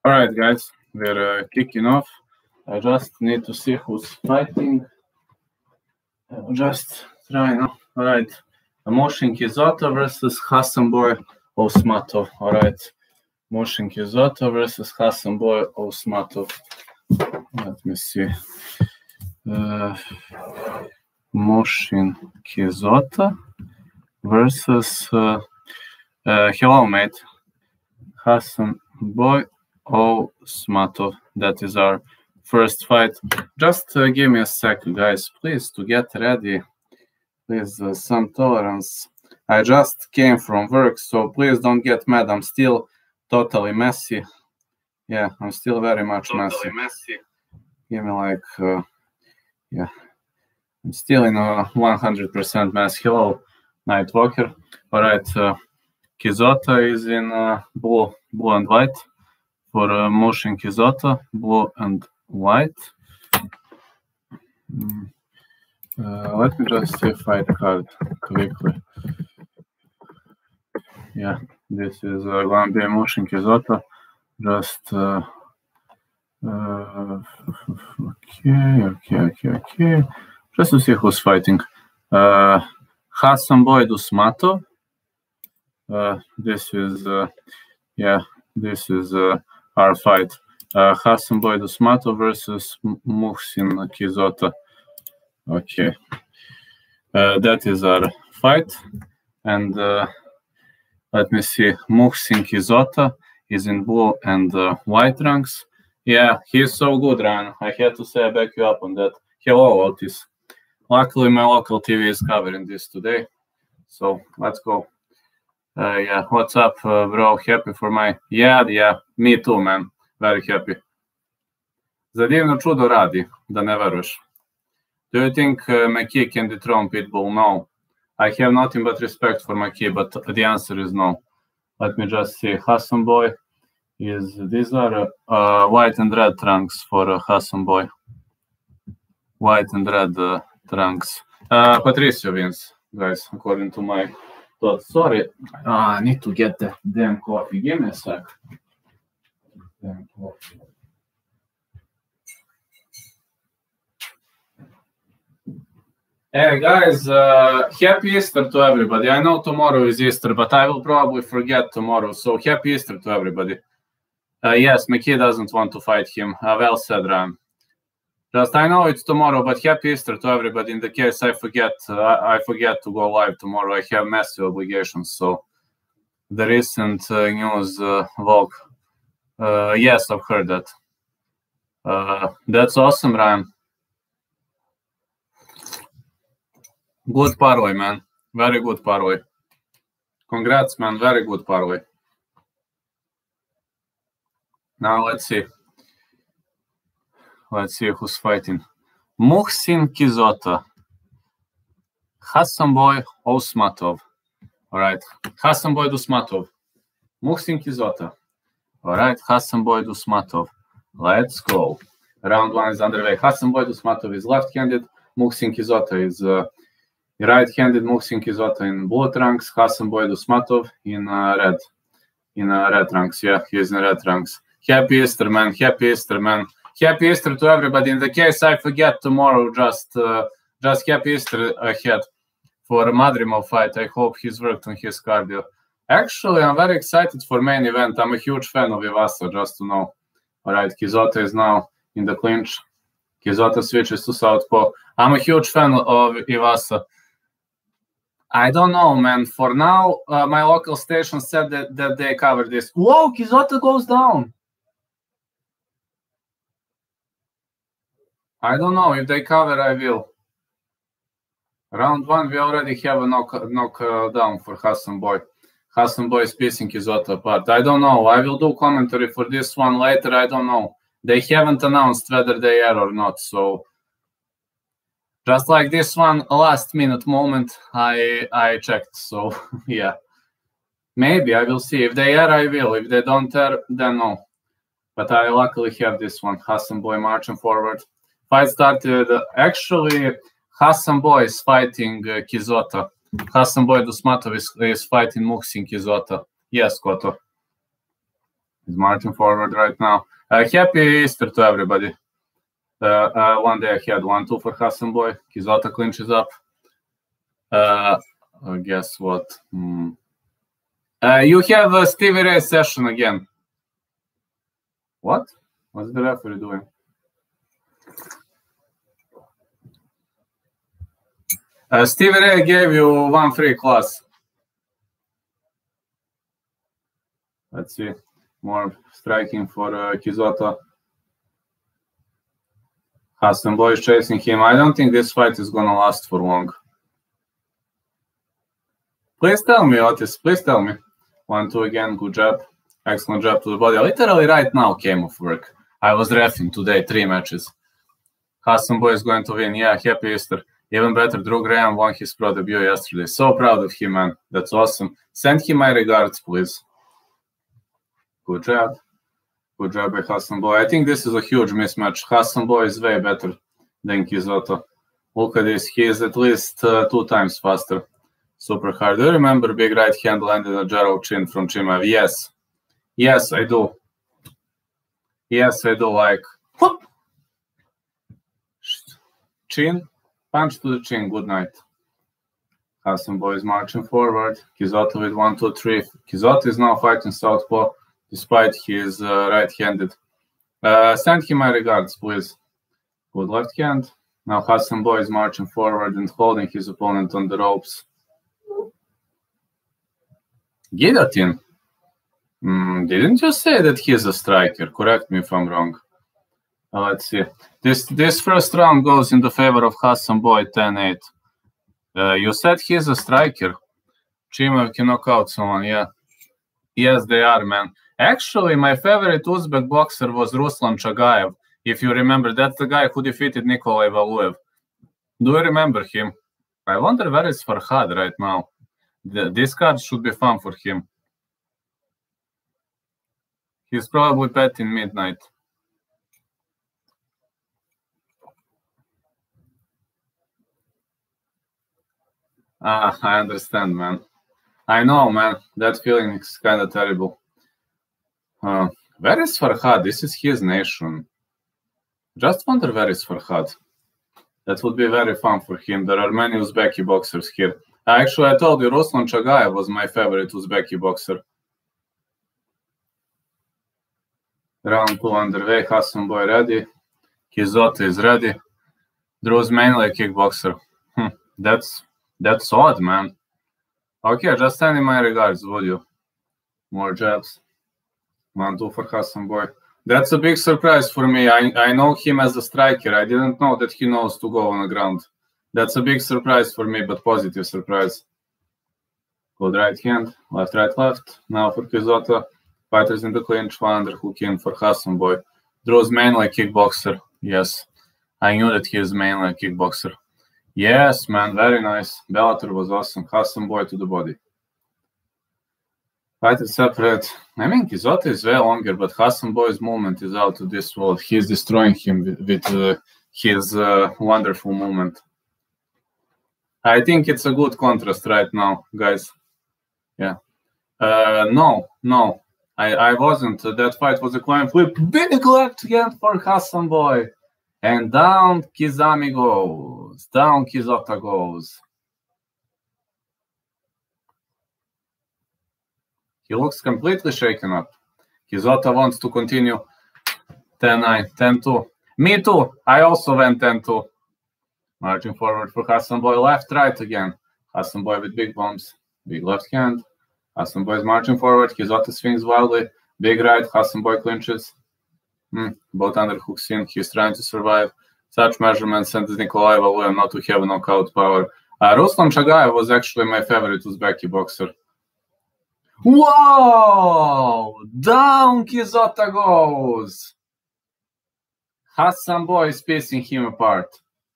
All right, guys, we're kicking off. I just need to see who's fighting. I'll just try now. All right, Moshin Kizoto versus Hasanboy Osmatov. All right, Moshin Kizoto versus Hasanboy Osmatov. Let me see. Moshin Kizoto versus hello, mate. Hasanboy Osmatov. That is our first fight. Just give me a second, guys, please, to get ready. Please, some tolerance. I just came from work, so please don't get mad. I'm still totally messy. Yeah, I'm still very much messy. Give me like, yeah. I'm still in a 100% mess. Hello, Nightwalker. All right, Kizoto is in blue and white. For Moshin Kizoto, blue and white. Let me just see fight card quickly. Yeah, this is going to be Moshin Kizoto. Just okay. Just to see who's fighting. Hasanboy Osmatov. This is this is our fight. Hasanboy Osmatov versus Moshin Kizoto. Okay, that is our fight. And let me see. Moshin Kizoto is in blue and white ranks. Yeah, he's so good, Ryan. I had to say I back you up on that. Hello, Otis. Luckily, my local TV is covering this today. So let's go. Yeah, what's up, bro? Happy for my... Yeah, me too, man. Very happy. Za divno čudo radi, da ne veruješ. Do you think McKee can dethrone Pitbull? No. I have nothing but respect for McKee, but the answer is no. Let me just see. Hasanboy is... These are white and red trunks for Hasanboy. White and red trunks. Patricio wins, guys, according to my... Sorry, I need to get the damn coffee. Give me a sec. Damn coffee. Hey guys, happy Easter to everybody. I know tomorrow is Easter, but I will probably forget tomorrow. So happy Easter to everybody. Yes, McKee doesn't want to fight him. Well said, Ram. Just I know it's tomorrow, but happy Easter to everybody. In the case I forget to go live tomorrow. I have massive obligations. So the recent news vlog. Yes, I've heard that. That's awesome, Ryan. Good parlay, man. Very good parlay. Congrats, man. Very good parlay. Now let's see. Let's see who's fighting. Moshin Kizoto. Hasanboy Osmatov. All right. Hasanboy Osmatov. Moshin Kizoto. All right. Hasanboy Osmatov. Let's go. Round one is underway. Hasanboy Osmatov is left-handed. Moshin Kizoto is right-handed. Moshin Kizoto in blue trunks. Hasanboy Osmatov in red. In red trunks. Yeah, he's in red trunks. Happy Easter, man. Happy Easter, man. Happy Easter to everybody. In the case I forget tomorrow, just happy Easter ahead for Madrimov fight. I hope he's worked on his cardio. Actually, I'm very excited for main event. I'm a huge fan of Iwasa, just to know. All right, Kizoto is now in the clinch. Kizoto switches to southpaw. I'm a huge fan of Iwasa. I don't know, man. For now, my local station said that they covered this. Whoa, Kizoto goes down. I don't know. If they cover, I will. Round one, we already have a knockdown for Hasanboy. Hasanboy is piecing Kizoto apart. I don't know. I will do commentary for this one later. I don't know. They haven't announced whether they are or not. So, just like this one, a last-minute moment, I checked. So, yeah. Maybe. I will see. If they are, I will. If they don't are, then no. But I luckily have this one. Hasanboy marching forward. Fight started. Actually, Hasanboy is fighting Kizoto. Hasanboy Osmatov is fighting Moshin Kizoto. Yes, Koto. He's marching forward right now. Happy Easter to everybody. One day ahead, 1-2 for Hassan Boy. Kizota clinches up. Guess what? You have a Stevie Ray session again. What? What's the referee doing? Stevie Ray gave you 1 free class. Let's see. More striking for Kizota. Hassan Boy is chasing him. I don't think this fight is gonna last for long. Please tell me, Otis. Please tell me. 1-2 again. Good jab. Excellent jab to the body. Literally right now came off work. I was reffing today 3 matches. Hassan Boy is going to win. Yeah, happy Easter. Even better, Drew Graham won his pro debut yesterday. So proud of him, man. That's awesome. Send him my regards, please. Good job. Good job by Hassan Boy. I think this is a huge mismatch. Hassan Boy is way better than Kizota. Look at this. He is at least 2 times faster. Super hard. Do you remember big right hand landed a Jarrow chin from Chimaev? Yes. Yes, I do. Yes, I do. Like, whoop! Chin. Punch to the chin. Good night. Hassan Boy is marching forward. Kizota with 1, 2, 3. Kizota is now fighting southpaw, despite his right-handed. Send him my regards, please. Good left hand. Now Hassan Boy is marching forward and holding his opponent on the ropes. Guillotine. Didn't you say that he's a striker? Correct me if I'm wrong. Let's see. This first round goes in the favor of Hassan Boy, 10-8. You said he's a striker. Chimaev can knock out someone, yeah. Yes, they are, man. Actually, my favorite Uzbek boxer was Ruslan Chagaev. If you remember, that's the guy who defeated Nikolai Valuev. Do you remember him? I wonder where is Farhad right now. This card should be fun for him. He's probably betting midnight. I understand, man. I know, man. That feeling is kind of terrible. Where is Farhad? This is his nation. Just wonder where is Farhad. That would be very fun for him. There are many Uzbeki boxers here. Actually, I told you, Ruslan Chagaev was my favorite Uzbeki boxer. Round 2 underway. Hassan Boy ready. Kizota is ready. Drew's mainly a kickboxer. That's odd, man. Okay, just send in my regards, would you? More jabs. 1-2 for Hassan Boy. That's a big surprise for me. I know him as a striker. I didn't know that he knows to go on the ground. That's a big surprise for me, but positive surprise. Good right hand, left, right, left. Now for Kizota. Fighters in the clinch, one underhook in for Hassan Boy. Drew's mainly a kickboxer. Yes, I knew that he is mainly a kickboxer. Yes, man, very nice. Bellator was awesome. Hassan Boy to the body. Fighters separate. I mean, Kizota is way longer, but Hassan Boy's movement is out of this world. He's destroying him with his wonderful movement. I think it's a good contrast right now, guys. Yeah. No. I wasn't. That fight was a coin flip. Big left hand for Hassan Boy. And down Kizami goes. Down Kizota goes. He looks completely shaken up. Kizota wants to continue. 10-9, 10-2. Me too. I also went 10-2. Marching forward for Hassan Boy. Left, right again. Hassan Boy with big bombs. Big left hand. Hassan Boy is marching forward. Kizota swings wildly. Big right. Hassan Boy clinches. Both underhooks in. He's trying to survive. Such measurements sends Nikolai Valuev not to have a knockout power. Ruslan Chagaev was actually my favorite Uzbeki boxer. Whoa! Down Kizota goes. Hassan Boy is piecing him apart.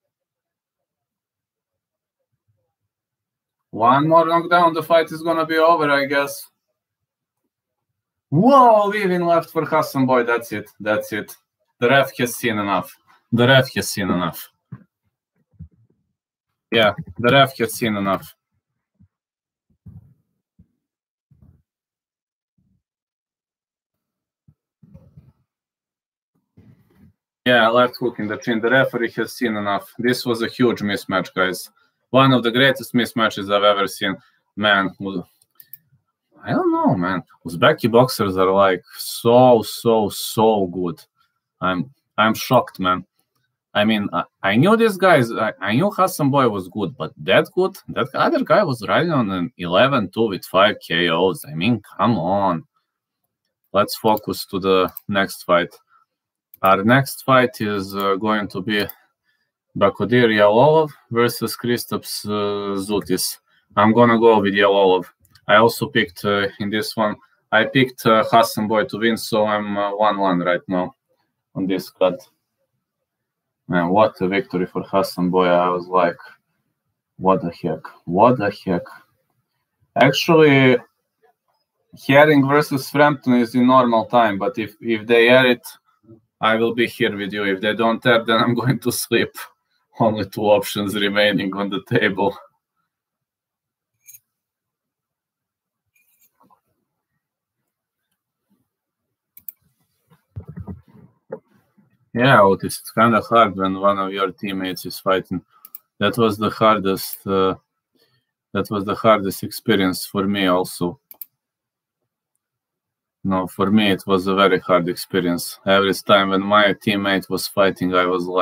One more knockdown, the fight is gonna be over, I guess. Whoa, leaving left for Hassan Boy. That's it. That's it. The ref has seen enough. The ref has seen enough. Yeah, the ref has seen enough. Yeah, left hook in the chin. The referee has seen enough. This was a huge mismatch, guys. One of the greatest mismatches I've ever seen. Man, I don't know, man. Uzbeki boxers are like so good. I'm shocked, man. I mean, I knew these guys. I knew Hasanboy was good, but that good? That other guy was riding on an 11-2 with 5 KOs. I mean, come on. Let's focus to the next fight. Our next fight is going to be Bakodir Yalolov versus Kristaps Zoutis. I'm gonna go with Yalolov. I also picked in this one. I picked Hasanboy to win, so I'm 1-1 right now on this cut. Man, what a victory for Hasanboy. I was like, what the heck? What the heck? Actually, Herring versus Frampton is in normal time, but if they air it, I will be here with you. If they don't air, then I'm going to sleep. Only 2 options remaining on the table. Yeah, Otis, it's kind of hard when one of your teammates is fighting. That was the hardest. That was the hardest experience for me also. No, for me it was a very hard experience. Every time when my teammate was fighting, I was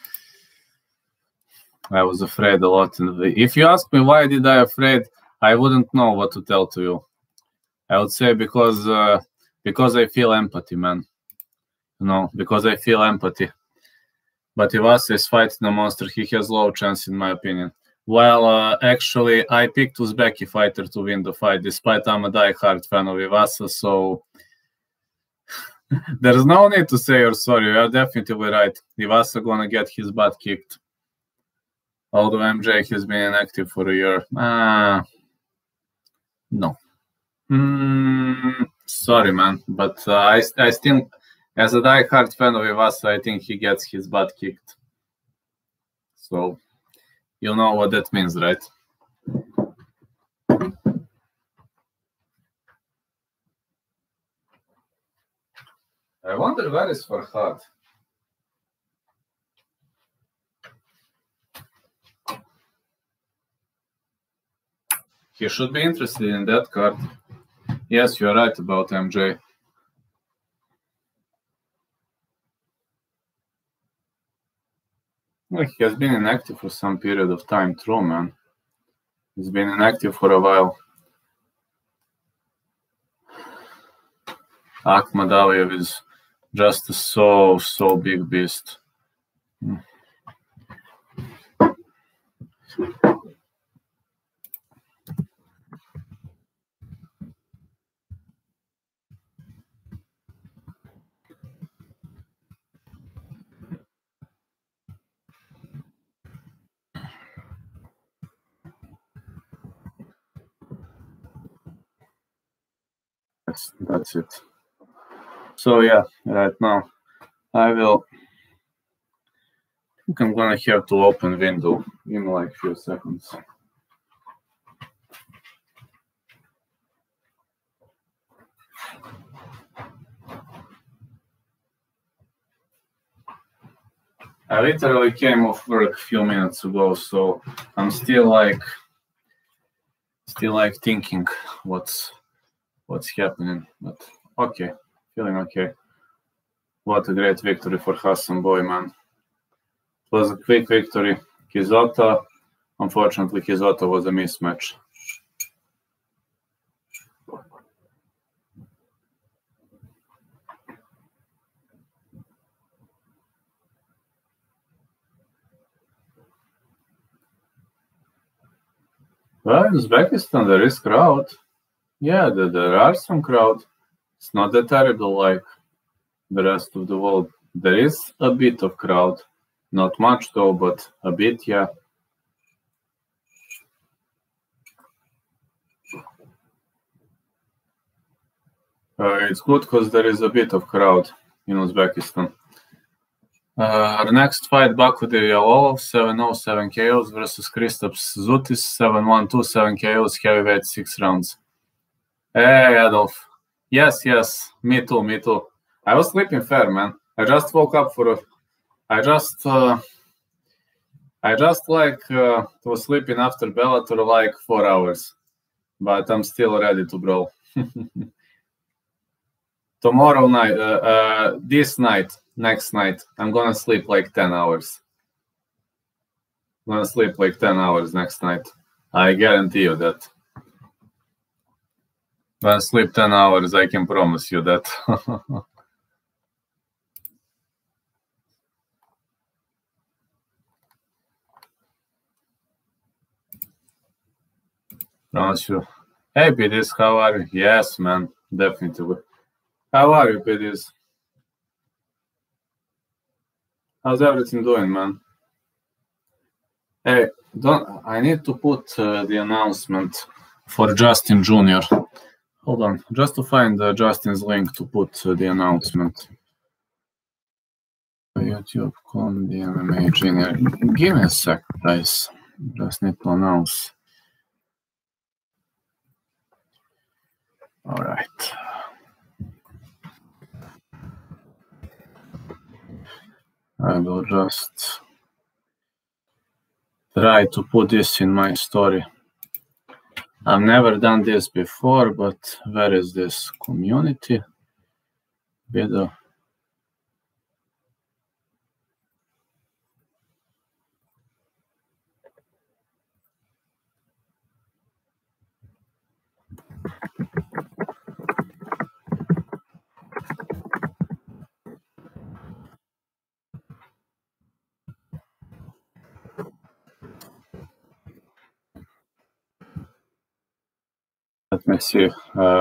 afraid a lot. And if you ask me why did I afraid, I wouldn't know what to tell to you. I would say because I feel empathy, man. No, because I feel empathy. But if Ivasa is fighting a monster, he has low chance in my opinion. Well, actually, I picked Uzbeki fighter to win the fight, despite I'm a die-hard fan of Ivasa, so there's no need to say you're sorry. You're definitely right. Ivasa gonna get his butt kicked. Although MJ has been inactive for a year. No. Sorry, man. But I still, as a die-hard fan of Ivasa, I think he gets his butt kicked. So, you know what that means, right? I wonder where is Farhad? He should be interested in that card. Yes, you're right about MJ. Well, he has been inactive for some period of time, true, man. He's been inactive for a while. Akhmadaliev is just a so big beast. That's it. So yeah, right now I think I'm gonna have to open window in like few seconds. I literally came off work a few minutes ago, so I'm still thinking what's happening. But okay, feeling okay. What a great victory for Hasanboy, man. It was a quick victory. Kizota, unfortunately, Kizota was a mismatch. Well, in Uzbekistan, there is crowd. Yeah, there are some crowd. It's not that terrible like the rest of the world. There is a bit of crowd. Not much though, but a bit, yeah. It's good because there is a bit of crowd in Uzbekistan. Our next fight, Bakodir Yalolov, 7-0, 7 KOs versus Kristaps Zoutis, 7-1, 2, 7 KOs, heavyweight, 6 rounds. Hey, Adolf. Yes, me too. I was sleeping fair, man. I just woke up for I just like to sleep in after Bellator like 4 hours, but I'm still ready to brawl. Tomorrow night, this night, next night, I'm gonna sleep like 10 hours. I'm gonna sleep like 10 hours next night. I guarantee you that. When I sleep 10 hours, I can promise you that. Promise you. Hey, PDs, how are you? Yes, man, definitely. How are you, PDs? How's everything doing, man? Hey, I need to put the announcement for Justin Jr. Hold on, just to find Justin's link to put the announcement. YouTube.com, the MMA Junior. Give me a sec, guys. Just need to announce. All right. I will just try to put this in my story. I've never done this before, but where is this community video? Let me see.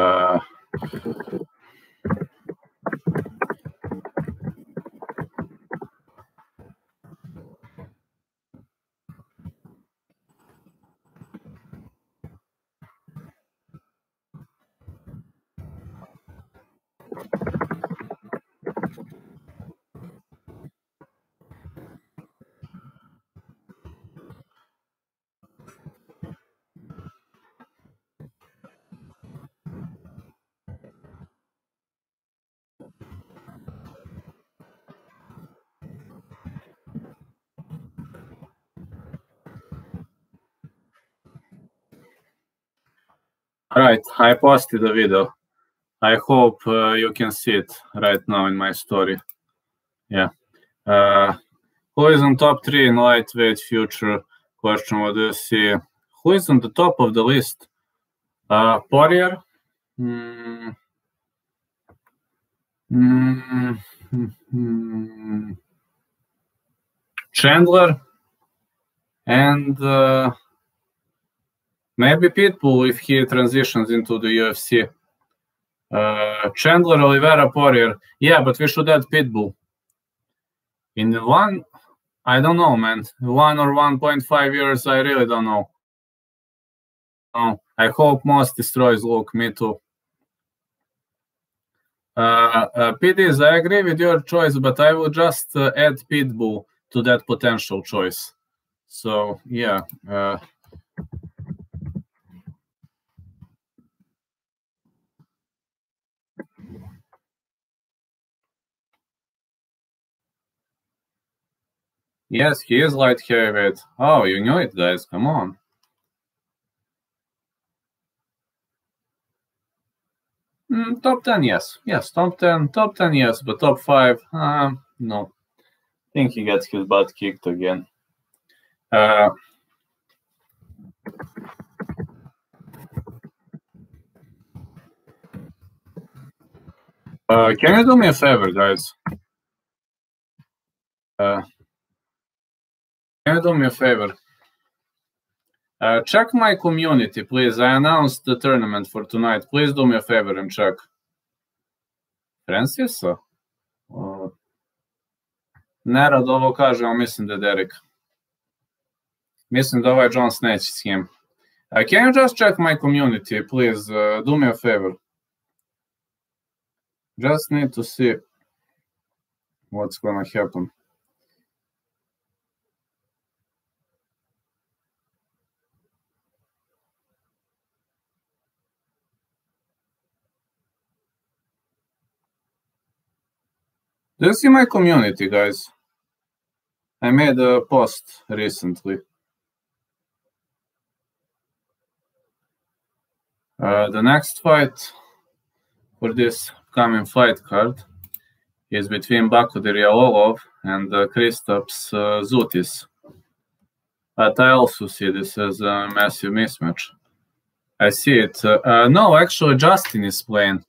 All right, I posted the video. I hope you can see it right now in my story. Yeah. Who is on top 3 in lightweight future? Question, what do you see? Who is on the top of the list? Poirier? Chandler? And maybe Pitbull if he transitions into the UFC. Chandler, Oliveira, Poirier. Yeah, but we should add Pitbull. In the one, I don't know, man. 1 or 1.5 years, I really don't know. I hope Moss destroys Luke, me too. PDs, I agree with your choice, but I will just add Pitbull to that potential choice. So, yeah. Yes, he is light heavyweight. Oh, you knew it, guys. Come on. Top 10, yes. Yes, top 10, yes, but top 5, no. I think he gets his butt kicked again. Can you do me a favor, guys? Can you do me a favor? Check my community, please. I announced the tournament for tonight. Please do me a favor and check. Francis? Nerad ovo kaže, ali mislim da je Derek. Mislim da ovaj John Snatch s him. Can you just check my community, please? Do me a favor. Just need to see what's gonna happen. Do you see my community, guys? I made a post recently. The next fight for this coming fight card is between Bakodir Yalolov and Kristaps Zoutis. But I also see this as a massive mismatch. I see it. No, actually, Justin is playing.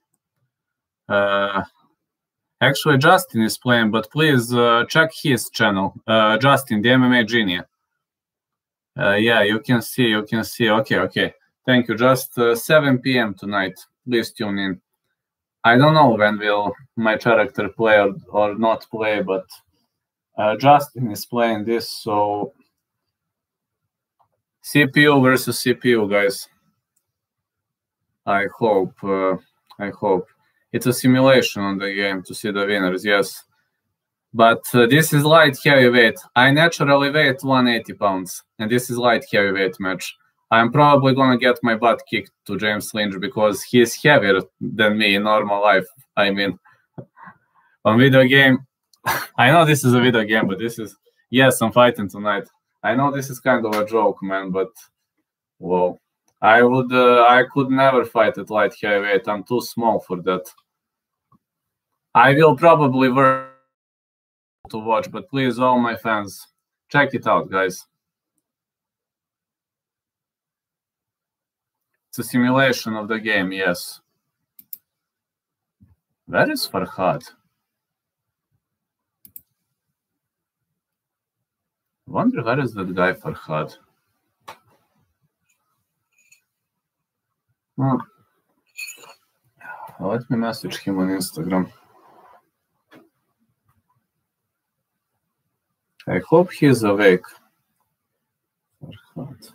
Justin is playing, but please check his channel. Justin, the MMA Genie. Yeah, you can see. Okay. Thank you. Just 7 p.m. tonight. Please tune in. I don't know when will my character play or not play, but Justin is playing this, so CPU versus CPU, guys. I hope. It's a simulation on the game to see the winners, yes. But this is light heavyweight. I naturally weigh 180 pounds, and this is light heavyweight match. I'm probably going to get my butt kicked to James Lynch because he's heavier than me in normal life. I mean, on video game, I know this is a video game, but this is, yes, I'm fighting tonight. I know this is kind of a joke, man, but whoa. I could never fight at light heavyweight. I'm too small for that. I will probably work to watch, but please, all my fans, check it out, guys. It's a simulation of the game, yes. Where is Farhad? I wonder where is that guy Farhad? Oh. Let me message him on Instagram. I hope he's awake. Farhad.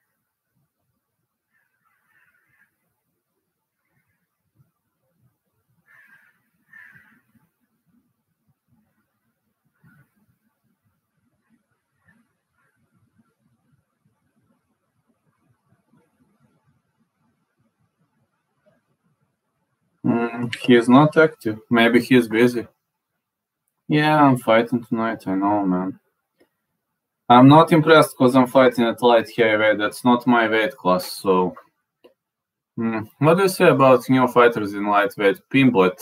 He is not active. Maybe he is busy. Yeah, I'm fighting tonight. I know, man. I'm not impressed because I'm fighting at light heavyweight. That's not my weight class. So, what do you say about new fighters in lightweight? Pimblet.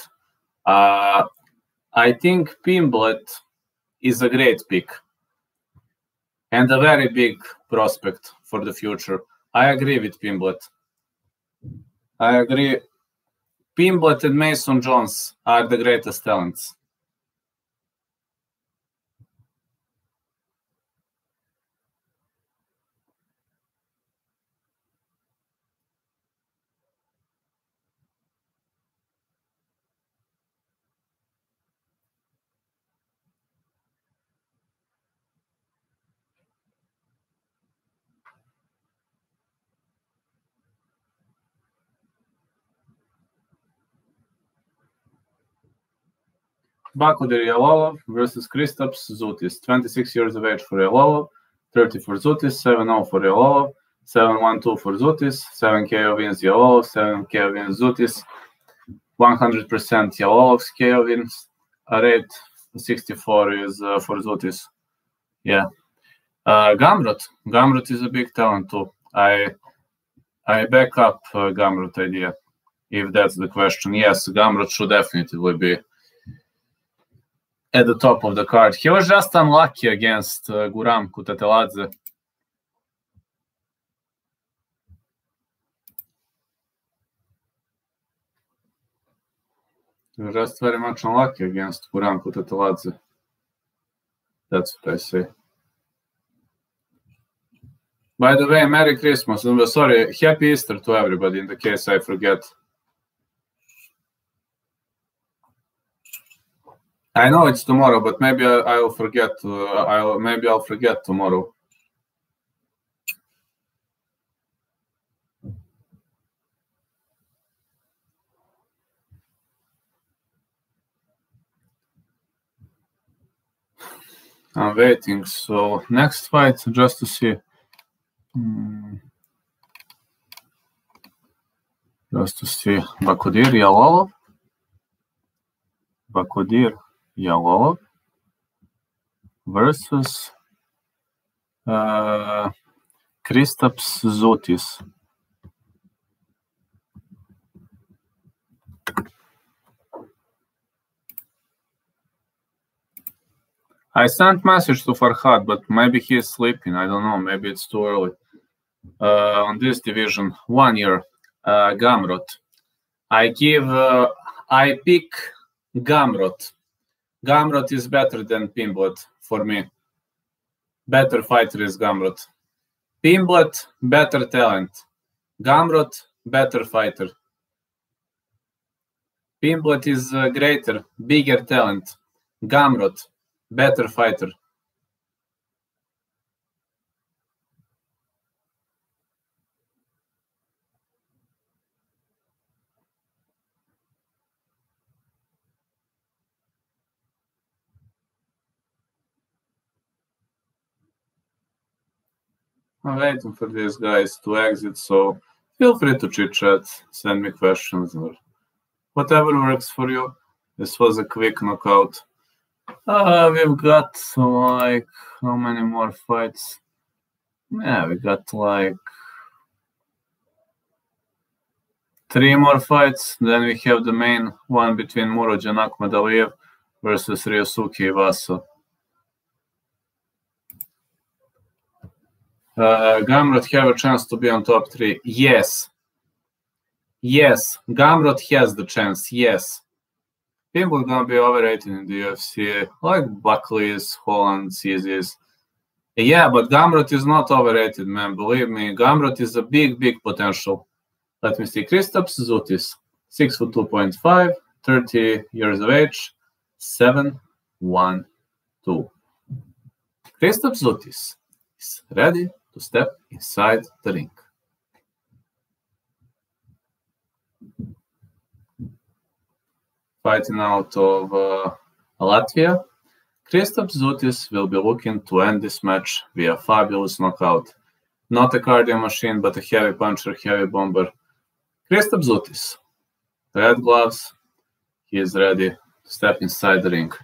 I think Pimblet is a great pick and a very big prospect for the future. I agree with Pimblet. I agree. Pimblet and Mason Jones are the greatest talents. Bakodir Yalolov versus Kristaps Zoutis. 26 years of age for Yalolov, 30 for Zoutis, 7-0 for Yalolov, 7-1-2 for Zoutis, 7 KO wins Yalolov, 7 KO wins Zoutis, 100% Yalolov's KO wins, rate 64 is for Zoutis. Yeah. Gamrot is a big talent too. I back up Gamrot idea, if that's the question. Yes, Gamrot should definitely be at the top of the card. He was just unlucky against Guram Kutateladze. He was just very much unlucky against Guram Kutateladze. That's what I say. By the way, Merry Christmas. Sorry, Happy Easter to everybody, in the case I forget. I know it's tomorrow, but maybe I'll forget. Maybe I'll forget tomorrow. I'm waiting. So next fight, just to see. Just to see. Bakodir Yalolov. Bakodir Yalolov versus Kristaps Zūtis. I sent message to Farhad, but maybe he is sleeping. I don't know. Maybe it's too early. On this division, 1 year, Gamrot. I pick Gamrot. Gamrot is better than Pimblet for me. Better fighter is Gamrot. Pimblet, better talent. Gamrot, better fighter. Pimblet is greater, bigger talent. Gamrot, better fighter. I'm waiting for these guys to exit, so feel free to chit-chat, send me questions, or whatever works for you. This was a quick knockout. We've got like, how many more fights? Yeah, we got like 3 more fights. Then we have the main one between Murodjan Akhmadaliev versus Ryosuke Iwasa. Gamrot have a chance to be on top 3. Yes. Yes, Gamrot has the chance, yes. People are going to be overrated in the UFC, like Buckley's, Holland's, Easy's. Yeah, but Gamrot is not overrated, man. Believe me, Gamrot is a big, big potential. Let me see. Kristaps Zūtis, 6'2.5", 30 years of age, 7'1", 2. Kristaps Zūtis is ready to step inside the ring. Fighting out of Latvia, Kristaps Zūtis will be looking to end this match via fabulous knockout. Not a cardio machine, but a heavy puncher, heavy bomber. Kristaps Zūtis, red gloves, he is ready to step inside the ring.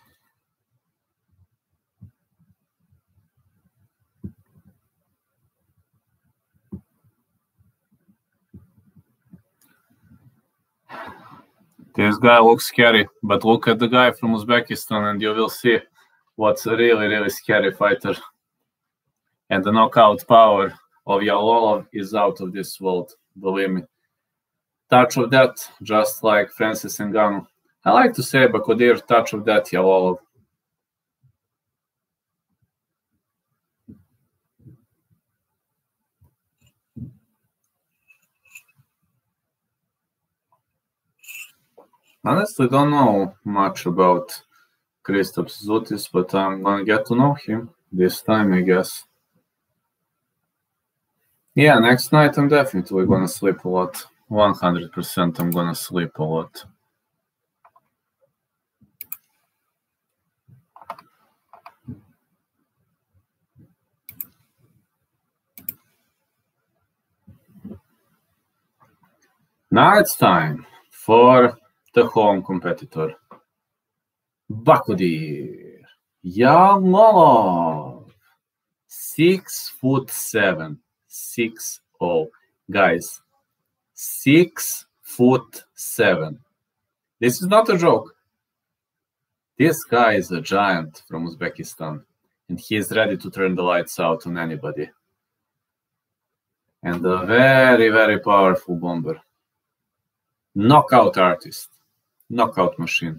This guy looks scary, but look at the guy from Uzbekistan and you will see what's a really, really scary fighter. And the knockout power of Yalolov is out of this world, believe me. Touch of death, just like Francis Ngannou. I like to say Bakodir, touch of death, Yalolov. Honestly, don't know much about Kristaps Zūtis, but I'm gonna get to know him this time, I guess. Yeah, next night I'm definitely gonna sleep a lot. 100% I'm gonna sleep a lot. Now it's time for the home competitor. Bakodir Yalolov, 6'7", 6'0". Guys, 6'7". This is not a joke. This guy is a giant from Uzbekistan, and he is ready to turn the lights out on anybody. And a very, very powerful bomber. Knockout artist. Knockout machine.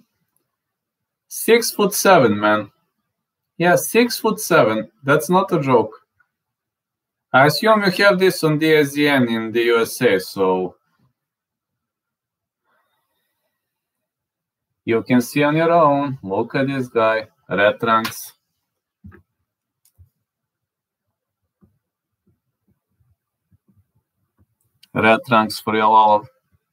6'7", man. Yeah, 6'7". That's not a joke. I assume you have this on DSDN in the USA, so you can see on your own. Look at this guy. Red trunks. Red trunks for Yalolov.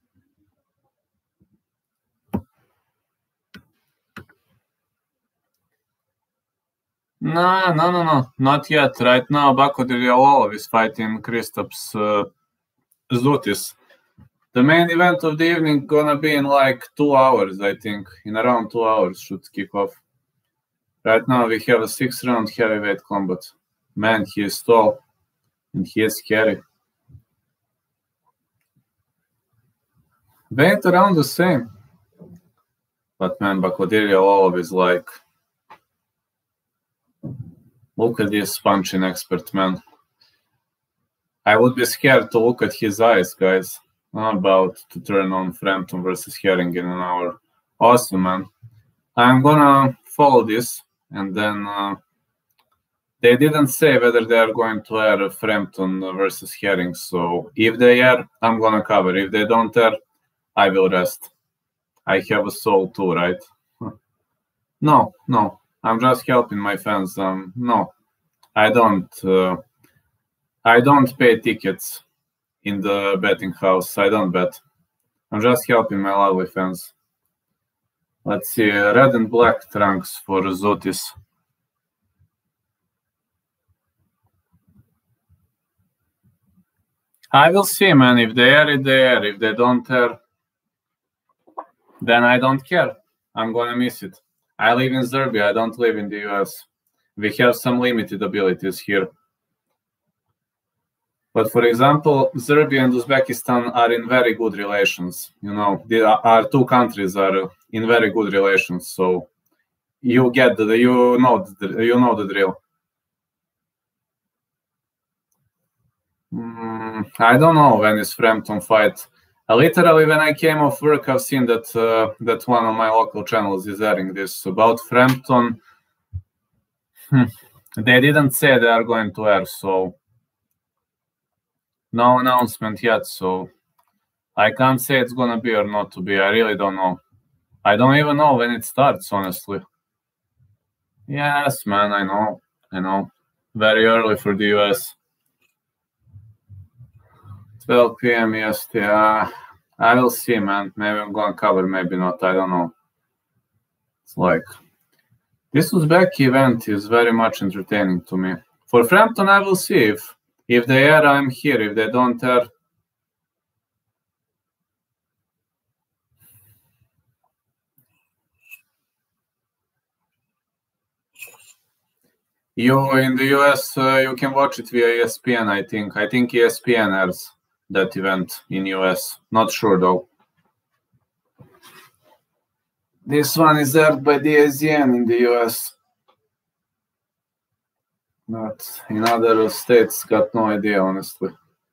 No, not yet. Right now, Bakodir Yalolov is fighting Kristaps Zūtis. The main event of the evening gonna be in like 2 hours, I think. In around 2 hours should kick off. Right now we have a 6-round heavyweight combat. Man, he is tall and he is scary. Weight around the same. But man, Bakhtir Jalolov is like, look at this punching expert, man. I would be scared to look at his eyes, guys. I'm about to turn on Frampton versus Herring in an hour. Awesome, man. I'm gonna follow this, and then they didn't say whether they are going to air Frampton versus Herring. So if they air, I'm gonna cover. If they don't air, I will rest. I have a soul too, right? No. I'm just helping my fans. No, I don't pay tickets in the betting house. I don't bet. I'm just helping my lovely fans. Let's see, red and black trunks for Zootis. I will see, man. If they air it, they air. If they don't air, then I don't care. I'm gonna miss it. I live in Serbia. I don't live in the US. We have some limited abilities here. But for example, Serbia and Uzbekistan are in very good relations. You know, our two countries are in very good relations. So you get you know the drill. I don't know when is Frampton fight. Literally, when I came off work, I've seen that that one of my local channels is airing this about Frampton. They didn't say they are going to air, so no announcement yet. So I can't say it's gonna be or not to be. I really don't know. I don't even know when it starts, honestly. Yes, man, I know. Very early for the US. 12 p.m. EST. I will see, man. Maybe I'm gonna cover, maybe not. I don't know. It's like this Uzbek event is very much entertaining to me. For Frampton, I will see if they air, I'm here. If they don't air, you in the US, you can watch it via ESPN. I think ESPN airs that event in US. Not sure though. This one is aired by DAZN in the US. But in other states, got no idea, honestly.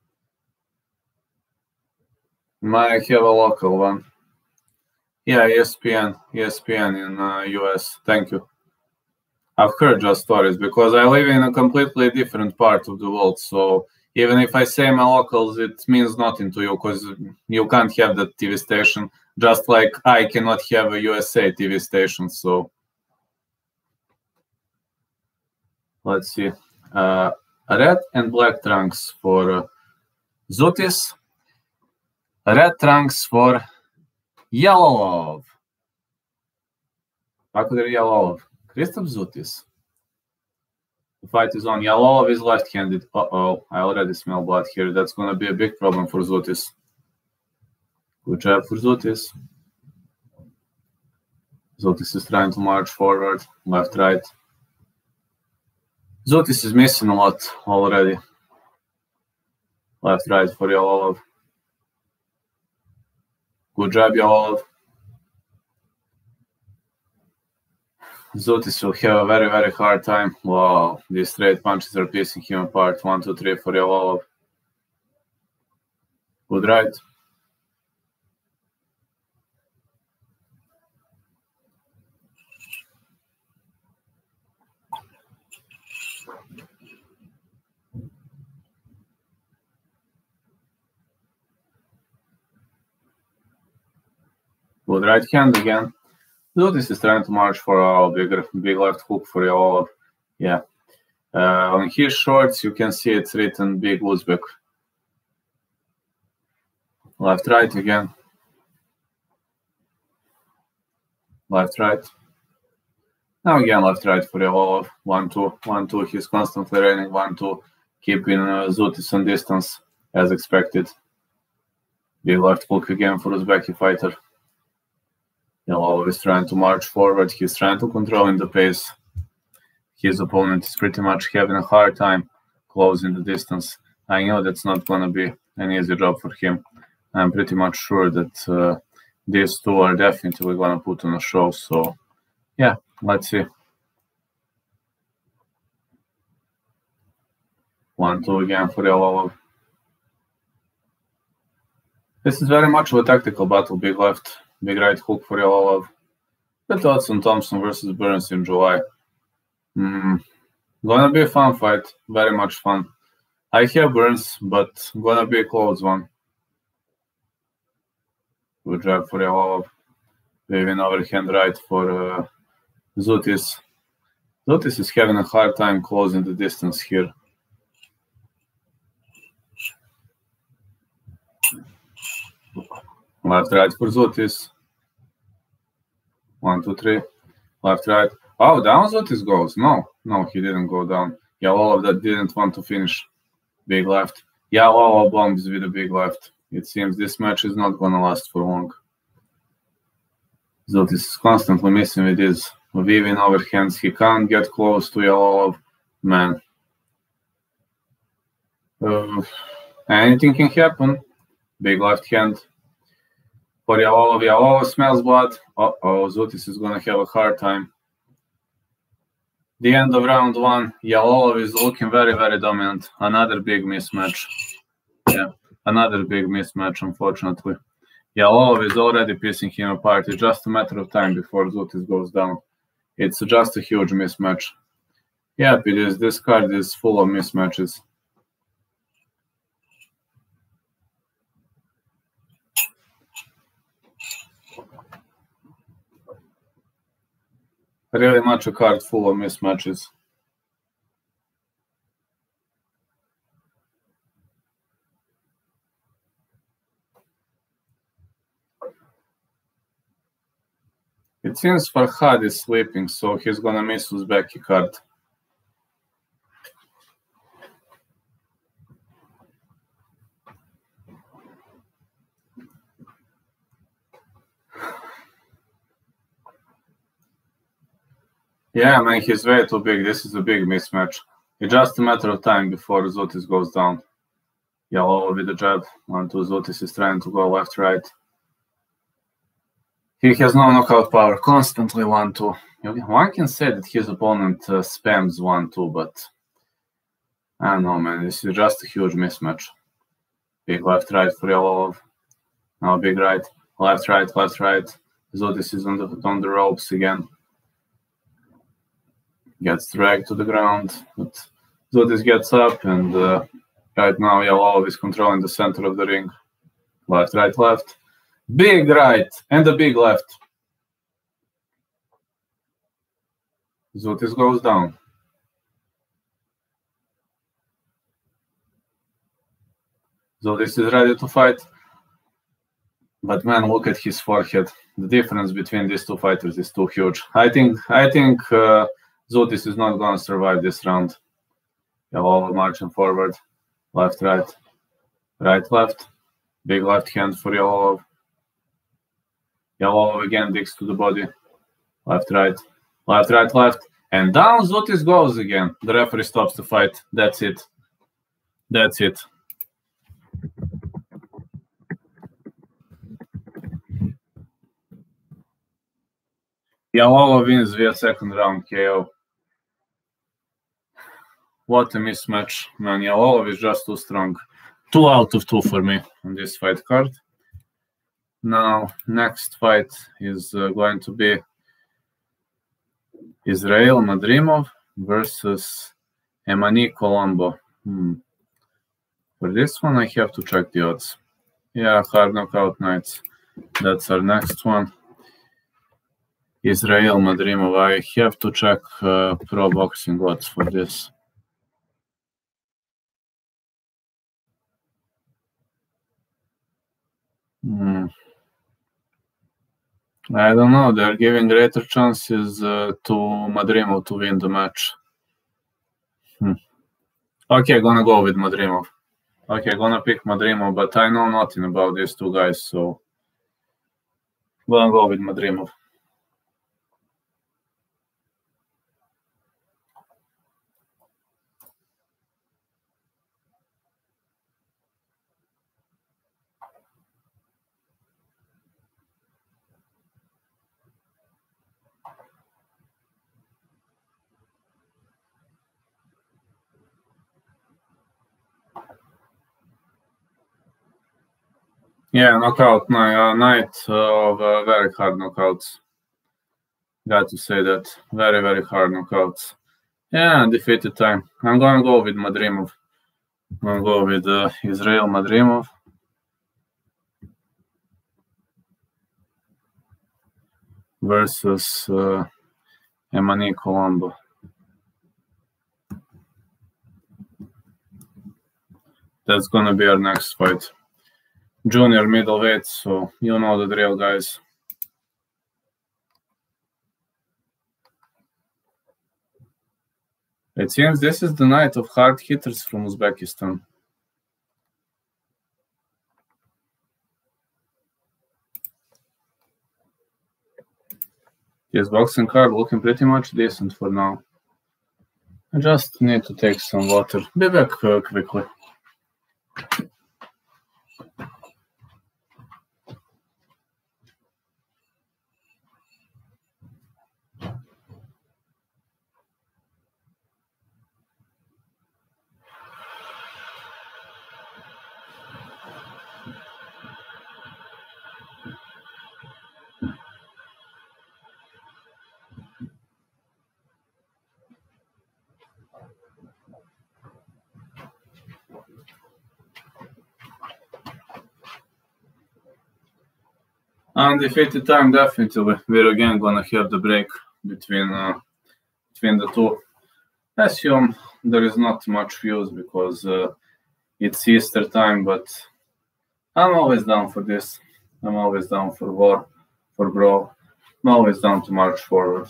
Might have a local one. Yeah, ESPN in US. Thank you. I've heard just stories because I live in a completely different part of the world. So even if I say my locals, it means nothing to you because you can't have that TV station. Just like I cannot have a USA TV station. So let's see. Red and black trunks for Zootis. Red trunks for Jalolov. Bakhtir Jalolov. Kristaps Zootis. The fight is on. Jalolov is left-handed. Uh-oh, I already smell blood here. That's going to be a big problem for Zootis. Good job for Zootis. Zootis is trying to march forward, left, right. Zootis is missing a lot already. Left, right for Jalolov. Good job, Jalolov. Zootis will have a very, very hard time. Wow, these straight punches are piecing him apart. 1, 2, 3 for Jalolov. Good right. Good right hand again. Zootis is trying to march for a big left hook for Jalolov. Yeah. On his shorts, you can see it's written Big Uzbek. Left, right again. Left, right. Now again, left, right for Jalolov. 1, 2, 1, 2. He's constantly raining 1, 2, keeping Zootis on distance as expected. Big left hook again for Uzbeki fighter. Jalolov is trying to march forward. He's trying to control in the pace. his opponent is pretty much having a hard time closing the distance. I know that's not going to be an easy job for him. I'm pretty much sure that these two are definitely going to put on a show. So, yeah, let's see. 1-2 again for Yalolov. This is very much of a tactical battle. Big left, big right hook for Yalolov. The thoughts on Thompson versus Burns in July. Gonna be a fun fight. Very much fun. I have Burns, but gonna be a close one. Good jab for Yalolov. Waving overhand right for Zhutis. Zhutis is having a hard time closing the distance here. Left right for Zhutis. 1, 2, 3. Left right. Oh, down Zhutis goes. No, he didn't go down. Yalolov that didn't want to finish. Big left. Yalolov bombs with a big left. It seems this match is not going to last for long. Zhutis is constantly missing with his weaving overhands. He can't get close to Yalolov. Man. Anything can happen. Big left hand. For Yalolov, Yalolov smells blood. Zhutis is going to have a hard time. The end of round 1, Yalolov is looking very, very dominant. Another big mismatch. Yeah, another big mismatch, unfortunately. Yalolov is already piecing him apart. It's just a matter of time before Zhutis goes down. It's just a huge mismatch. Yep, it is. This card is full of mismatches. Really much a card full of mismatches. It seems Farhad is sleeping, so he's gonna miss Uzbeki card. Yeah, man, he's way too big. This is a big mismatch. It's just a matter of time before Zhutis goes down. Yalolov with the jab. 1, 2. Zhutis is trying to go left, right. He has no knockout power. Constantly 1, 2. One can say that his opponent spams 1, 2, but I don't know, man. This is just a huge mismatch. Big left, right for Yalolov. Now big right. Left, right, left, right. Zhutis is on the ropes again. Gets dragged to the ground, but Zhutis gets up, and right now Yalolov is controlling the center of the ring. Left, right, left. Big right, and a big left. Zhutis goes down. Zhutis is ready to fight. But man, look at his forehead. The difference between these two fighters is too huge. I think Zhutis is not going to survive this round. Yalolov marching forward. Left, right. Right, left. Big left hand for Yalolov. Yalolov again digs to the body. Left, right. Left, right, left. And down Zhutis goes again. The referee stops the fight. That's it. That's it. Yalolov wins via second round KO. What a mismatch, man. Yalolov is just too strong. 2 out of 2 for me on this fight card. Now, next fight is going to be Israel Madrimov versus Emani Colombo. For this one, I have to check the odds. Yeah, hard knockout nights. That's our next one. Israel Madrimov. I have to check pro boxing odds for this. I don't know. They're giving greater chances to Madrimov to win the match. Okay, gonna go with Madrimov. Okay, gonna pick Madrimov, but I know nothing about these two guys, so gonna go with Madrimov. Yeah, knockout night of very hard knockouts. Got to say that. Very, very hard knockouts. Yeah, undefeated time. I'm going to go with Madrimov. I'm going to go with Israel Madrimov. Versus Emmanuel Colombo. That's going to be our next fight. Junior middleweight, so you know the drill, guys. It seems this is the night of hard hitters from Uzbekistan. His boxing card looking pretty much decent for now. I just need to take some water. Be back quickly. Undefeated time, definitely. We're again gonna have the break between the two. I assume there is not much views because it's Easter time, but I'm always down for this. I'm always down for war, for brawl. I'm always down to march forward.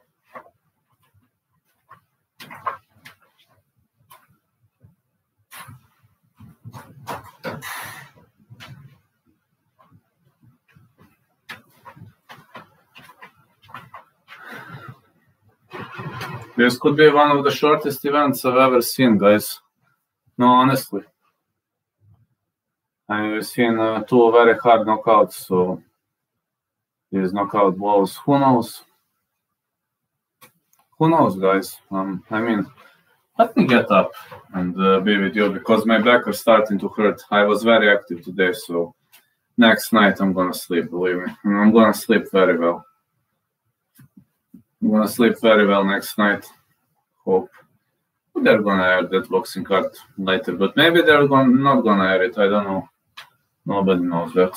This could be one of the shortest events I've ever seen, guys. No, honestly. I've seen two very hard knockouts, so these knockout blows, who knows? Who knows, guys? I mean, let me get up and be with you because my back is starting to hurt. I was very active today, so next night I'm gonna sleep, believe me. And I'm gonna sleep very well. I'm gonna sleep very well next night. Hope they're gonna air that boxing card later, but maybe they're not gonna air it. I don't know. Nobody knows that.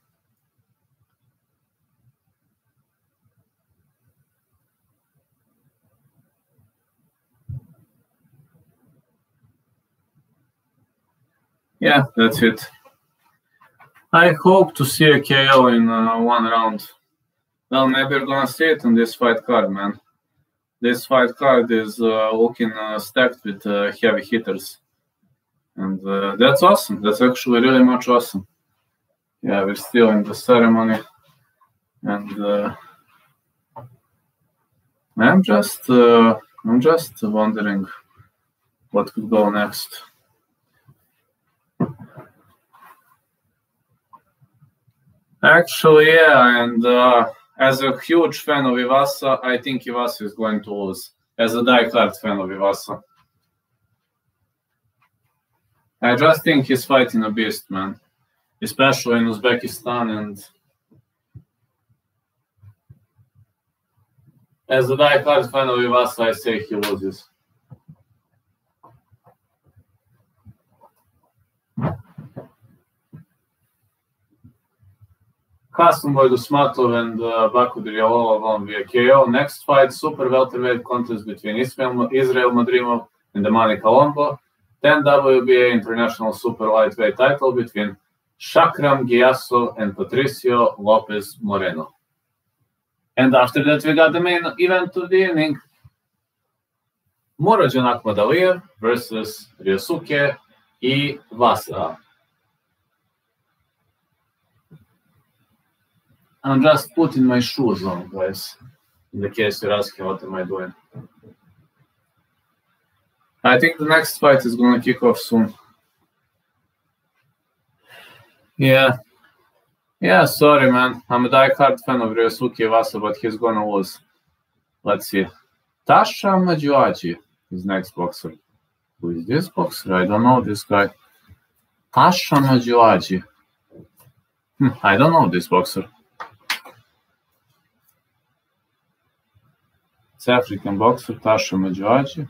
Yeah, that's it. I hope to see a KO in one round. Well, maybe we're gonna see it on this fight card, man. This fight card is looking stacked with heavy hitters. And that's awesome. That's actually really much awesome. Yeah, we're still in the ceremony. And I'm just wondering what could go next. Actually, yeah, and as a huge fan of Ivasa, I think Ivasa is going to lose. As a die-hard fan of Ivasa. I just think he's fighting a beast, man. Especially in Uzbekistan, and as a die-hard fan of Ivasa, I say he loses. Khasanboy Dusmatov and Bakudir Yalova won via KO. Next fight, super welterweight contest between Israel Madrimov and Emmanuel Colombo. Then WBA International Super Lightweight title between Shakram Giasso and Patricio Lopez Moreno. And after that, we got the main event of the evening. Murodjon Akhmadaliev versus Ryosuke Iwasa. I'm just putting my shoes on, guys, in the case you're asking what am I doing. I think the next fight is going to kick off soon. Yeah, sorry, man. I'm a die-hard fan of Ryosuke Iwasa, but he's going to lose. Let's see. Tasha Majuaji is next boxer. Who is this boxer? I don't know this guy. Tasha Majuaji. I don't know this boxer. It's African boxer, Tasha Majuaji.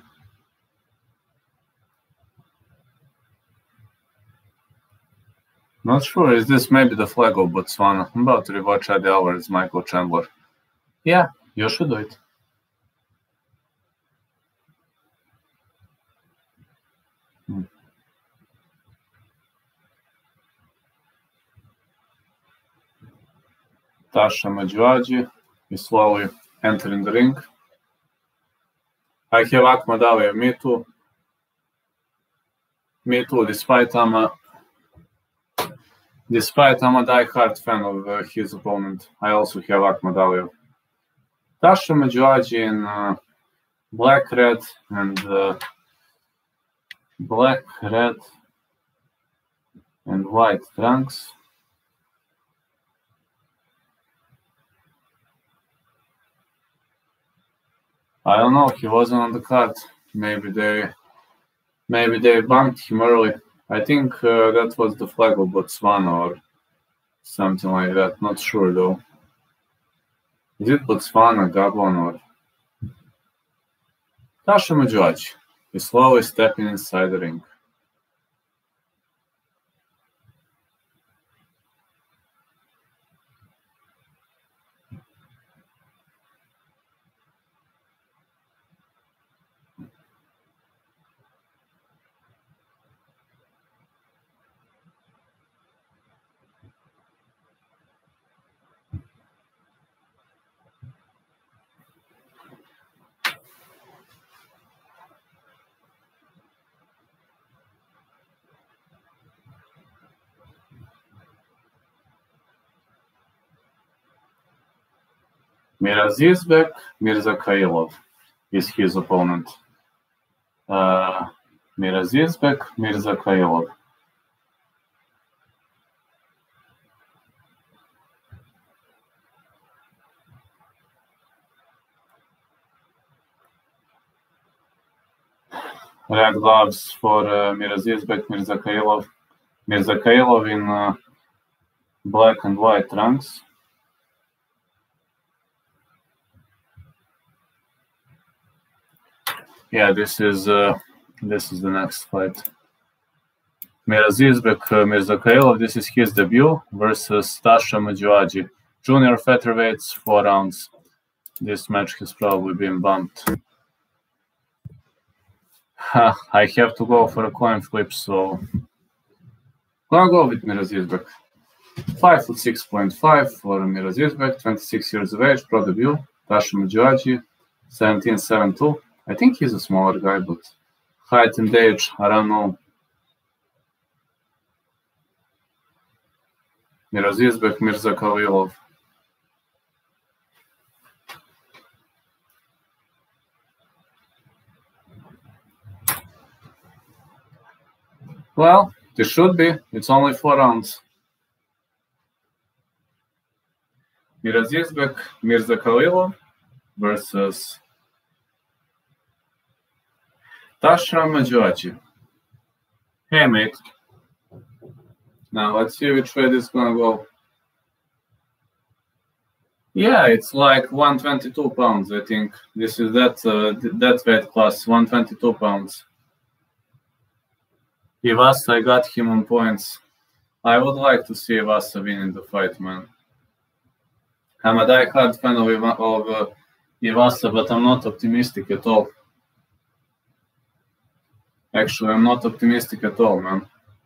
Not sure. Is this maybe the flag of Botswana? I'm about to rewatch Eddie Alvarez, Michael Chandler. Yeah, you should do it. Tasha Majuaji is slowly entering the ring. I have Ahmed Ali, me too. Me too, despite I'm a die-hard fan of his opponent. I also have Ahmed Ali. Tasha Majuaji in black, red, and white trunks. I don't know. He wasn't on the card. Maybe they bumped him early. I think that was the flag of Botswana or something like that. Not sure though. Is it Botswana, Gabon, or Tasha Majuaji is slowly stepping inside the ring. Mirazizbek Mirzakhayilov is his opponent. Mirazizbek Mirzakhayilov. Red gloves for Mirazizbek Mirzakhayilov. Mirzakhayilov in black and white trunks. Yeah, this is the next fight. Mirazizbek Mirzakhayilov, this is his debut versus Tasha Majuaji. Junior featherweights, 4 rounds. This match has probably been bumped. I have to go for a coin flip, so I'll go with Mirazizbek. 5'6.5" for Mirazizbek, 26 years of age, pro debut. Tasha Majuaji, 17'7" I think he's a smaller guy, but height and age, I don't know. Mirazizbek Mirzakhayilov. Well, this should be. It's only 4 rounds. Mirazizbek Mirzakhayilov versus Tasha Majuaji. Hey, mate. Now let's see which way this is gonna go. Yeah, it's like 122 pounds, I think. This is that weight class, 122 pounds. Ivasa, I got him on points. I would like to see Ivasa winning the fight, man. I'm a die-hard fan of Ivasa, but I'm not optimistic at all. Actually, I'm not optimistic at all, man.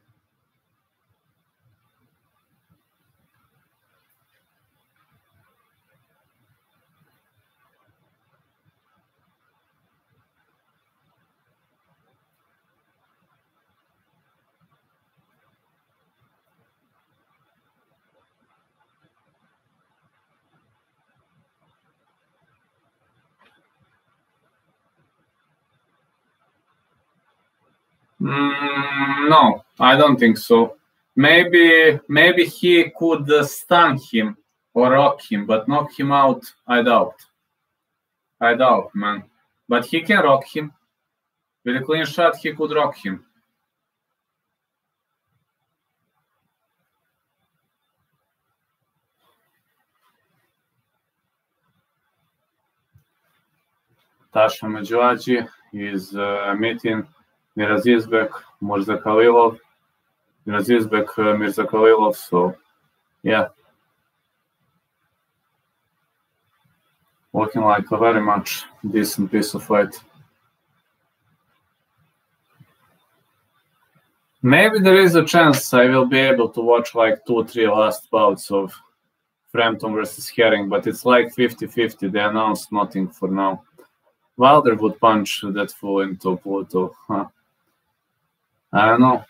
No, I don't think so. Maybe he could stun him or rock him, but knock him out, I doubt. I doubt, man. But he can rock him. With a clean shot, he could rock him. Tasha Medjugorje is meeting Mirazizbek Mirzakhalilov. Mirazizbek Mirzakhalilov. So, yeah, looking like a very much decent piece of fight. Maybe there is a chance I will be able to watch like 2-3 last bouts of Frampton versus Herring, but it's like 50-50. They announced nothing for now. Wilder would punch that fool into Pluto. Huh? I don't know.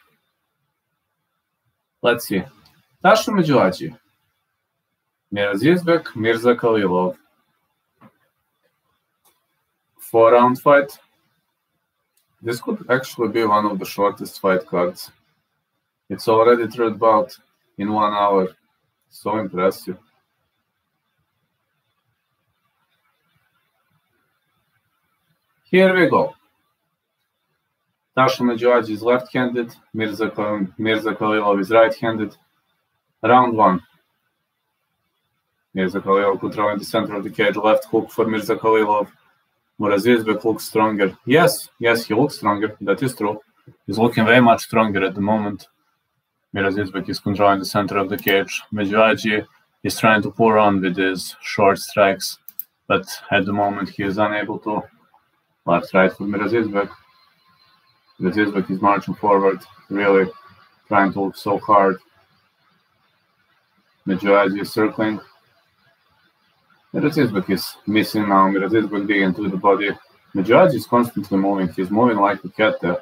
Let's see. Tasha Medjugorje. Mirazizbek Mirzakhalilov. 4-round fight. This could actually be one of the shortest fight cards. It's already third bout in 1 hour. So impressive. Here we go. Tasha Medjugorje is left-handed. Mirzakhalilov is right-handed. Round 1. Mirzakhalilov controlling the center of the cage. Left hook for Mirzakhalilov. Mirazizbek looks stronger. Yes, he looks stronger. That is true. He's looking very much stronger at the moment. Mirazizbek is controlling the center of the cage. Medjugorje is trying to pour on with his short strikes, but at the moment he is unable to. Left right for Mirazizbek. Mirazizbek is marching forward, really trying to look so hard. Medjugorje is circling. Mirazizbek is missing now. Mirazizbek digging into the body. Medjugorje is constantly moving. He's moving like a cat there.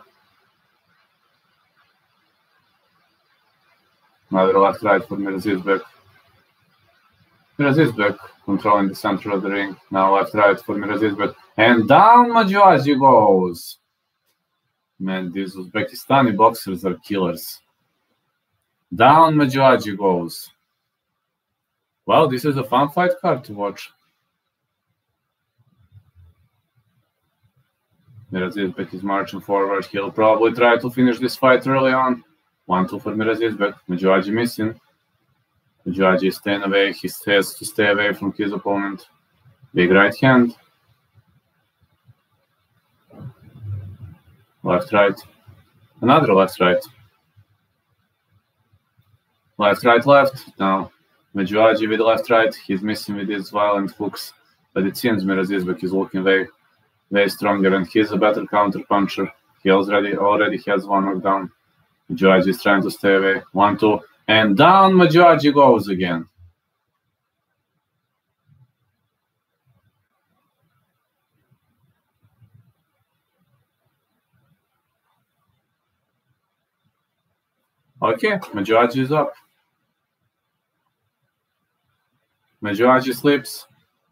Another left right for Mirazizbek. Mirazizbek controlling the center of the ring. Now left right for Mirazizbek. And down Medjugorje goes. Man, these Uzbekistani boxers are killers. Down Medjugorje goes. Wow, this is a fun fight card to watch. Mirazizbek is marching forward. He'll probably try to finish this fight early on. 1-2 for Mirazizbek. Medjugorje missing. Medjugorje is staying away. He has to stay away from his opponent. Big right hand. Left right. Another left right. Left right left. Now Medjugorje with left right. He's missing with his violent hooks. But it seems Mirazizbek is looking very, very stronger, and he's a better counter puncher. He already has one knockdown. Medjugorje is trying to stay away. 1-2. And down Medjugorje goes again. Okay, Medjugorje is up. Medjugorje slips.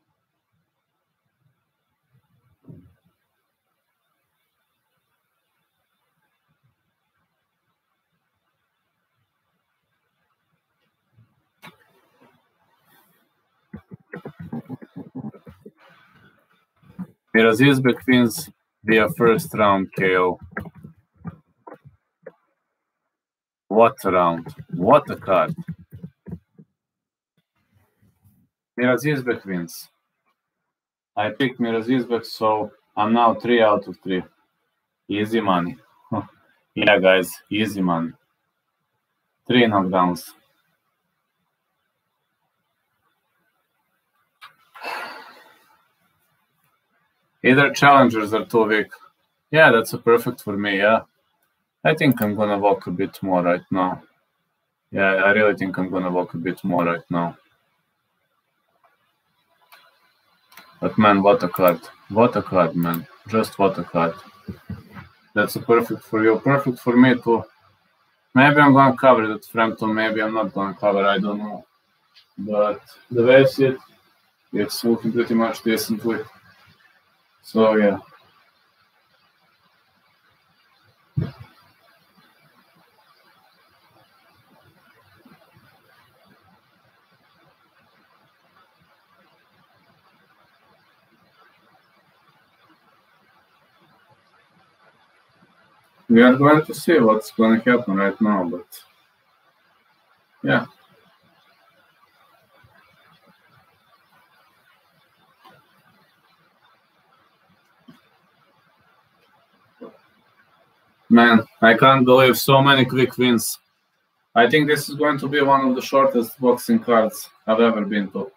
Mirazizbek wins via first round KO. What a round. What a card. Mirazizbek wins. I picked Mirazizbek, so I'm now 3 out of 3. Easy money. Yeah, guys, easy money. 3 knockdowns. Either challengers are too weak. Yeah, that's a perfect for me, yeah. I think I'm gonna walk a bit more right now. Yeah, I really think I'm gonna walk a bit more right now. But man, what a card. What a card, man. Just what a card. That's a perfect for you. Perfect for me too. Maybe I'm gonna cover that Frampton, maybe I'm not gonna cover, I don't know. But the way I see it, it's looking pretty much decently. So yeah. We are going to see what's going to happen right now, but yeah. Man, I can't believe so many quick wins. I think this is going to be one of the shortest boxing cards I've ever been to.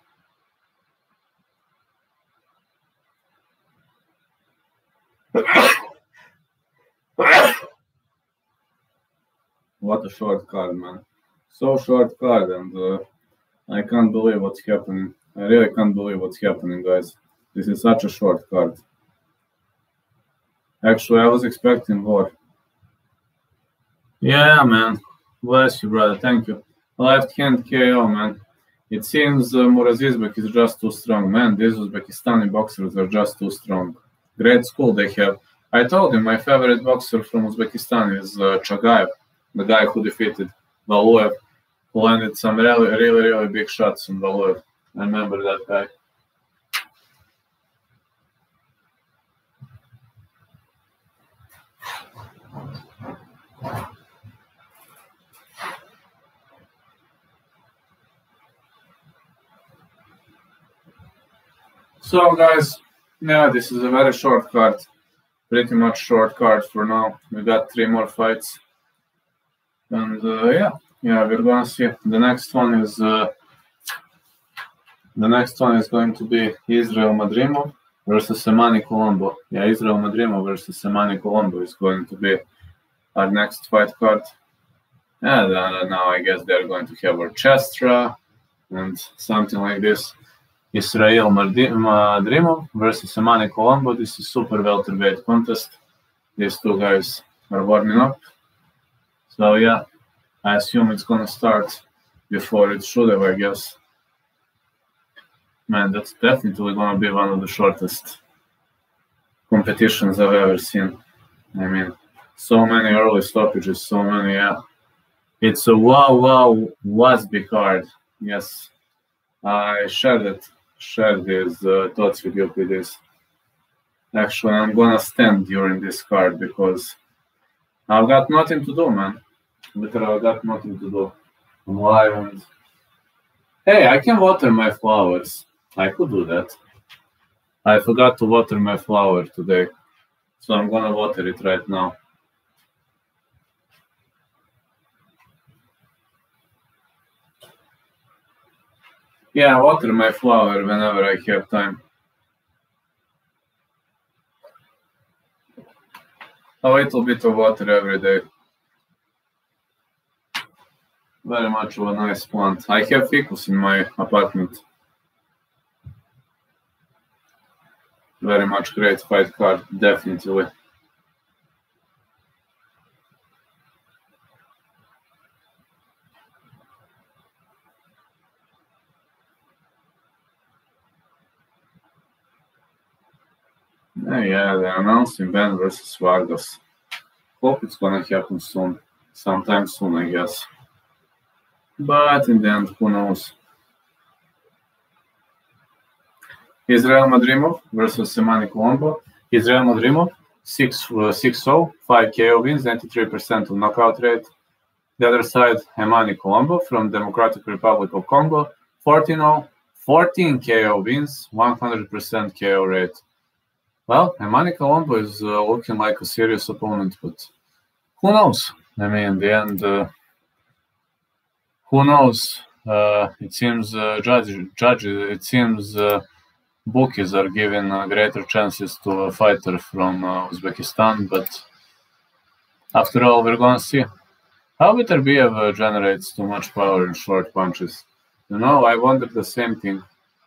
What a short card, man. So short card, and I can't believe what's happening. I really can't believe what's happening, guys. This is such a short card. Actually, I was expecting more. Yeah, man. Bless you, brother. Thank you. Left hand KO, man. It seems Murazizbek is just too strong, man. These Uzbekistani boxers are just too strong. Great school they have. I told you my favorite boxer from Uzbekistan is Chagayev, the guy who defeated Valuev, who landed some really big shots on Valuev. I remember that guy. So, guys, yeah, this is a very short card. Pretty much short card for now. We got 3 more fights. And yeah, we're gonna see. The next one is going to be Israel Madrimov versus Semani Colombo. Yeah, Israel Madrimov versus Semani Colombo is going to be our next fight card. And now I guess they're going to have Orchestra and something like this. Israel Madrimov versus Semani Colombo. This is super welterweight contest. These two guys are warming up. So yeah, I assume it's gonna start before it should have, I guess. Man, that's definitely gonna be one of the shortest competitions I've ever seen. I mean, so many early stoppages, so many, yeah. It's a wow Wasby card. Yes, I shared these thoughts with you with this. Actually, I'm gonna stand during this card because I've got nothing to do, man. Literally, I've got nothing to do. I'm live and hey, I can water my flowers. I could do that. I forgot to water my flower today, so I'm gonna water it right now. Yeah, water my flower whenever I have time. A little bit of water every day. Very much of a nice plant. I have ficus in my apartment. Very much great fight card, definitely. Yeah, they're announcing Ben versus Vargas. Hope it's gonna happen soon. Sometime soon, I guess. But in the end, who knows? Israel Madrimov versus Semani Colombo. Israel Madrimov, 6-0, 5 KO wins, 93% of knockout rate. The other side, Semani Colombo from Democratic Republic of Congo, 14-0, 14 KO wins, 100% KO rate. Well, Semani Colombo is looking like a serious opponent, but who knows? I mean, in the end, who knows? It seems bookies are giving greater chances to a fighter from Uzbekistan, but after all, we're gonna see. How Beterbiev generates too much power in short punches. You know, I wonder the same thing.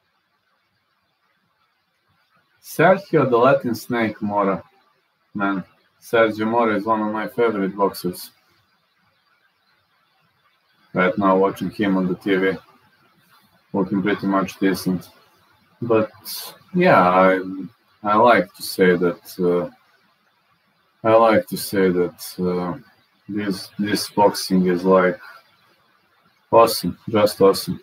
Sergio the Latin Snake Mora. Man, Sergio Mora is one of my favorite boxers. Right now, watching him on the TV, looking pretty much decent. But yeah, I like to say that this boxing is like awesome, just awesome.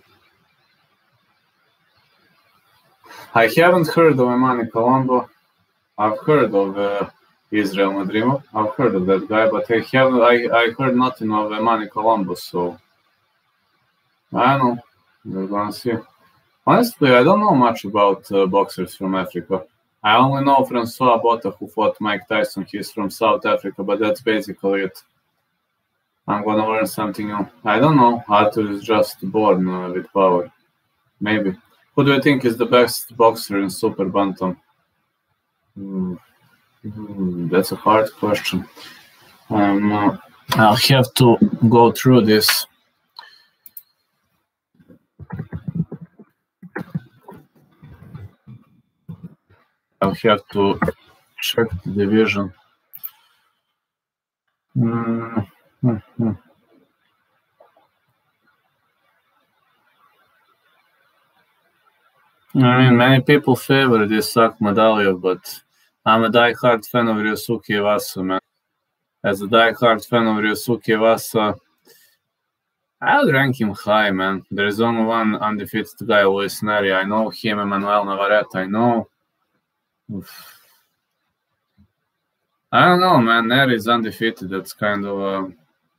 I haven't heard of Semani Colombo. I've heard of Israel Madrimov. I've heard of that guy, but I heard nothing of Semani Colombo. So I don't know. We're gonna see. Honestly, I don't know much about boxers from Africa. I only know Francois Botha, who fought Mike Tyson. He's from South Africa, but that's basically it. I'm gonna learn something new. I don't know. Arthur is just born with power. Maybe. Who do you think is the best boxer in Super Bantam? That's a hard question. I'll have to go through this. I'll have to check the division. I mean, many people favor this Akhmadaliev, but I'm a die-hard fan of Ryosuke Iwasa, man. As a die-hard fan of Ryosuke Iwasa, I would rank him high, man. There is only one undefeated guy, Luis Neri. I know him, Emmanuel Navarrete. I know. I don't know, man. Neri is undefeated. That's kind of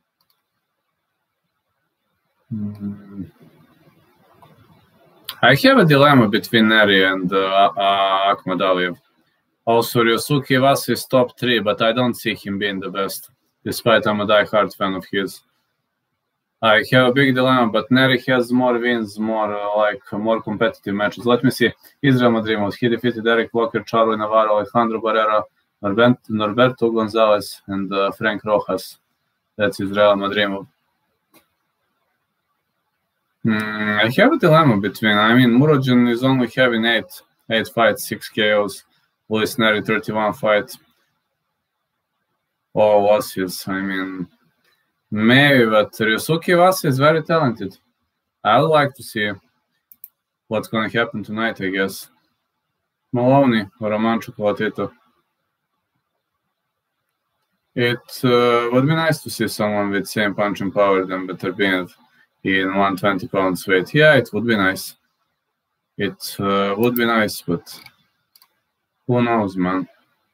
I have a dilemma between Neri and Akhmadaliev. Also, Ryosuke Iwasa is top 3, but I don't see him being the best, despite I'm a die-hard fan of his. I have a big dilemma, but Neri has more wins, more competitive matches. Let me see. Israel Madrimov, he defeated Eric Walker, Charlie Navarro, Alejandro Barrera, Norberto Gonzalez, and Frank Rojas. That's Israel Madrimov. I have a dilemma between. I mean, Murodjan is only having 8 fights, 6 KOs. Luis Neri 31 fights. All losses. I mean, maybe, but Ryosuke Iwasa is very talented. I would like to see what's going to happen tonight, I guess. Maloney or Roman Chocolatito. It would be nice to see someone with same punching power than Beterbiev in 120 pounds weight. Yeah, it would be nice. It would be nice, but who knows, man.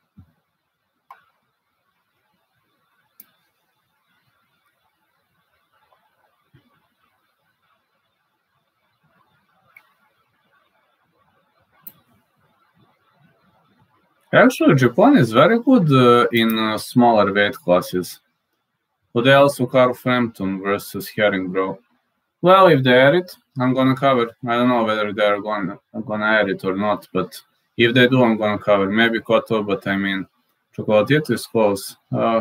Actually, Japan is very good in smaller weight classes. But they also Carl Frampton versus Herringbrough. Well, if they add it, I'm gonna cover. I don't know whether they're gonna add it or not, but if they do, I'm gonna cover. Maybe Cotto, but I mean, Chocolatito is close.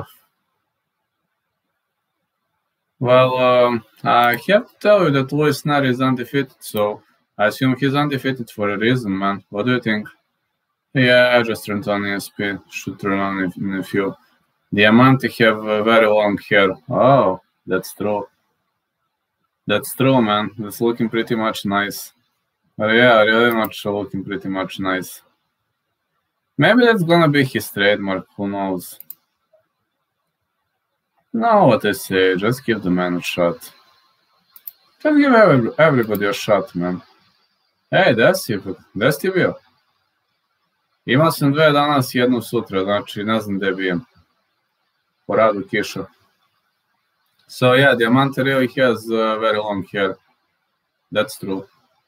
Well, I have to tell you that Luis Neri is undefeated, so I assume he's undefeated for a reason, man. What do you think? Yeah, I just turned on ESP. Should turn on in a few. Diamante have very long hair. Oh, that's true. That's true, man. It's looking pretty much nice. Yeah, really much looking pretty much nice. Maybe that's gonna be his trademark. Who knows? No, what I say. Just give the man a shot. Just give everybody a shot, man. Ej, gde si bio? Imao sam 2 danas, 1 sutra, znači ne znam gde bijem. Po radu kiša. So yeah, Diamante really has very long hair. That's true.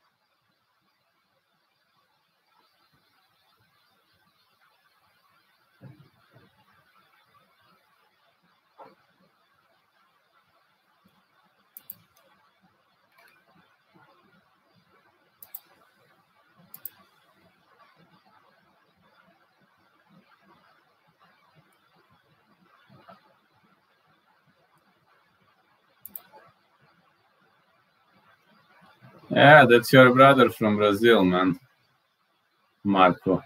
Yeah, that's your brother from Brazil, man. Marco.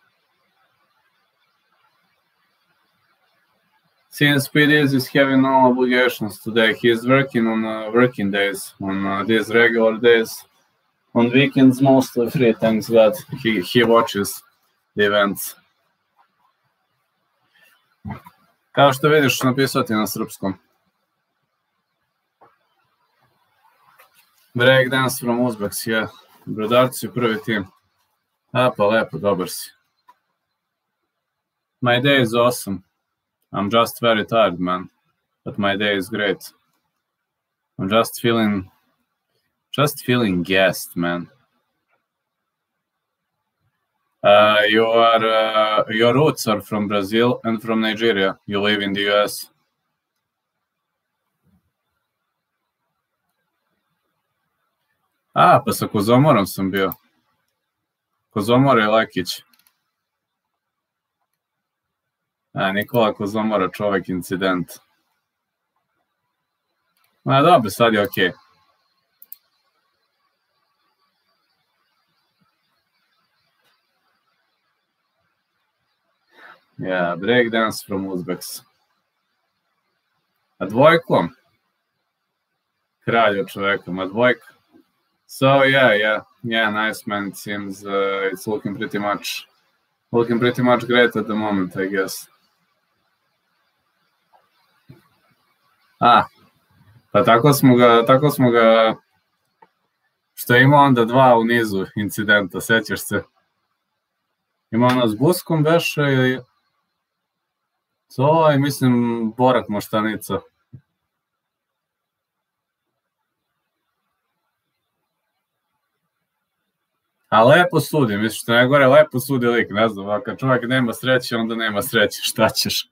Since PDs is having no obligations today, he is working on working days, on these regular days. On weekends, mostly free, thanks God. He watches the events. Kao što vidiš, napisao ti na srpskom. Breakdance from Uzbeks, yeah. Brodarci prvi tim. A, pa lepo, dobar si. My day is awesome. I'm just very tired, man. But my day is great. I'm just feeling gassed, man. Your roots are from Brazil and from Nigeria. You live in the US. Pa sa Kozomorom sam bio. Kozomor je Lekić. Nikola Kozomora, čovek incident. Dobro, sad je okej. Yeah, breakdance from Uzbeks. A dvojkom? Kralj od čoveka, ma dvojka. So yeah, nice man. It seems it's looking pretty much great at the moment, I guess. Pa tako smo ga, što je imao onda 2 u nizu incidenta, sećaš se? Imao ono s Buskom beše i to je, mislim, Borak Moštanica. A lepo sudi, misliš što najgore, lepo sudi lik, ne znam, a kad čovjek nema sreće, onda nema sreće, šta ćeš?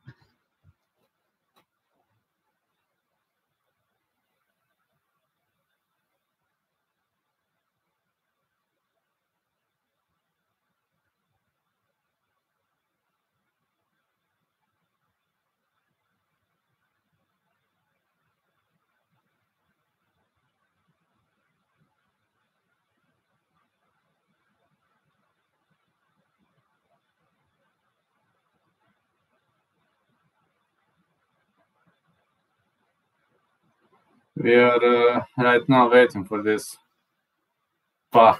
We are right now waiting for this. Pa,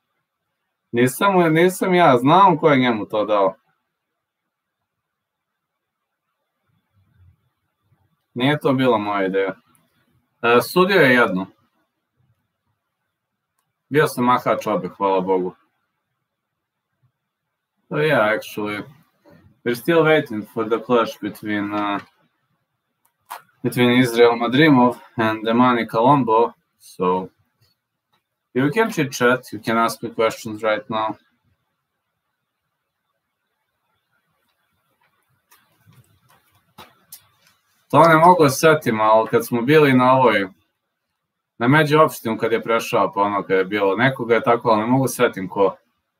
nisam ja, znam ko je njemu to dao. Nije to bila moja ideja. Sudio je jedno. Bio sam mahač obe, hvala Bogu. So yeah, actually, we're still waiting for the clash between Israel Madrimov and Demani Colombo, so you can chit-chat, you can ask me questions right now. To ne mogu setim, ali kad smo bili na ovoj, na međuopštinu kad je prešao, pa ono kad je bilo, nekoga je tako, ali ne mogu setim ko.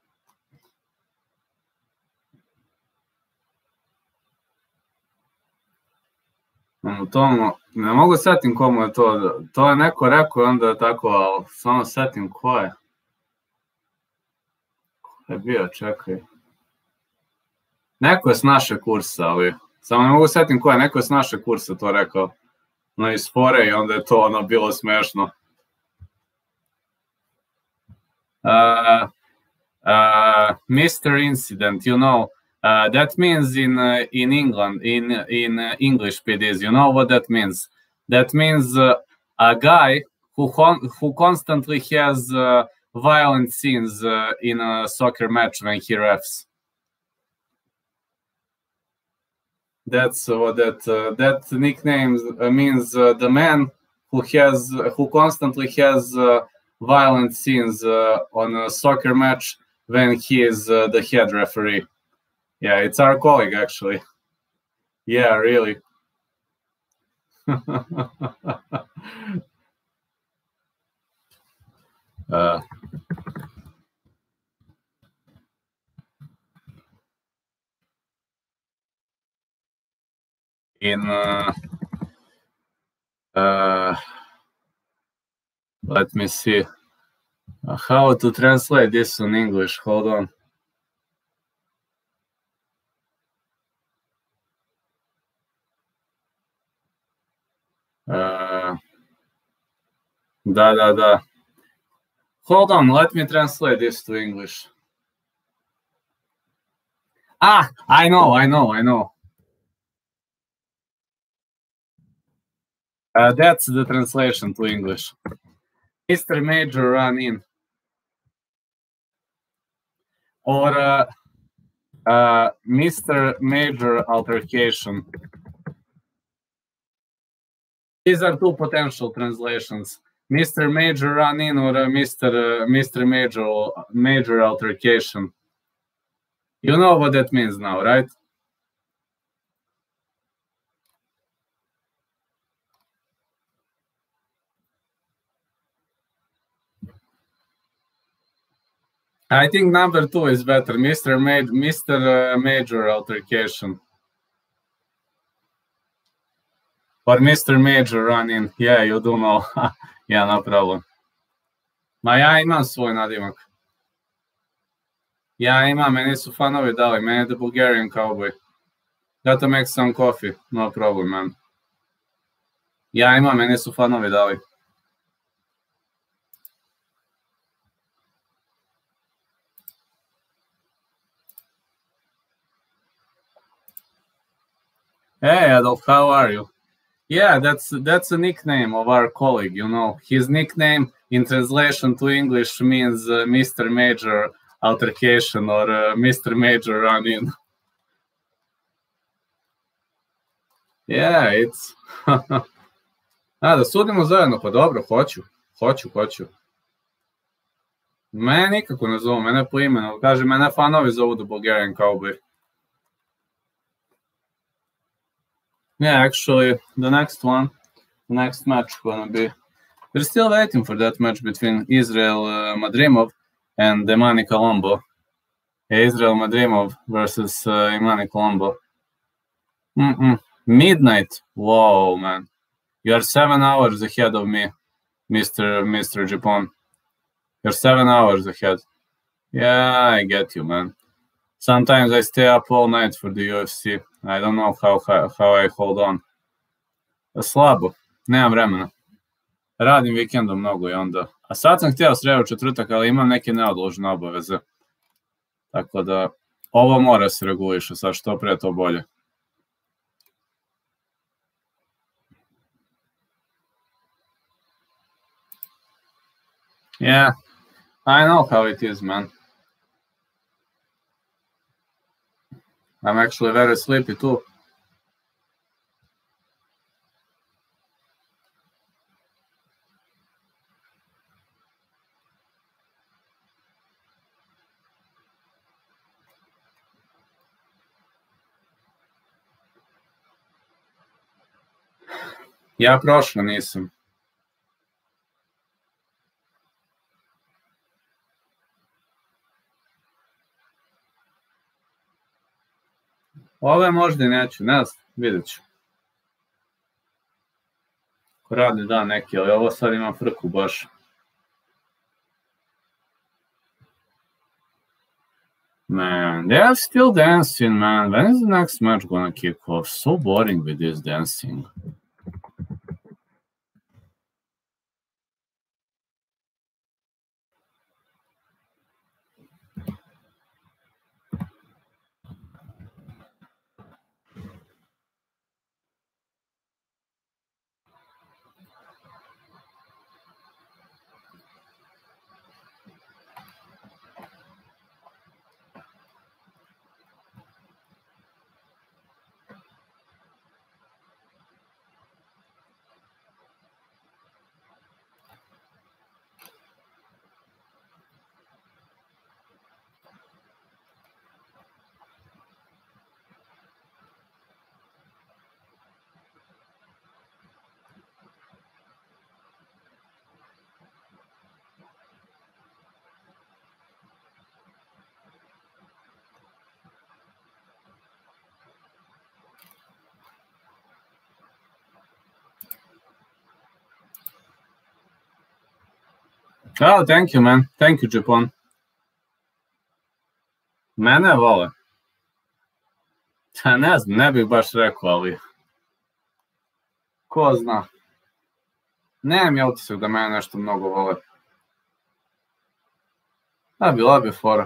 Ne mogu setim komu je to je neko rekao i onda je tako, ali samo setim ko je. Ko je bio, čekaj. Neko je s naše kursa, ali samo ne mogu setim ko je, neko je s naše kursa to rekao. No iz fore i onda je to ono bilo smešno. Mr. Incident, you know, that means in England, in English PDs, you know what that means? That means a guy who constantly has violent scenes in a soccer match when he refs. That's what that nickname means. The man who constantly has violent scenes on a soccer match when he is the head referee. Yeah, it's our colleague, actually. Yeah, really. Let me see how to translate this in English. Hold on. Da. Hold on, let me translate this to English. I know. That's the translation to English. Mr. Major run in. Or Mr. Major altercation. These are two potential translations. Mr. Major run in or Mr. Major altercation. You know what that means now, right? I think number 2 is better. Mr. Major altercation. Or Mr. Major run in. Yeah, you do know. Yeah, no problem. Ma ja imam svoj nadimak. Ja imam, meni su fanovi dali. Meni je The Bulgarian Cowboy. Gotta make some coffee. No problem, man. Ja imam, meni su fanovi dali. Hey, Adolf, how are you? Yeah, that's a nickname of our colleague, you know. His nickname in translation to English means Mr. Major altercation or Mr. Major run in. Yeah, it's... da sudimo zajedno, pa dobro, hoću. Mene nikako ne zovu, mene po imenu. Kaže, mene fanovi zovu The Bulgarian Cowboy. Yeah, actually, the next match gonna be... We're still waiting for that match between Israel Madrimov and Imani Colombo. Israel Madrimov versus Imani Colombo. Midnight. Whoa, man. You are 7 hours ahead of me, Mr. Japan. You're 7 hours ahead. Yeah, I get you, man. Sometimes I stay up all night for the UFC. I don't know how I hold on. Slabo. Nemam vremena. Radim vikendom mnogo i onda. A sad sam htio sredu četvrtak, ali imam neke neodložene obaveze. Tako da, ovo mora se reguliše, sad što pre to bolje. Yeah, I know how it is, man. I'm actually very sleepy too. Ja prošlo nisam. Ove možda i neću, ne znam, vidjet ću. Ko radi da neki, ali ovo sad ima frku baš. Man, they are still dancing, man. When is the next match gonna kick off? So boring with this dancing. Oh, thank you, man. Thank you, Japan. Mene vole. Ne znam, ne bih baš rekao, ali... Ko zna. Nemam ja utisak da mene nešto mnogo vole. Bila bi fora.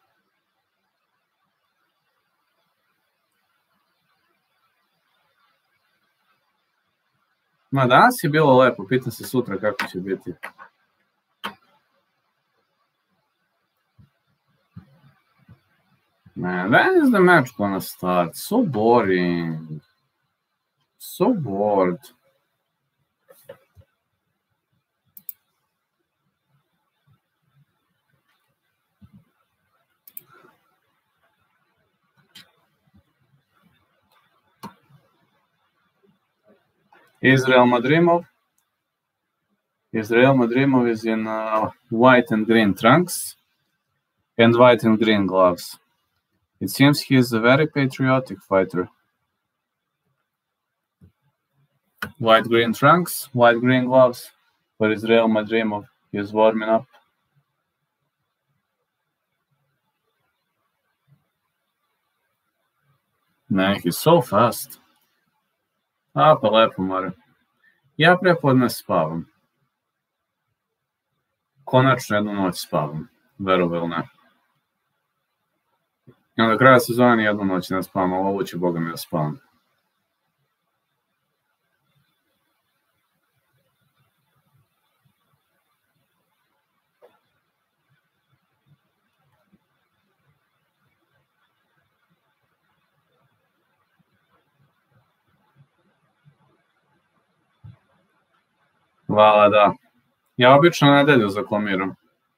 Ma danas je bilo lepo, pitam se sutra kako će biti. Man, when is the match gonna start? So boring. So bored. Israel Madrimov. Israel Madrimov is in white and green trunks and white and green gloves. It seems he is a very patriotic fighter. White-green trunks, white-green gloves for Israel Madrimov. He is warming up. Man, he's so fast. Pa lepo, Mare. Ja prepodne spavam. Konačno jednu noć spavam. Verovo ili ne. I onda kraja sezoni jednu noć ne spavam, ali ovo će Boga mi da spavam. Hvala, da. Ja obično nedelju zaklamiram.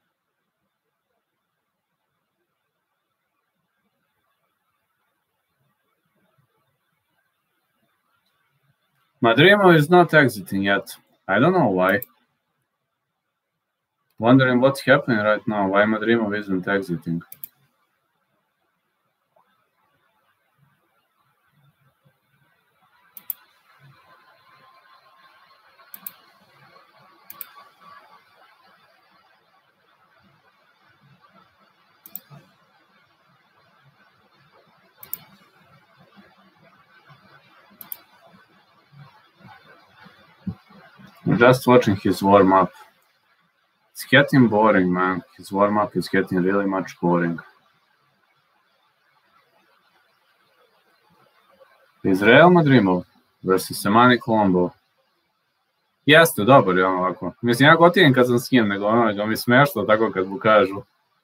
Madrimov is not exiting yet. I don't know why. Wondering what's happening right now, why Madrimov isn't exiting. I'm just watching his warm-up. It's getting boring, man. His warm-up is getting really much boring. Israel Madrimov versus Semani Colombo. Jeste, dobar je on ovako. Mislim, ja gotivim kad sam s njim, nego mi smešno tako kad mu kažu.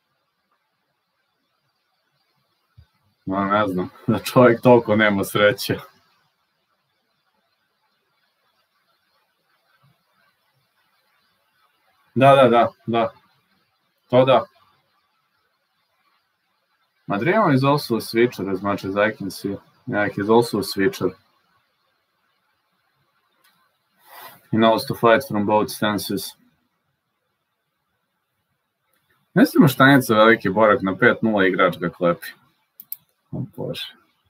No, ne znam, da čovjek toliko nema sreće. Da. To da. Madrimov is also a switcher, as much as I can see. Yeah, he's also a switcher. He knows to fight from both stances. Mislimo Štanica veliki borak na 5-0 igrač ga klepi. O Bože.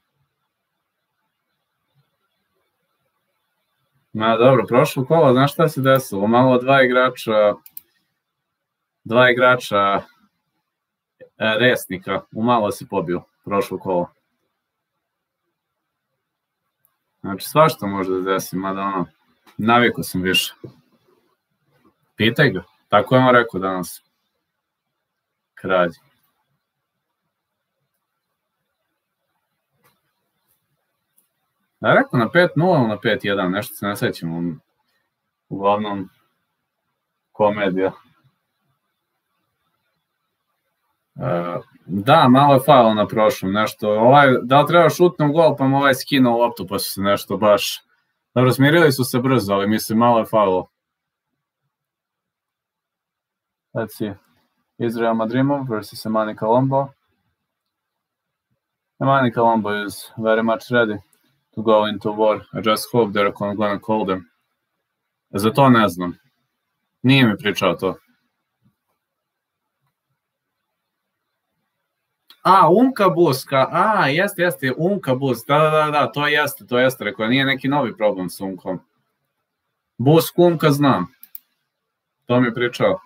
Ma dobro, prošlo kolo, znaš šta se desilo? Malo dva igrača Resnika, umalo se pobio prošlo kolo. Znači, svašta može da desi, mada ono, navikao sam više. Pitaj ga, tako je on rekao danas. Kralj. Ja rekao na 5-0 ili na 5-1, nešto se ne sećam. Uglavnom, komedija. Da, malo je faul na prošlom, nešto. Da li treba šutnem gol, pa mu skinuo loptu, pa su se nešto baš... Dobro, smirili su se brzo, ali mislim, malo je faul. Let's see. Israel Madrimov versus Semani Colombo. Semani Colombo is very much ready to go into war. I just hope they're gonna call them. Za to ne znam. Nije mi pričao to. Umka Buska, jeste, Umka Busk, da, to jeste, rekao, nije neki novi problem s Umkom. Busk, Umka znam. To mi je pričao.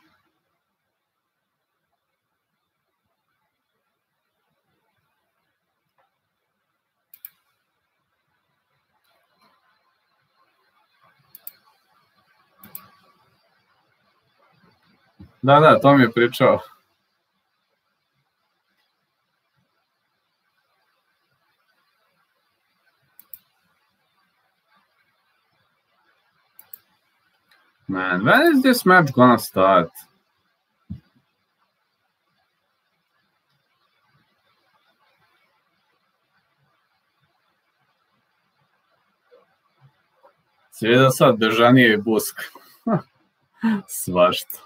Da, to mi je pričao. Man, when is this match gonna start? Si vidio sad Bežanije i Busk. Svašta.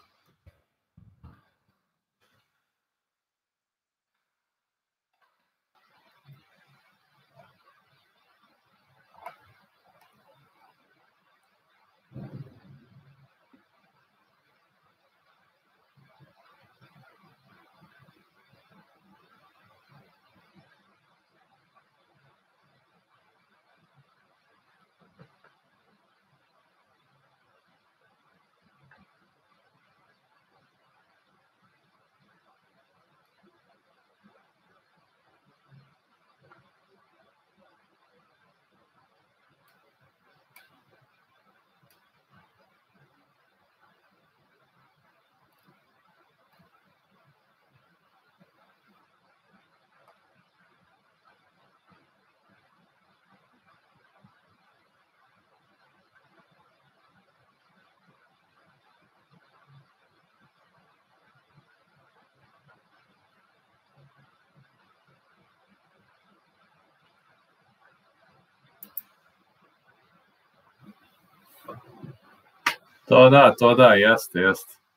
To da, jeste.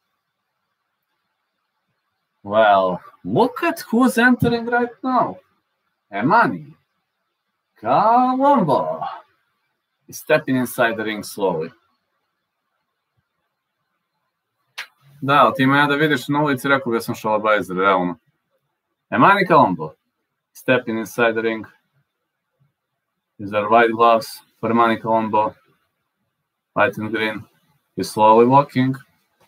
Well, look at who's entering right now. Emani Colombo is stepping inside the ring slowly. Da, ti me da vidiš na ulici, rekao da sam šalabajzer, realno. Emani Colombo stepping inside the ring. These are white gloves for Emani Colombo. White and green. He's slowly walking.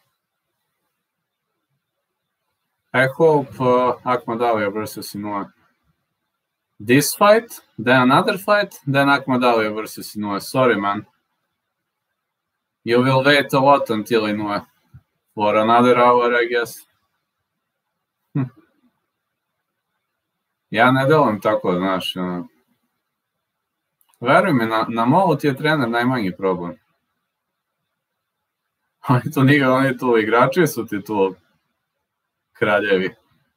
I hope Akhmadaliev versus Inoue. This fight, then another fight, then Akhmadaliev versus Inoue. Sorry, man. You will wait a lot until Inoue. For another hour, I guess. Ja ne delam tako, znaš. Veruj mi, na molu ti je trener najmanji problem. Oni tu igrači su ti tu kraljevi.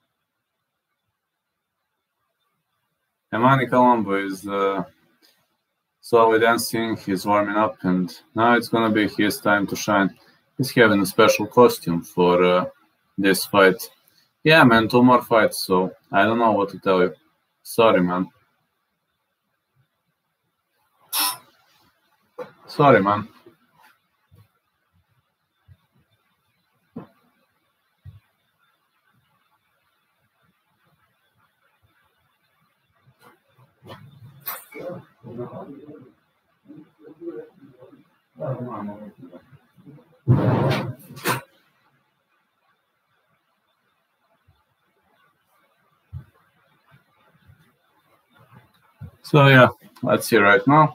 Emani Colombo is slowly dancing, he's warming up, and now it's gonna be his time to shine. He's having a special costume for this fight. Yeah, man, 2 more fights, so I don't know what to tell you. Sorry, man. Sorry, man. So yeah, let's see right now.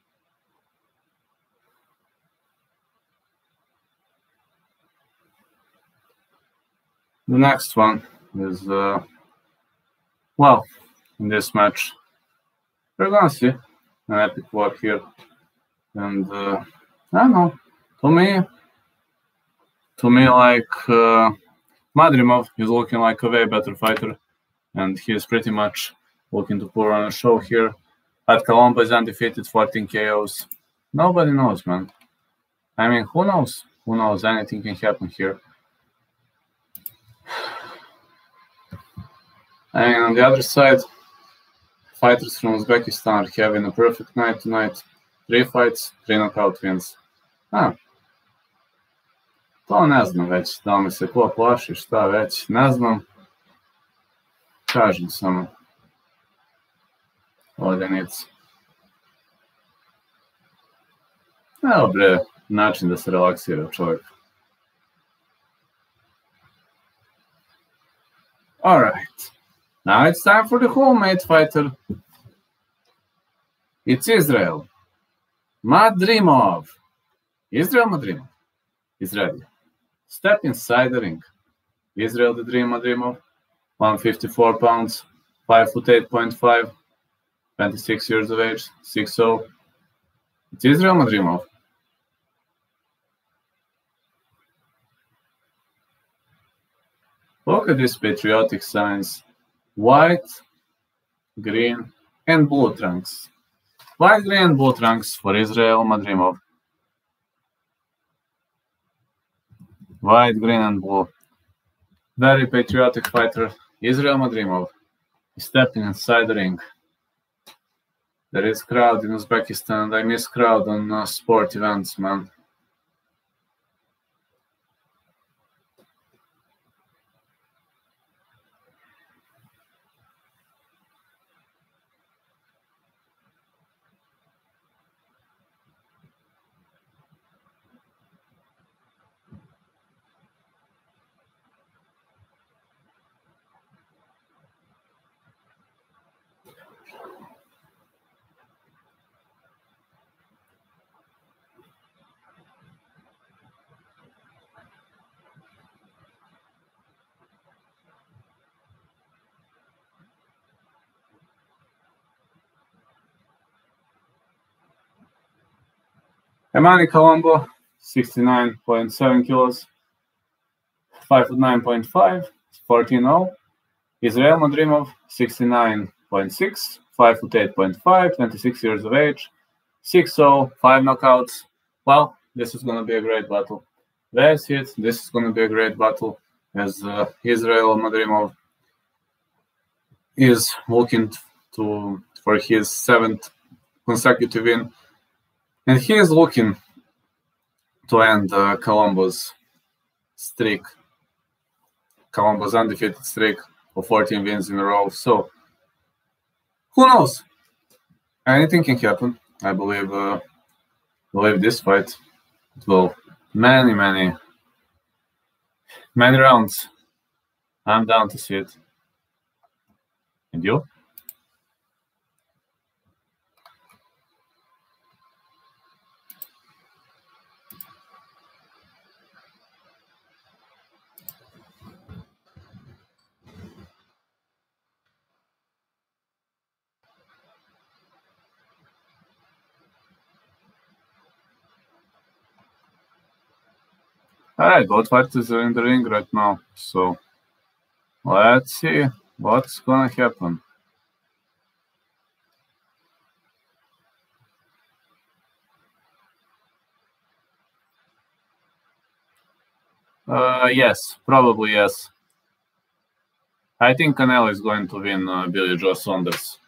The next one is, well, in this match, we're gonna see an epic war here. And I don't know, to me, like, Madrimov is looking like a way better fighter, and he is pretty much looking to put on a show here. But Colombo is undefeated, 14 KOs. Nobody knows, man. I mean, who knows? Who knows? Anything can happen here. And on the other side, fighters from Uzbekistan are having a perfect night tonight. 3 fights, 3 knockout wins. To ne znam već, da li mi se ko plaši, šta već, ne znam. Kažem samo. Vodenic. Evo bre, način da se relaksira čovjek. Alright. Now it's time for the homemade fighter. It's Israel Madrimov. Israel Madrimov is ready. Step inside the ring. Israel the Dream Madrimov, 154 pounds, 5'8.5", 26 years of age, 6'0". It's Israel Madrimov. Look at these patriotic signs. White, green, and blue trunks. White, green, and blue trunks for Israel Madrimov. White, green, and blue. Very patriotic fighter, Israel Madrimov, is stepping inside the ring. There is crowd in Uzbekistan, and I miss crowd on sport events, man. Emani Colombo, 69.7 kilos, 5'9.5", 14-0. Israel Madrimov, 69.6, 5'8.5", 26 years of age, 6'0", 5 knockouts. Well, This is going to be a great battle. That's it. This is going to be a great battle as Israel Madrimov is looking for his 7th consecutive win, and he is looking to end Colombo's streak, Colombo's undefeated streak of 14 wins in a row. So who knows? Anything can happen. I believe this fight will many rounds. I'm down to see it. And you? All right, both fighters are in the ring right now, so let's see what's gonna happen. Yes, probably yes. I think Canelo is going to win Billy Joe Saunders.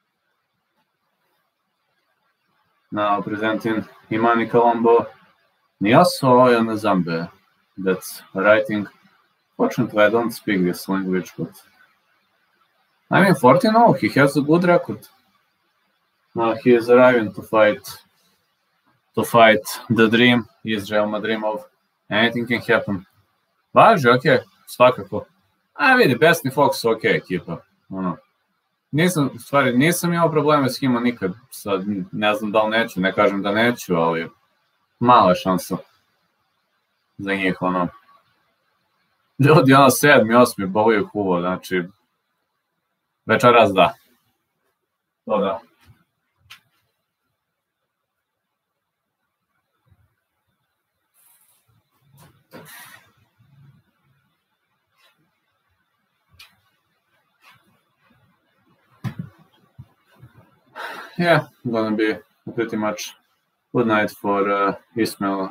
Now presenting Imani Colombo, Nyaso Yanazambe. That's writing. Fortunately, I don't speak this language, but I mean, 14-0, he has a good record. Now he is arriving to fight the dream, Israel Madrimov. Anything can happen. Važi, ok, svakako. A vidi, Besni Fox, ok ekipa. Nisam imao probleme s njima nikad. Sad ne znam da li neću, ne kažem da neću, ali mala šansa za njih, Ljudi, 7. 8. bolaju huvo, znači večeras da. To da. Yeah, gonna be pretty much good night for Israel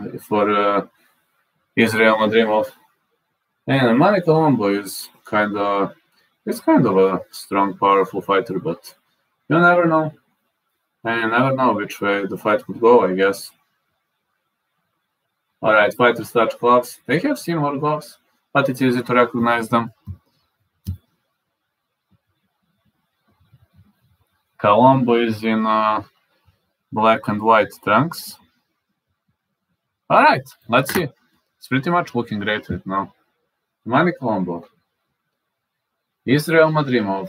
Madrimov. And Imani Colombo is kind of a strong, powerful fighter, but you never know. And you never know which way the fight could go, I guess. All right, fighters touch gloves. They have similar gloves, but it's easy to recognize them. Colombo is in black and white trunks. All right, let's see. It's pretty much looking great right now. Imani Colombo, Israel Madrimov.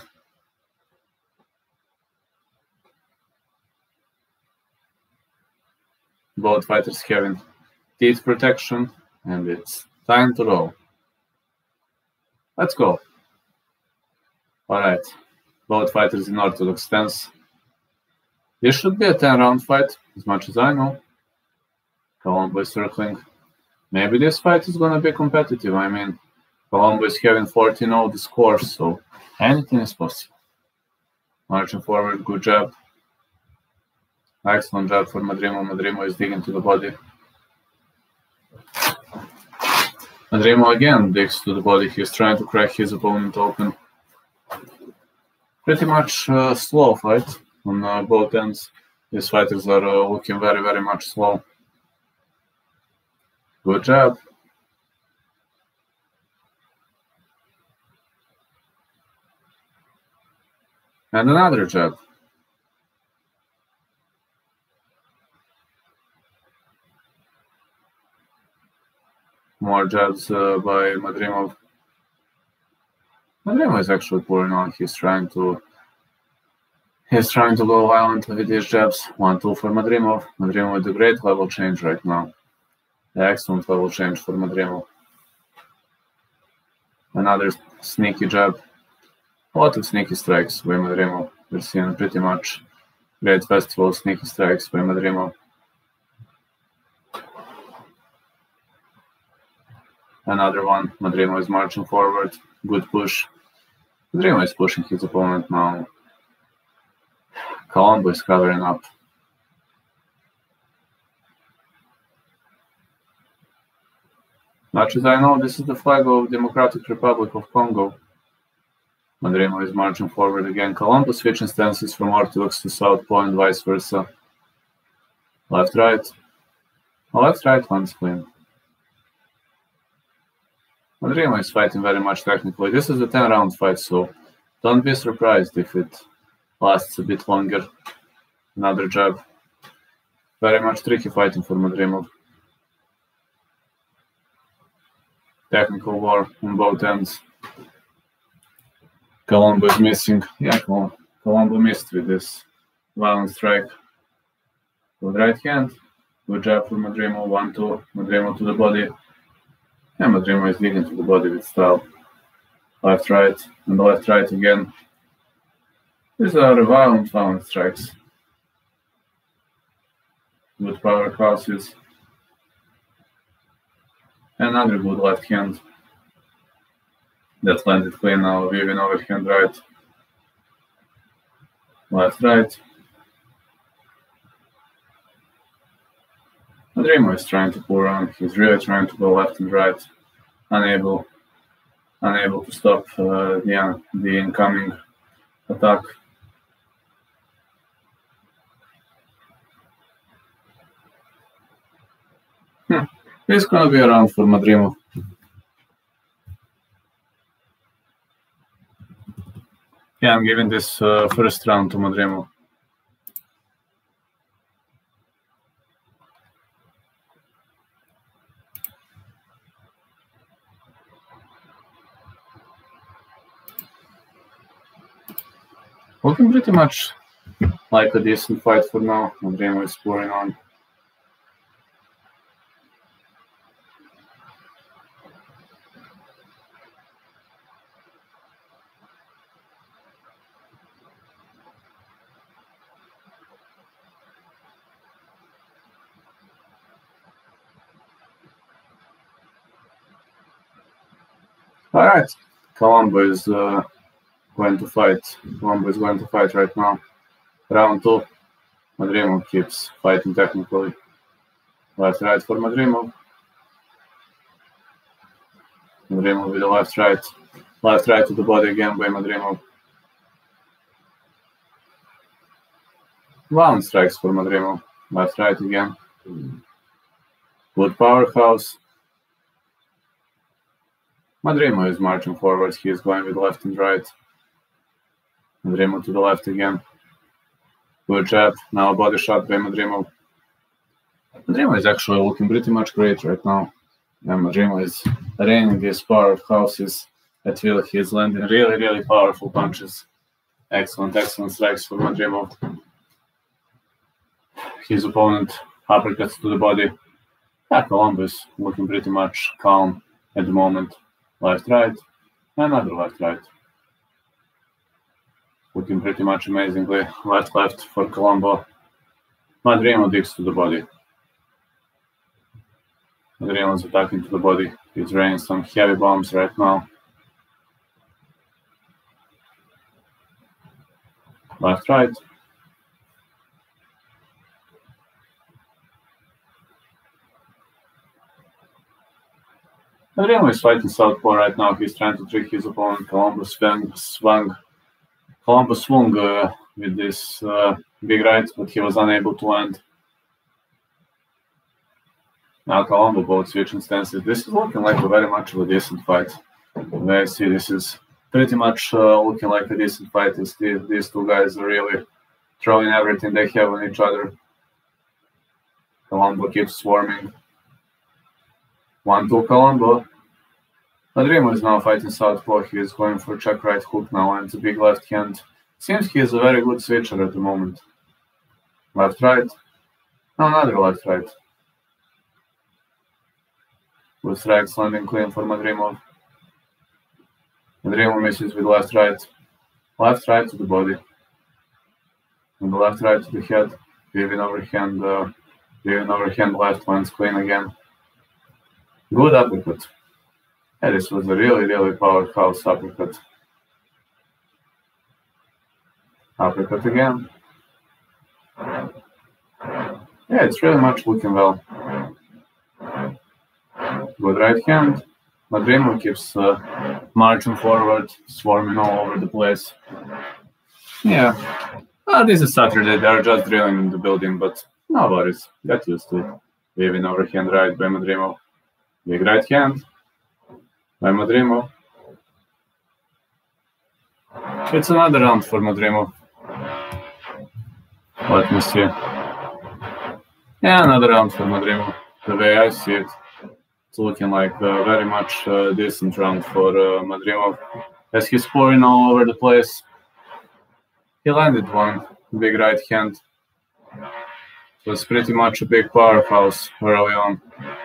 Both fighters having teeth protection, and it's time to roll. Let's go. All right, both fighters in orthodox stance. This should be a 10-round fight, as much as I know. Colombo is circling. Maybe this fight is going to be competitive. I mean, Colombo is having 14-0 the score, so anything is possible. Marching forward, good jab. Excellent jab for Madrimov. Madrimov is digging to the body. Madrimov again digs to the body. He's trying to crack his opponent open. Pretty much slow fight on both ends. These fighters are looking very much slow. Good jab. And another jab. More jabs by Madrimov. Madrimov is actually pouring on. He's trying to go violent with these jabs. 1-2 for Madrimov. Madrimov with a great level change right now. Excellent level change for Madrimov. Another sneaky jab. A lot of sneaky strikes by Madrimov. We're seeing pretty much great festival of sneaky strikes by Madrimov. Another one. Madrimov is marching forward. Good push. Madrimov is pushing his opponent now. Colombo is covering up. Much as I know, this is the flag of Democratic Republic of Congo. Madrimo is marching forward again. Colombo switching stances from orthodox to southpaw and vice versa. Left, right. Left, right, lands clean. Madrimo is fighting very much technically. This is a 10-round fight, so don't be surprised if it lasts a bit longer. Another jab. Very much tricky fighting for Madrimo. Technical war on both ends. Colombo is missing. Yeah, Colombo missed with this violent strike. Good right hand. Good jab for Madrimo. 1-2. Madrimo to the body. And Madrimo is digging to the body with style. Left, right, and left, right again. These are violent strikes. Good powerhouses. Another good left hand. That landed clean now. Weaving overhand right. Left, right. Madrimo is trying to pull around. He's really trying to go left and right. Unable to stop the incoming attack. It's gonna be a round for Madrimo. Yeah, I'm giving this first round to Madrimo. Looking pretty much like a decent fight for now. Madrimo is pouring on. All right, Colombo is going to fight. Colombo is going to fight right now. Round 2. Madrimo keeps fighting technically. Left, right for Madrimo. Madrimo with the left, right. Left, right to the body again by Madrimo. Violent strikes for Madrimo. Left, right again. Good powerhouse. Madrimo is marching forward. He is going with left and right. Madrimo to the left again. Good jab. Now a body shot by Madrimo. Madrimo is actually looking pretty much great right now. And Madrimo is raining his powerhouses at will. He is landing really, really powerful punches. Excellent strikes for Madrimo. His opponent uppercuts to the body. Yeah, Colombo is looking pretty much calm at the moment. Left, right, another left, right. Looking pretty much amazingly. Left, left for Colombo. Madrimo digs to the body. Madrimo is attacking to the body. He's raining some heavy bombs right now. Left, right. Madrimo is fighting southpaw right now. He's trying to trick his opponent. Colombo swung with this big right, but he was unable to land. Now Colombo both switching stances. This is looking like a very much of a decent fight. I see this is pretty much looking like a decent fight. These two guys are really throwing everything they have on each other. Colombo keeps swarming. 1-2 Colombo. Madrimo is now fighting southpaw. He is going for check right hook now and a big left hand. Seems he is a very good switcher at the moment. Left right. Now another left right. Good strikes landing clean for Madrimo. Madrimo misses with left right. Left right to the body. And the left right to the head. Weaving overhand left lands clean again. Good uppercut. Yeah, this was a really, really powerhouse uppercut. Uppercut again. Yeah, it's really much looking well. Good right hand. Madrimov keeps marching forward, swarming all over the place. Yeah. This is Saturday. They're just drilling in the building, but no worries. Get used to it. Waving overhand right by Madrimov. Big right hand by Madrimov. It's another round for Madrimov. Let me see. Yeah, another round for Madrimov. The way I see it, it's looking like a very much decent round for Madrimov. As he's scoring all over the place. He landed one big right hand. It was pretty much a big powerhouse early on.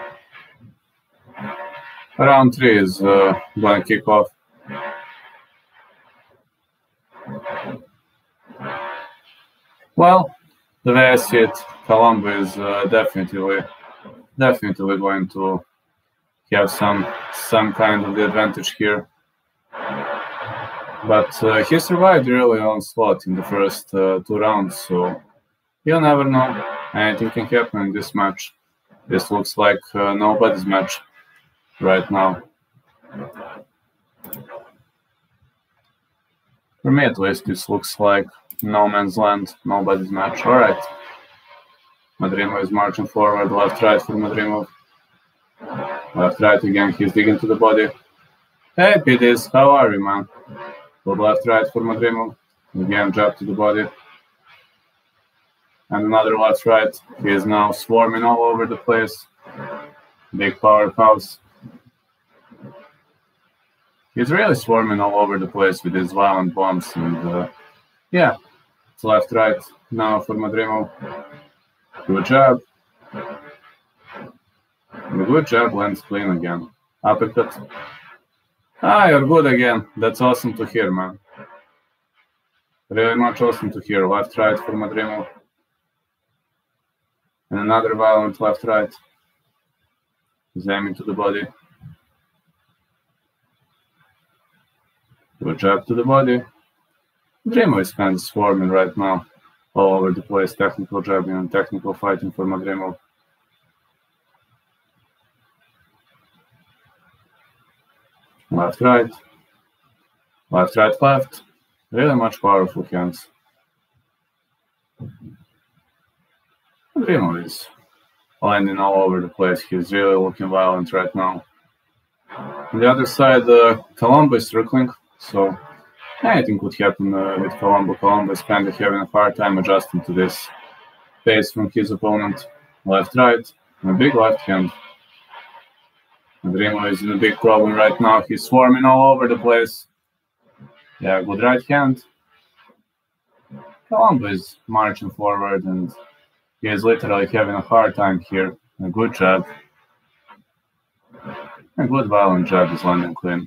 Round 3 is going to kick off. Well, the way I see it, Colombo is definitely going to have some kind of the advantage here. But he survived really on slot in the first 2 rounds, so you'll never know. Anything can happen in this match. This looks like nobody's match right now. For me, at least, this looks like no man's land, nobody's match. All right. Madrimov is marching forward, left-right for Madrimov. Left-right again, he's digging to the body. Hey, PDs, how are you, man? Good left-right for Madrimov. Again, jab to the body. And another left-right. He is now swarming all over the place. Big powerhouse. He's really swarming all over the place with his violent bombs. And yeah, it's left-right now for Madrimov. Good jab. And a good jab lands clean again. Uppercut. You're good again. That's awesome to hear, man. Really much awesome to hear. Left-right for Madrimov. And another violent left-right. He's aiming to the body. Good jab to the body. Madrimov is kind of swarming right now. All over the place. Technical jabbing and technical fighting for Madrimov. Left-right. Left-right, left. Really much powerful hands. Madrimov is landing all over the place. He's really looking violent right now. On the other side, Colombo is circling, so anything could happen with Colombo. Colombo is kind of having a hard time adjusting to this pace from his opponent. Left-right, a big left hand. Madrimov is in a big problem right now. He's swarming all over the place. Yeah, good right hand. Colombo is marching forward and he is literally having a hard time here. A good jab. A good violent jab is landing clean.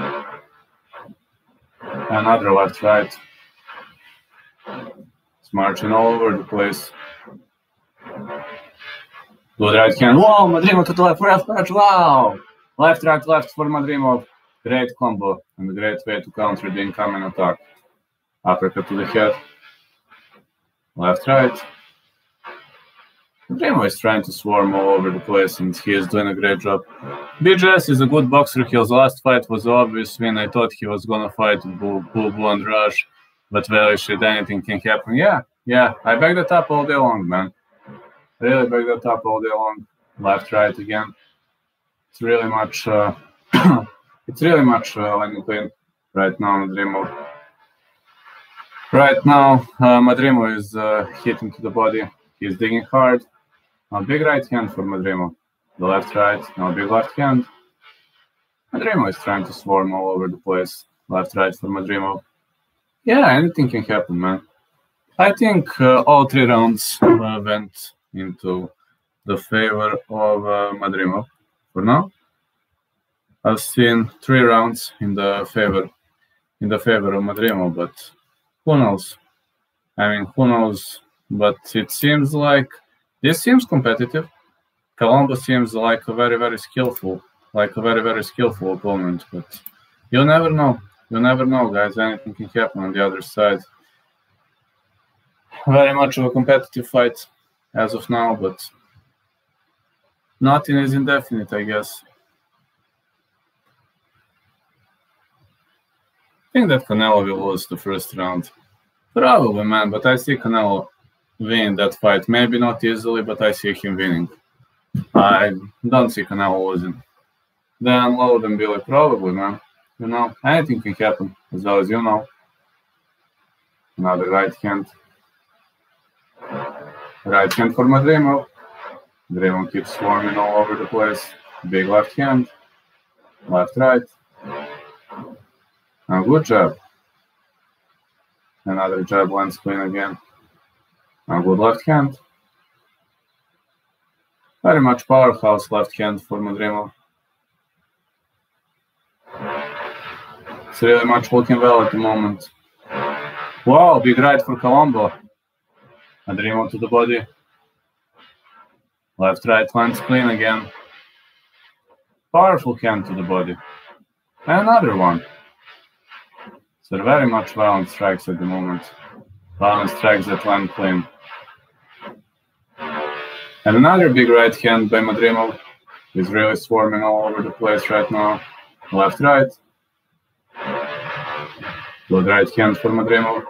Another left-right. It's marching all over the place. Good right hand. Wow, Madrimov to the left, wow! Left, right, left for Madrimov. Great combo and a great way to counter the incoming attack. Uppercut to the head. Left, right. Madrimov is trying to swarm all over the place and he is doing a great job. BJS is a good boxer. His last fight was an obvious win. I thought he was going to fight Boo and Rush, but well, shit, anything can happen. Yeah, I backed that up all day long, man. Really backed that up all day long. Left, right again. It's really much landing clean right now, Madrimov. Right now, Madrimov is hitting to the body. He's digging hard. A big right hand for Madrimov. The left, right. Now big left hand. Madrimov is trying to swarm all over the place. Left, right for Madrimov. Yeah, anything can happen, man. I think all 3 rounds went into the favor of Madrimov. For now, I've seen 3 rounds in the favor of Madrimov, but who knows? I mean, who knows? But it seems like this seems competitive. Colombo seems like a very skillful opponent, but you'll never know. You'll never know, guys. Anything can happen on the other side. Very much of a competitive fight as of now, but nothing is indefinite, I guess. think that Canelo will lose the first round. Probably, man, but I see Canelo winning that fight. Maybe not easily, but I see him winning. I don't see Canelo losing. Then Loudon Billy, probably, man. You know, anything can happen, as well as you know. Another right hand. Right hand for Madrimov. Madrimov keeps swarming all over the place. Big left hand. Left, right. And good jab. Another jab lands clean again. And good left hand. Very much powerhouse left hand for Madrimov. It's really much looking well at the moment. Wow, big right for Colombo. Madrimov to the body. Left, right lands clean again. Powerful hand to the body. And another one. So very much violent strikes at the moment. Violent strikes that land clean. And another big right hand by Madrimov. He's really swarming all over the place right now. Left, right. Good right hand for Madrimov.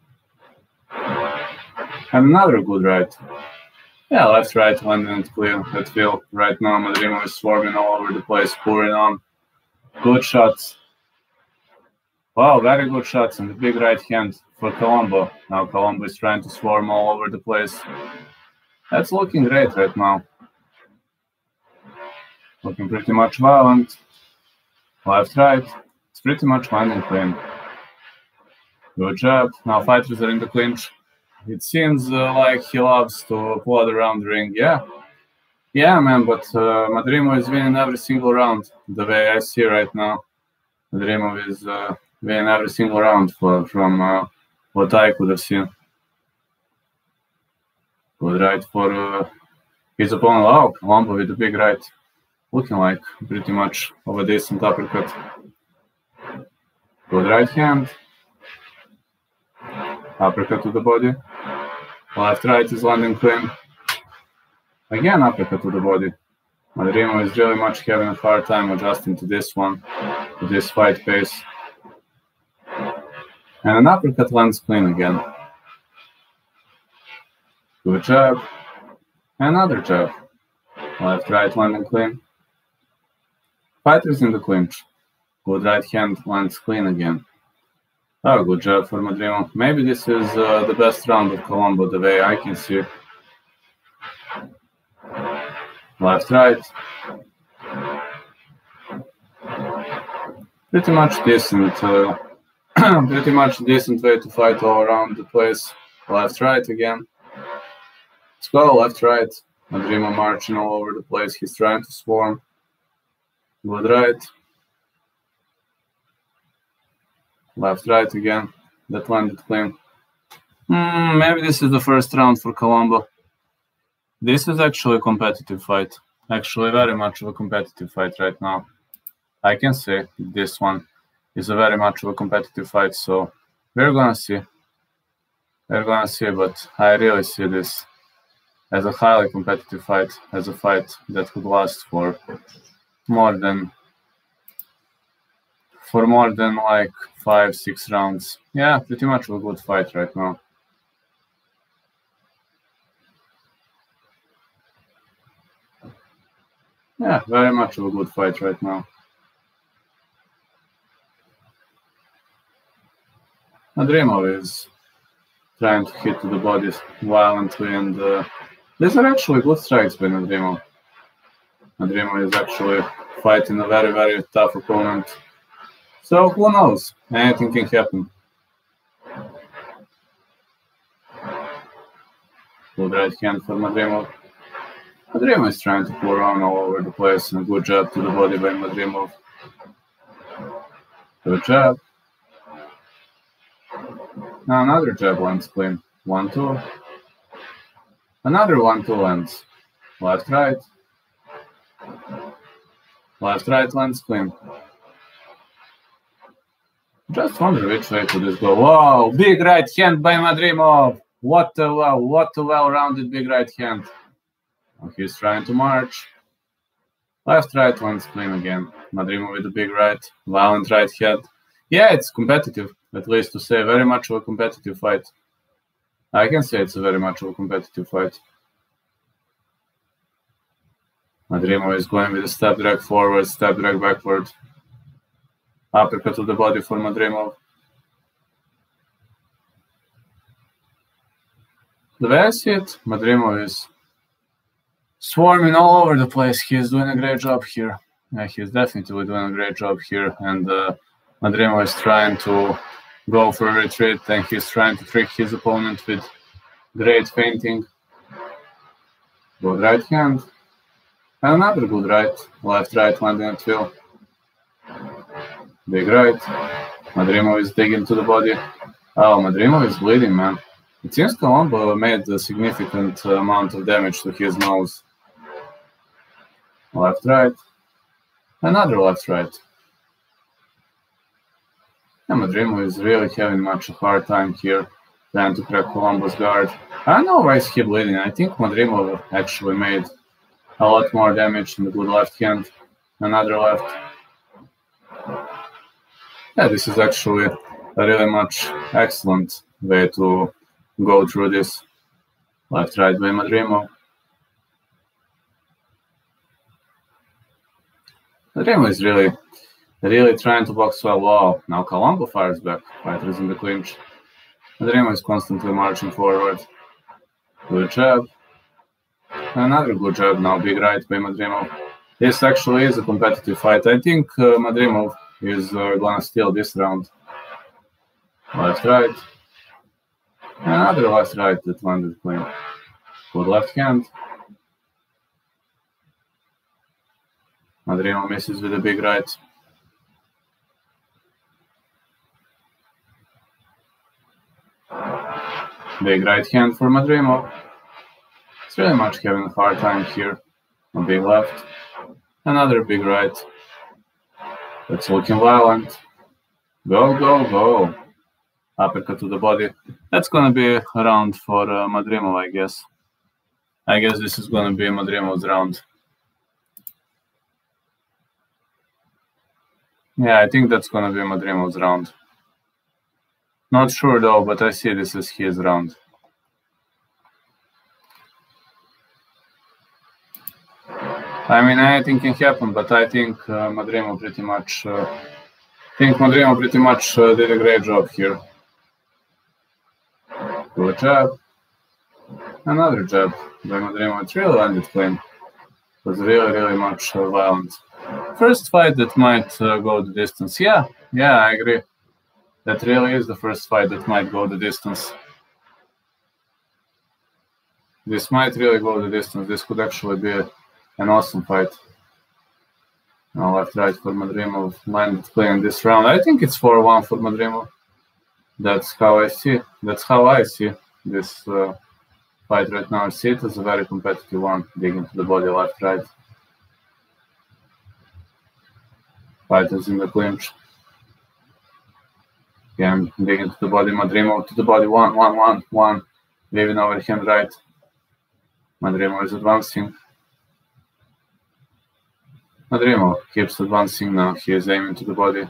And another good right. Yeah, left, right, landing it clear. That feel right now Madrimov is swarming all over the place, pouring on. Good shots. Wow, very good shots and the big right hand for Colombo. Now Colombo is trying to swarm all over the place. That's looking great right now. Looking pretty much violent. Left, right. It's pretty much landing clean. Good job. Now fighters are in the clinch. It seems like he loves to plod around the ring. Yeah, man, but Madrimov is winning every single round the way I see right now. Madrimov is winning every single round from what I could have seen. Good right for his opponent. Wow, Colombo with a big right. Looking like pretty much of a decent uppercut. Good right hand. Uppercut to the body. Left, right is landing clean. Again, uppercut to the body. Madrimov is really much having a hard time adjusting to this one, to this fight pace. And an uppercut lands clean again. Good jab. Another jab. Left, right landing clean. Fighters in the clinch. Good right hand lands clean again. Oh, good job for Madrimov. Maybe this is the best round of Colombo the way I can see. Left, right. Pretty much decent. Pretty much decent way to fight all around the place. Left, right again. Let's go left, right. Madrimov marching all over the place. He's trying to swarm. Good right. Left, right again. That landed clean. Maybe this is the first round for Colombo. This is actually a competitive fight. Actually, very much of a competitive fight right now. I can say this one is a very much of a competitive fight. So we're gonna see. We're gonna see, but I really see this as a highly competitive fight, as a fight that could last for more than like 5-6 rounds. Yeah, pretty much a good fight right now. Yeah, very much of a good fight right now. Madrimov is trying to hit to the body violently, and these are actually good strikes by Madrimov. Madrimov is actually fighting a very, very tough opponent. So who knows? Anything can happen. Good right hand for Madrimov. Madrimov is trying to pull around all over the place, and a good jab to the body by Madrimov. Good jab. Now another jab lands clean. 1-2. Another 1-2 lands. Left, right. Left, right lands clean. Just wonder which way could this go. Wow, big right hand by Madrimov. What a well-rounded big right hand. He's trying to march. Left, right lands clean again. Madrimov with a big right. Violent right hand. Yeah, it's competitive, at least to say very much of a competitive fight. I can say it's a very much of a competitive fight. Madrimov is going with a step drag forward, step drag backward. Uppercut to the body for Madrimov. The way I see it, Madrimov is swarming all over the place. He's doing a great job here. Yeah, he's definitely doing a great job here. And Madrimov is trying to go for a retreat, and he's trying to trick his opponent with great feinting. Good right hand. And another good right. Left right landing at will. Big right. Madrimov is digging to the body. Oh, Madrimov is bleeding, man. It seems Colombo made a significant amount of damage to his nose. Left right. Another left right. And Madrimov is really having much a hard time here trying to crack Colombo's guard. I don't know why is he bleeding. I think Madrimov actually made a lot more damage in the good left hand. Another left. Yeah, this is actually a really much excellent way to go through this. Left right by Madrimov. Madrimov is really trying to box well. Wow, now Colombo fires back. Fighter is in the clinch. Madrimov is constantly marching forward. Good jab. Another good jab now, big right by Madrimov. This actually is a competitive fight. I think Madrimov is gonna steal this round. Left right. Another left right that landed clean. Good left hand. Madrimov misses with a big right. Big right hand for Madrimov. It's really much having a hard time here. A big left. Another big right. It's looking violent. Go, go, go. Uppercut to the body. That's gonna be a round for Madrimov, I guess. I guess this is gonna be Madrimov's round. Yeah, I think that's gonna be Madrimov's round. Not sure though, but I see this as his round. I mean, anything can happen, but I think Madrimov pretty much did a great job here. Good jab. Another jab by Madrimov. It really landed clean. It was really much violent. First fight that might go the distance. Yeah, I agree. That really is the first fight that might go the distance. This might really go the distance. This could actually be an awesome fight. Now left right for Madrimov. Landed clean this round. I think it's 4-1 for Madrimov. That's how I see. That's how I see this fight right now. I see it as a very competitive one. Digging to the body, left, right. Fighters in the clinch. Again, digging to the body, Madrimov to the body, one. Leaving overhand right. Madrimov is advancing. Madrimov keeps advancing now. He is aiming to the body.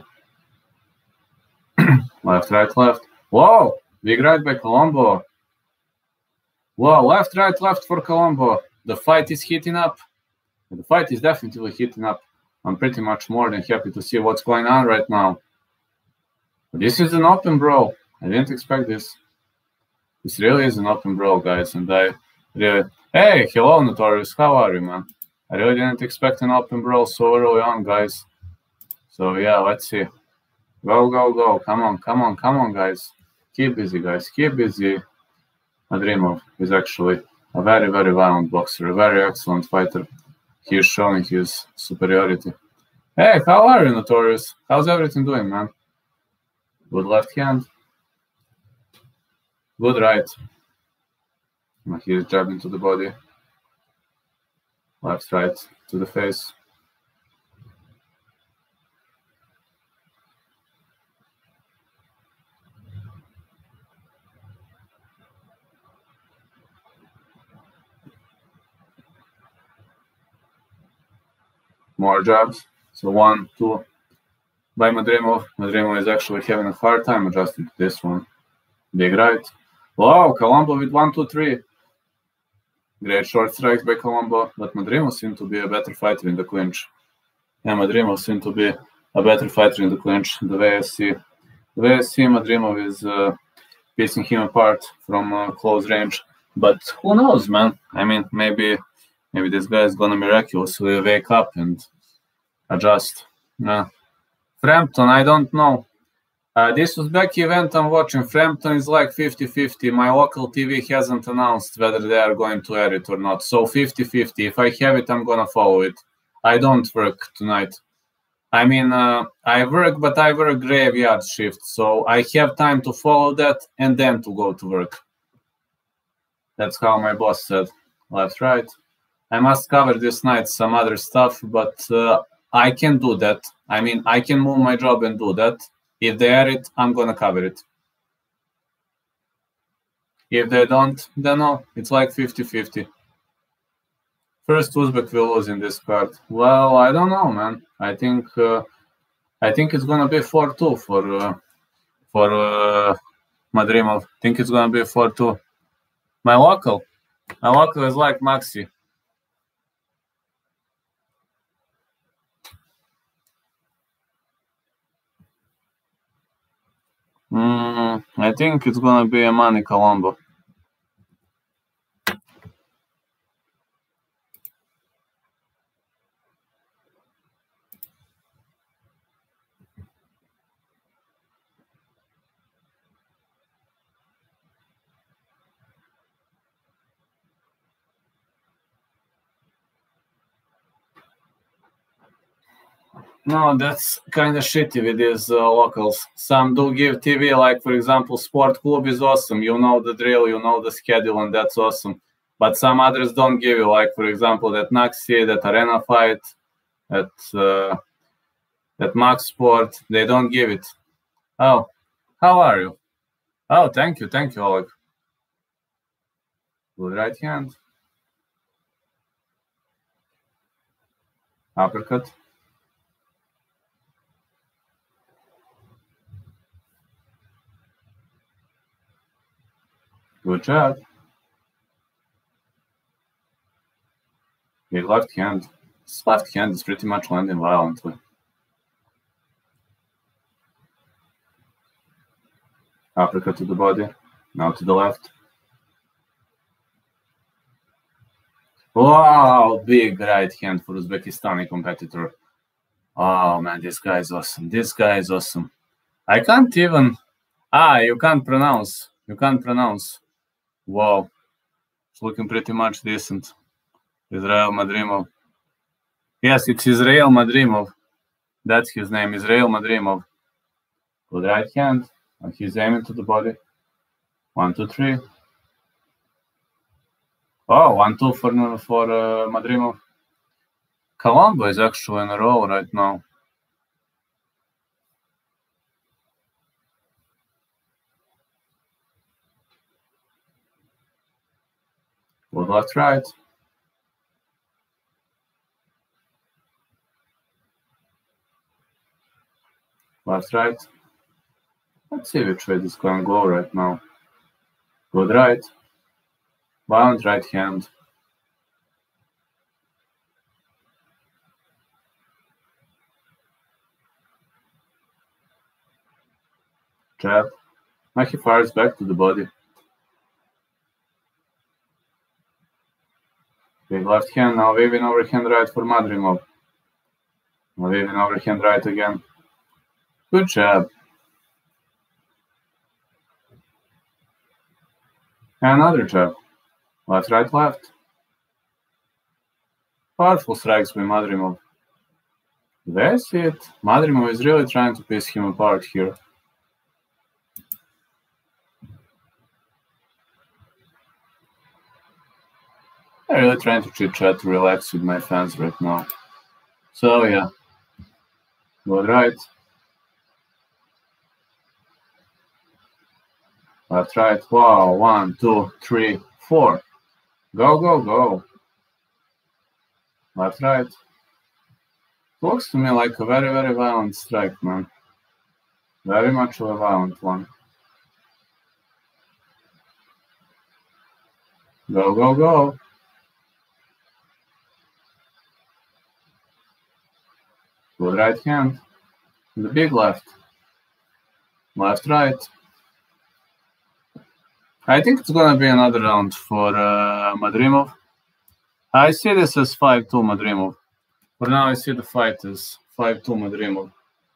Left, right, left. Whoa! Big right by Colombo. Whoa, left, right, left for Colombo. The fight is heating up. The fight is definitely heating up. I'm pretty much more than happy to see what's going on right now. This is an open brawl. I didn't expect this. This really is an open brawl, guys. And I really... Hey, hello, Notorious. How are you, man? I really didn't expect an open brawl so early on, guys. So, yeah, let's see. Go, go, go. Come on, guys. Keep busy, guys. Keep busy. Madrimov is actually a very violent boxer, a very excellent fighter. He is showing his superiority. Hey, how are you, Notorious? How's everything doing, man? Good left hand. Good right. He is jabbing to the body. Left, right to the face. More jabs. So 1, 2. by Madrimov. Madrimov is actually having a hard time adjusting to this one. Big right. Wow, Colombo with 1-2-3. Great short strikes by Colombo, but Madrimov seemed to be a better fighter in the clinch. Yeah, Madrimov seemed to be a better fighter in the clinch. The way I see Madrimov is piecing him apart from close range. But who knows, man? I mean, maybe this guy is gonna miraculously wake up and adjust. Frampton, I don't know. This Uzbek event I'm watching, Frampton is like 50-50. My local TV hasn't announced whether they are going to air it or not. So 50-50. If I have it, I'm gonna follow it. I don't work tonight. I mean, I work, but I work graveyard shift. So I have time to follow that and then to go to work. That's how my boss said. Left, right. I must cover this night some other stuff, but I can do that. I mean, I can move my job and do that. If they air it, I'm gonna cover it. If they don't, then no. It's like 50-50. First Uzbek will lose in this card. Well, I don't know, man. I think it's gonna be 4-2 for Madrimov. I think it's gonna be 4-2. My local is like Maxi. I think it's gonna be a Manny Colombo. No, that's kind of shitty with these locals. Some do give TV, like, for example, Sport Club is awesome. You know the drill, you know the schedule, and that's awesome. But some others don't give you, like, for example, that Naxi, that Arena Fight, that Max Sport. They don't give it. Oh, how are you? Oh, thank you, Oleg. Good right hand. Uppercut. Good job. Big left hand. This left hand is pretty much landing violently. Uppercut to the body. Now to the left. Wow, big right hand for Uzbekistani competitor. Oh man, this guy is awesome. This guy is awesome. I can't even... you can't pronounce. You can't pronounce. Wow. It's looking pretty much decent. Israel Madrimov. Yes, it's Israel Madrimov. That's his name, Israel Madrimov. Good right hand. He's aiming to the body. 1, 2, 3. Oh, 1-2 for Madrimov. Colombo is actually in a row right now. Good left, right. Left, right. Let's see which way this is going to go right now. Good right. Violent right hand. Jab. Now he fires back to the body. Big left hand. Now waving overhand right for Madrimov. Now waving overhand right again. Good jab. And another jab. Left, right, left. Powerful strikes by Madrimov. That's it. Madrimov is really trying to piece him apart here. I'm really trying to chit-chat to relax with my fans right now. So yeah. Good right. Left, right. Wow. 1, 2, 3, 4. Go, go, go. Left, right. Looks to me like a very, very violent strike, man. Very much of a violent one. Go, go, go. Good right hand. The big left. Left, right. I think it's going to be another round for Madrimov. I see this as 5-2 Madrimov. For now, I see the fight as 5-2 Madrimov.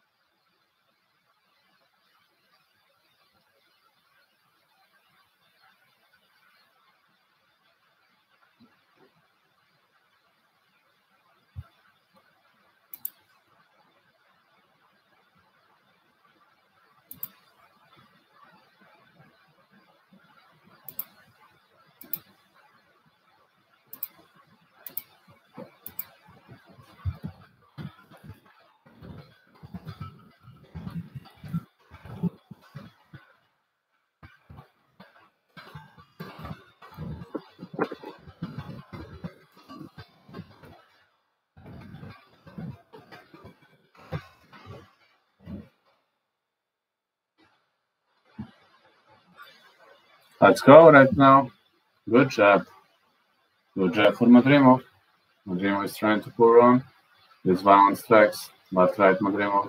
Let's go right now. Good jab. Good jab for Madrimov. Madrimov is trying to pull on. These violent strikes. Left, right, Madrimov.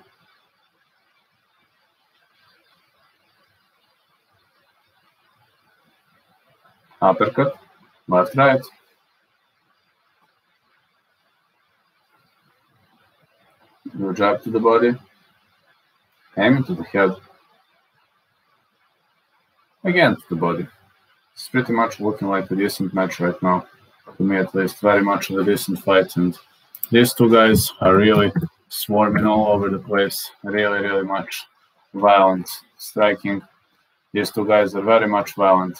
Uppercut. Left, right. Good jab to the body. Aiming to the head. Again to the body. It's pretty much looking like a decent match right now. To me at least, very much of a decent fight. And these two guys are really swarming all over the place. Really, really much violent striking. These two guys are very much violent.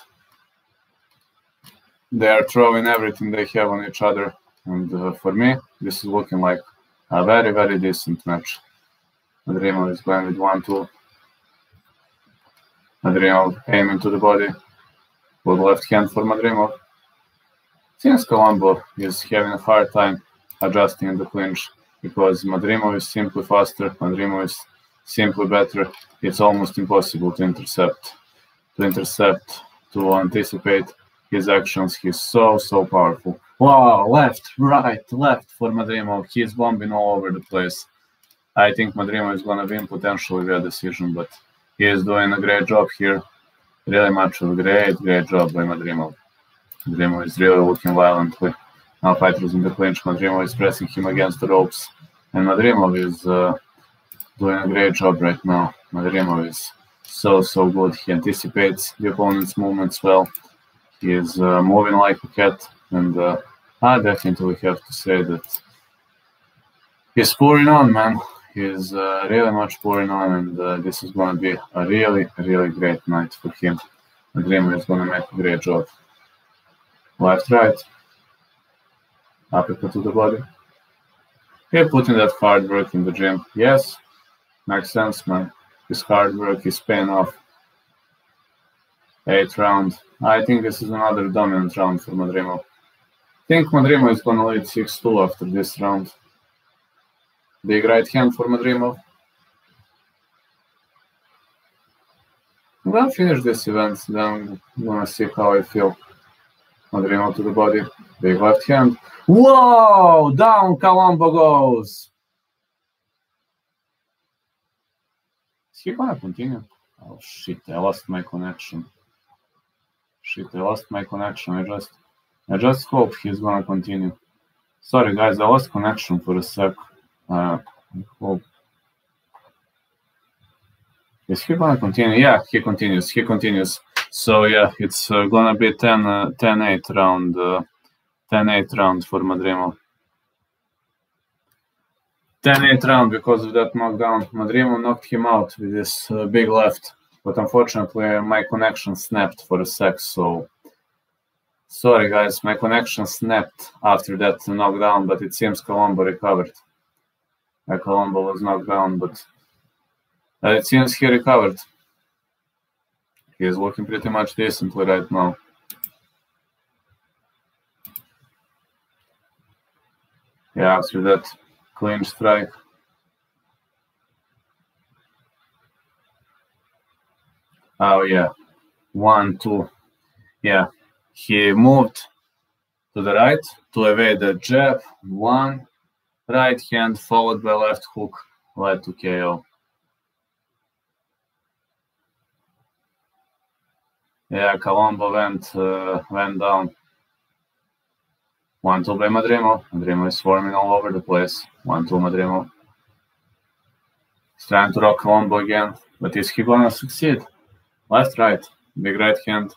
They are throwing everything they have on each other. And for me, this is looking like a very, very decent match. Madrimov is going with 1-2. Madrimov aiming to the body. Good left hand for Madrimov. Since Colombo is having a hard time adjusting in the clinch because Madrimov is simply faster, Madrimov is simply better. It's almost impossible to intercept, to anticipate his actions. He's so powerful. Wow, left, right, left for Madrimov. He's bombing all over the place. I think Madrimov is going to win potentially via decision, but he is doing a great job here. Really much of a great job by Madrimov. Madrimov is really looking violently. Now fighters in the clinch. Madrimov is pressing him against the ropes. And Madrimov is doing a great job right now. Madrimov is so good. He anticipates the opponent's movements well. He is moving like a cat. And I definitely have to say that he's pouring on, man. He's really much pouring on, and this is going to be a really great night for him. Madrimov is going to make a great job. Left, right. Uppercut to the body. He putting that hard work in the gym. Yes, makes sense, man. His hard work is paying off. 8th round. I think this is another dominant round for Madrimov. I think Madrimov is going to lead 6-2 after this round. Big right hand for Madrimov. I'm going to finish this event, then I'm going to see how I feel. Madrimov to the body. Big left hand. Whoa! Down Colombo goes! Is he going to continue? Oh shit, I lost my connection. I just hope he's going to continue. Sorry guys, I lost connection for a sec. I hope. Is he gonna continue? Yeah, he continues. So yeah, it's gonna be 10-8 round. 10-8 round for Madrimov. 10-8 round because of that knockdown. Madrimov knocked him out with this big left, but unfortunately my connection snapped for a sec. So sorry guys, my connection snapped after that knockdown, but it seems Colombo recovered. Colombo was knocked down, but it seems he recovered. He is looking pretty much decently right now. Yeah, after that Clean strike. Oh yeah, 1, 2. Yeah, he moved to the right to evade the jab. 1 right hand followed by left hook led to KO. Yeah, Colombo went down. 1-2 by Madrimov. Madrimov is swarming all over the place. 1-2 Madrimov. He's trying to rock Colombo again, but is he gonna succeed? Left, right, big right hand.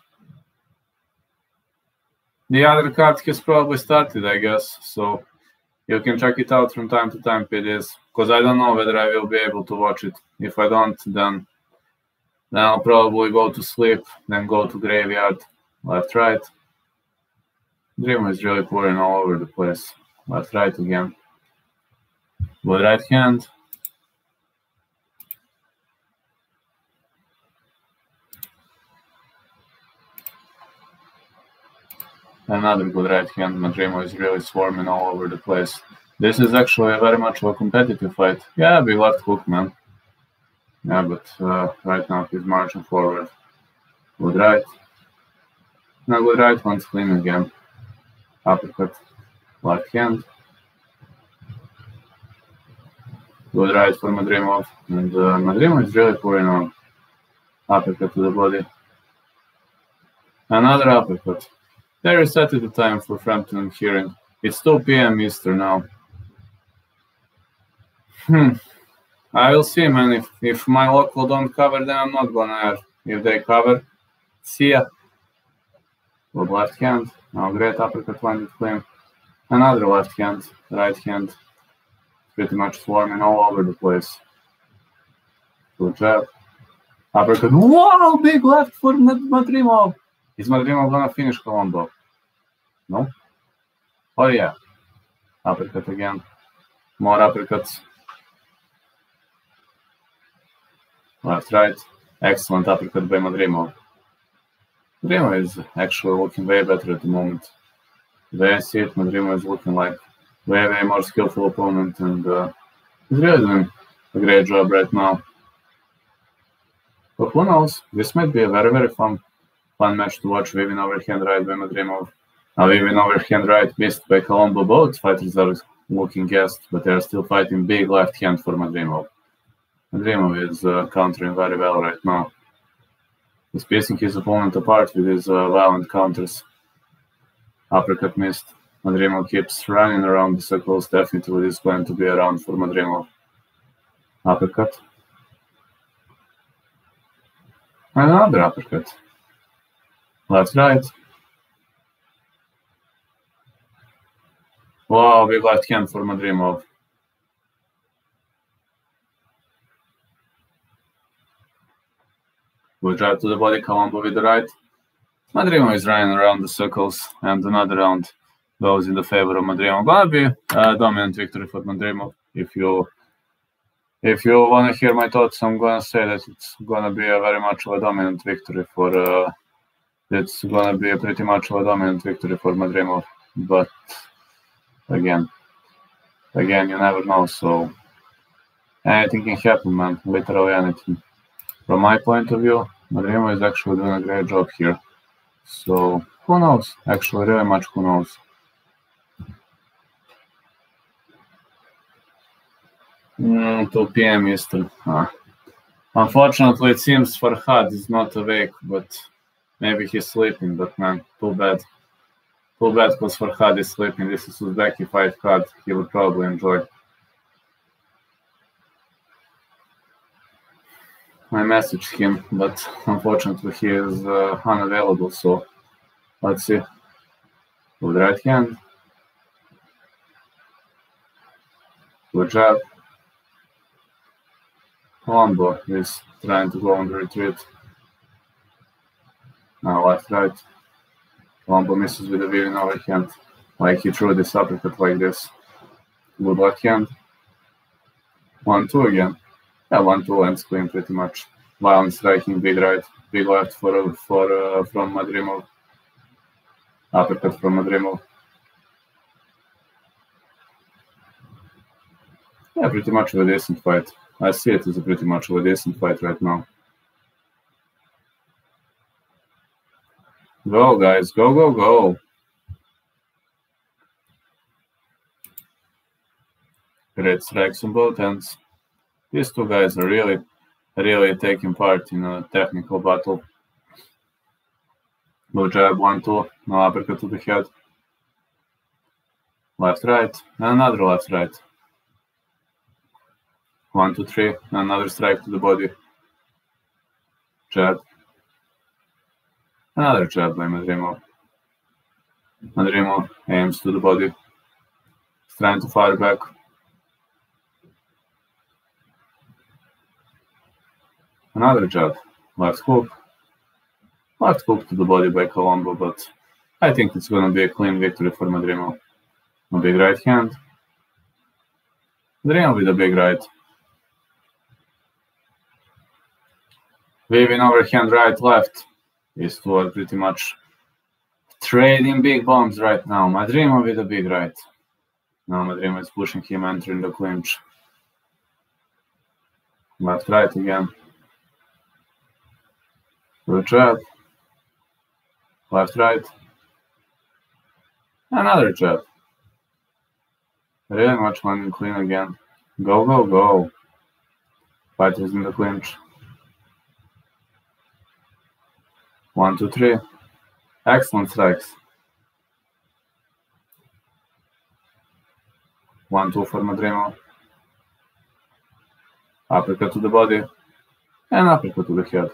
The other card has probably started, I guess, so you can check it out from time to time, PDs, because I don't know whether I will be able to watch it. If I don't, then I'll probably go to sleep, then go to graveyard. Left, right. Dream is really pouring all over the place. Left, right again. Good right hand. Another good right hand. Madrimov is really swarming all over the place. This is actually a very much of a competitive fight. Yeah, big left hook, man. Yeah, but right now he's marching forward. Good right. Now good right, one's clean again. Uppercut. Left hand. Good right for Madrimov. And Madrimov is really pouring on. Uppercut to the body. Another uppercut. They resetted the time for Frampton hearing. It's 2 p.m. Eastern now. I will see, man. If my local don't cover, then I'm not gonna air. If they cover, see ya. Good left hand. Now great uppercut landed clean. Another left hand. Right hand. Pretty much swarming all over the place. Good jab. Uppercut. Wow! Big left for Madrimov. Is Madrimov gonna finish Colombo? No? Oh yeah. Uppercut again. More uppercuts. Left, right. Excellent uppercut by Madrimov. Madrimov is actually looking way better at the moment. The way I see it, Madrimov is looking like way more skillful opponent, and he's really doing a great job right now. But who knows? This might be a very fun match to watch. Weaving overhand right by Madrimov. Weaving overhand right missed by Colombo. Both fighters are looking gassed, but they are still fighting big left hand for Madrimov. Madrimov is countering very well right now. He's piecing his opponent apart with his violent counters. Uppercut missed. Madrimov keeps running around the circles. Definitely is going to be around for Madrimov. Uppercut. Another uppercut. Left, right. Wow, big left hand for Madrimov. Good jab to the body, Colombo with the right. Madrimov is running around the circles, and another round goes in the favor of Madrimov. Gonna be a dominant victory for Madrimov. If you want to hear my thoughts, I'm gonna say that it's gonna be a very much of a dominant victory for. It's gonna be a pretty much of a dominant victory for Madrimov, but again, you never know. So anything can happen, man. Literally anything. From my point of view, Madrimov is actually doing a great job here. So who knows? Actually, really much who knows. 2 p.m. Eastern. Unfortunately, it seems Farhad is not awake, but maybe he's sleeping. But man, too bad. Too bad because Farhad is sleeping. This is Uzbeki fight card. He would probably enjoy. I messaged him, but unfortunately he is unavailable. So let's see. With right hand. Good job. Colombo is trying to go on the retreat. Now left, right. Colombo misses with a weaving overhand. Like he threw this uppercut like this. Good left hand. 1-2 again. Yeah, 1-2 ends clean pretty much. Violent striking, big right, big left from Madrimov. Uppercut from Madrimov. Yeah, pretty much of a decent fight. I see it as a pretty much of a decent fight right now. Go, guys. Go, go, go. Great strikes on both ends. These two guys are really taking part in a technical battle. Low jab, 1-2, no uppercut to the head. Left, right, and another left, right. 1, 2, 3, another strike to the body. Jab. Another jab by Madrimov. Madrimov aims to the body. He's trying to fire back. Another jab. Left hook. Left hook to the body by Colombo, but I think it's going to be a clean victory for Madrimov. A big right hand. Madrimov with a big right. Weaving overhand right, left. These two are pretty much trading big bombs right now. Madrimov with a big right. Now Madrimov is pushing him, entering the clinch. Left, right again. Good jab. Left, right. Another jab. Really much landing clean again. Go, go, go. Fighters in the clinch. 1, 2, 3. Excellent strikes. 1, 2 for Madrimov. Uppercut to the body. And uppercut to the head.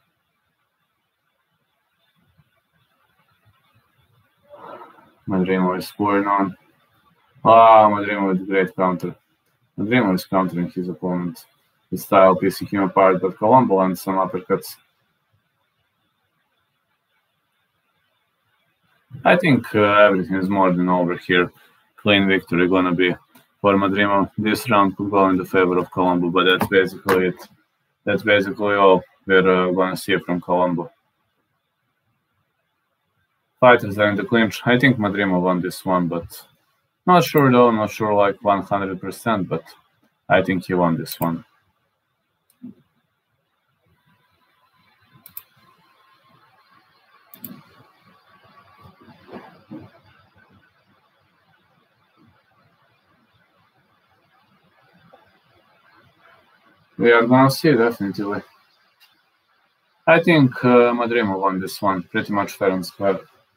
Madrimov is pouring on. Madrimov with a great counter. Madrimov is countering his opponent. His style piecing him apart, but Colombo lands some uppercuts. I think everything is more than over here. Clean victory gonna be for Madrimov. This round could go in the favor of Colombo, but that's basically it. That's basically all we're gonna see from Colombo. Fighters are in the clinch. I think Madrimov won this one, but not sure though. Not sure like 100%, but I think he won this one. We are gonna see, definitely. I think Madrimov won this one, pretty much fair and square.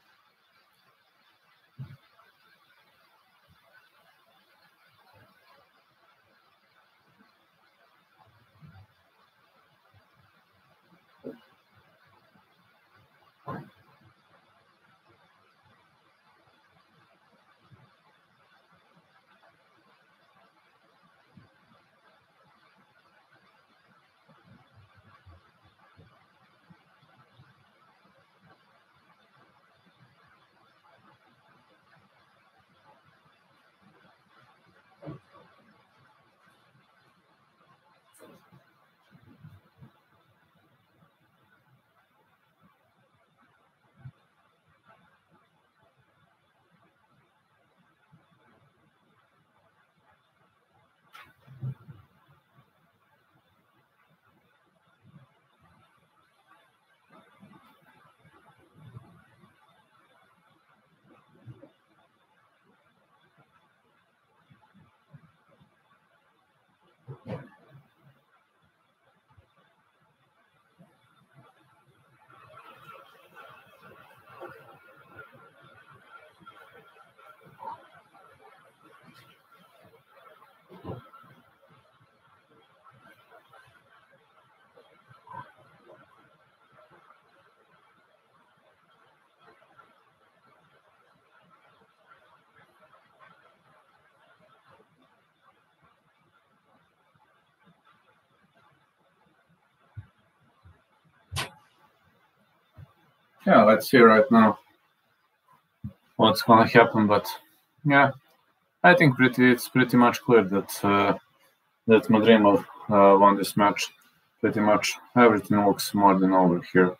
Yeah, let's see right now what's gonna happen, but yeah, I think it's pretty much clear that that Madrimov won this match. Pretty much everything looks more than over here.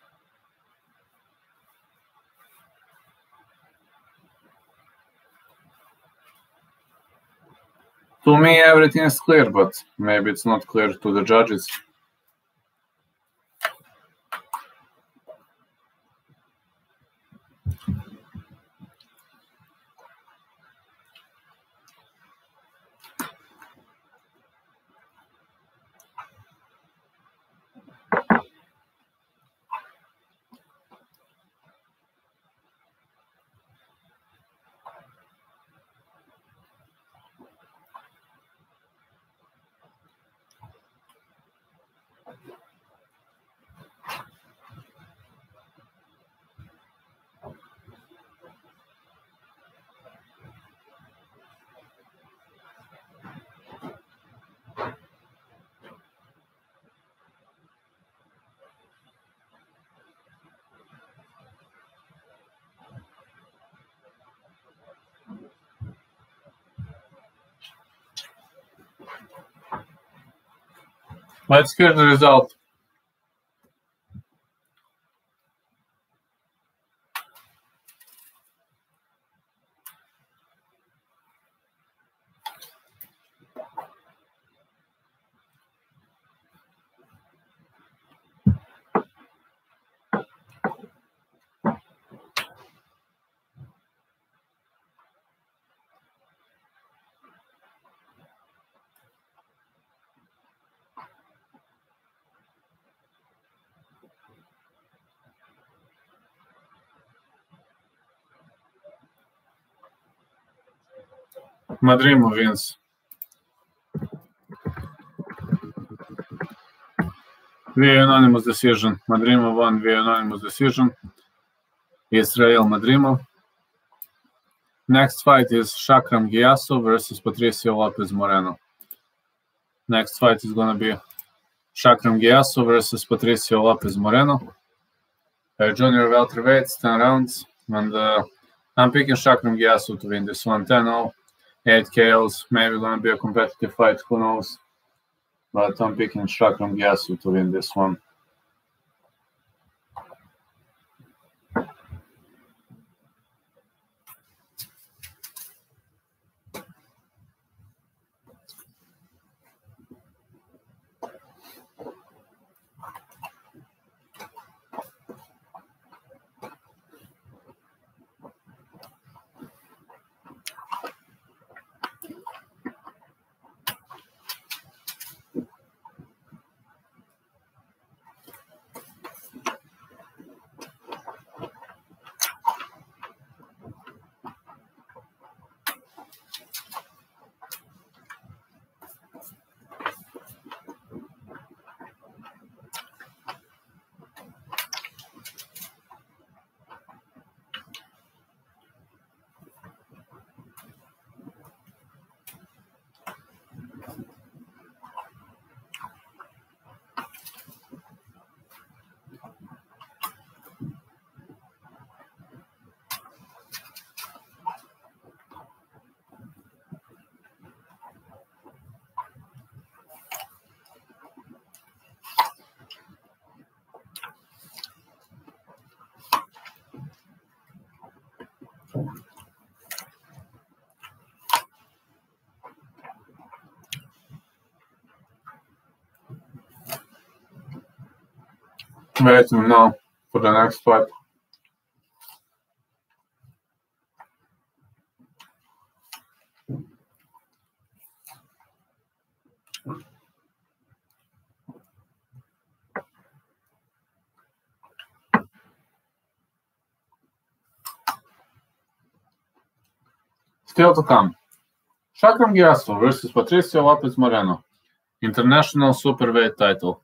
To me, everything is clear, but maybe it's not clear to the judges. Let's hear the result. Madrimo wins. Via unanimous decision. Madrimo won via unanimous decision. Israel Madrimo. Next fight is Shakram Giasso versus Patricio Lopez Moreno. Next fight is going to be Shakram Giasso versus Patricio Lopez Moreno. Junior welterweights, 10 rounds. And I'm picking Shakram Giasso to win this one. 10-0, 8 KOs. Maybe going to be a competitive fight. Who knows? But I'm picking Shakram Giasso to win this one. Waiting now for the next fight. Still to come. Shakram Giasso versus Patricio Lopez Moreno. International Superweight title.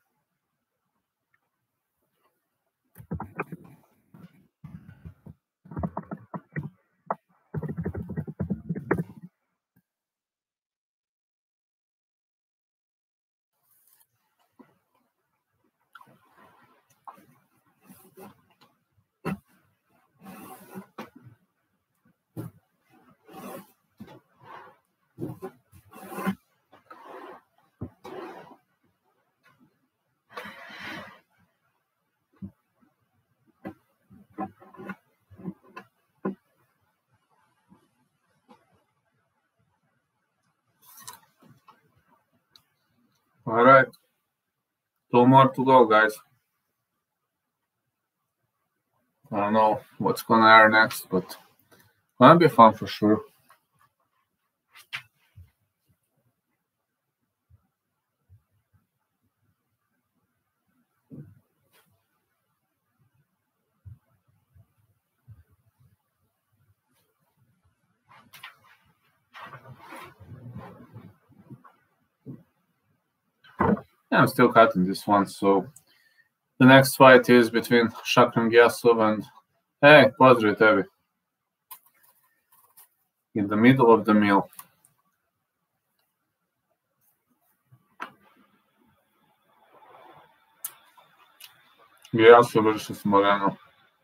All right. 2 more to go, guys. I don't know what's gonna air next, but gonna be fun for sure. Yeah, I'm still cutting this one, so the next fight is between Shakram Gyasov and hey, Pozdrav tebi. In the middle of the meal. Gyasov versus Moreno.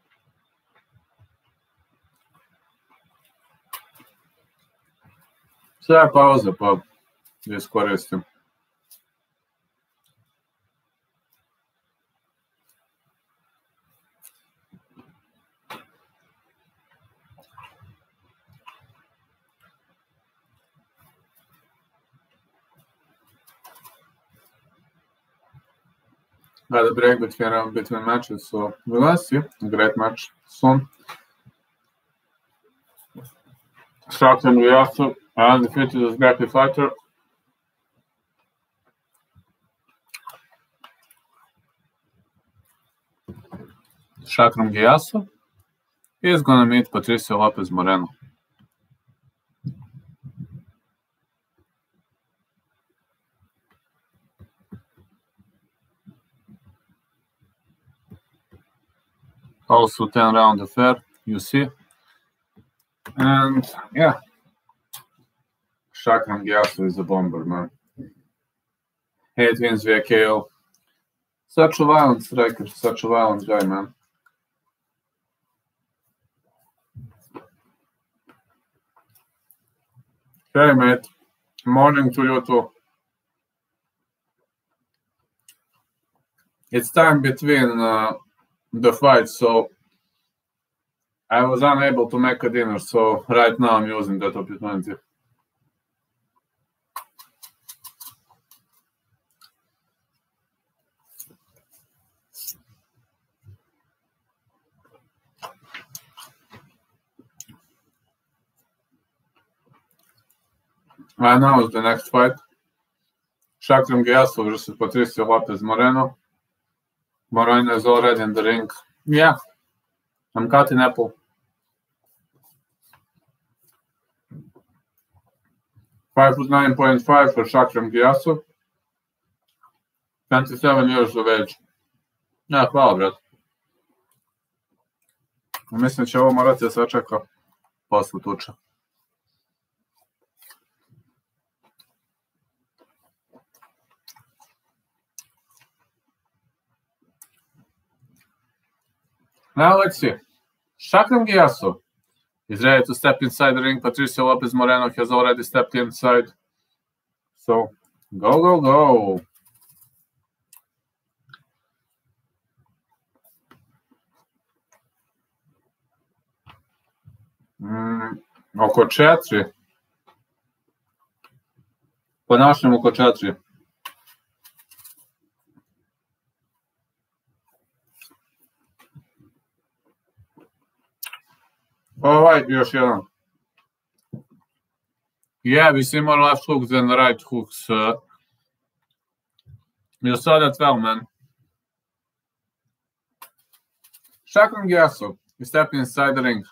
Sve pauze pa iskoristim. Got a break between matches, so we're gonna see a great match soon. Shakram Gyasov, undefeated Uzbeki fighter. Shakram Gyasov is gonna meet Patricio Lopez Moreno. Also 10-round affair, you see. And yeah, Shakram Gyasov is a bomber, man. 8 wins via KO. Such a violent striker, such a violent guy, man. Hey, mate. Morning to you too. It's time between the fights, so I was unable to make a dinner, so right now I'm using that opportunity. Right now is the next fight. Shakram Gyasov versus Patricio Lopez Moreno. Moreno is already in the ring. Yeah, I'm cutting apple. 5'9.5" for Shakram Gyasov. 27 years of age. Ja, hvala, brat. Mislim će ovo morati da se čeka posle tuča. Now let's see. Shakram Gyasov is ready to step inside the ring. Patricio Lopez Moreno has already stepped inside. So, go, go, go. Oko 4. Po našem oko 4. Ovaj, još jedan. Yeah, we see more left hooks than right hooks. You saw that well, man. Shakram Gyasov is stepping inside the ring.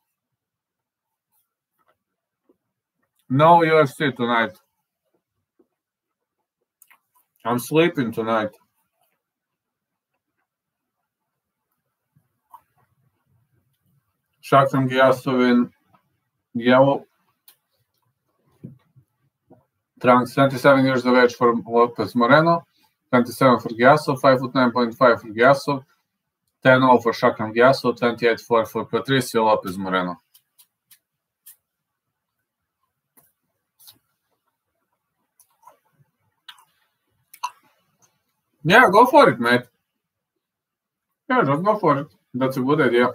No UFC tonight. I'm sleeping tonight. Shakram Gyasov in yellow. Trunks, 27 years of age for Lopez Moreno. 27 for Gyasov. 5'9.5" for Gyasov. 10-0 for Shakram Gyasov. 28-4 for Patricio Lopez Moreno. Yeah, go for it, mate. Yeah, just go for it. That's a good idea.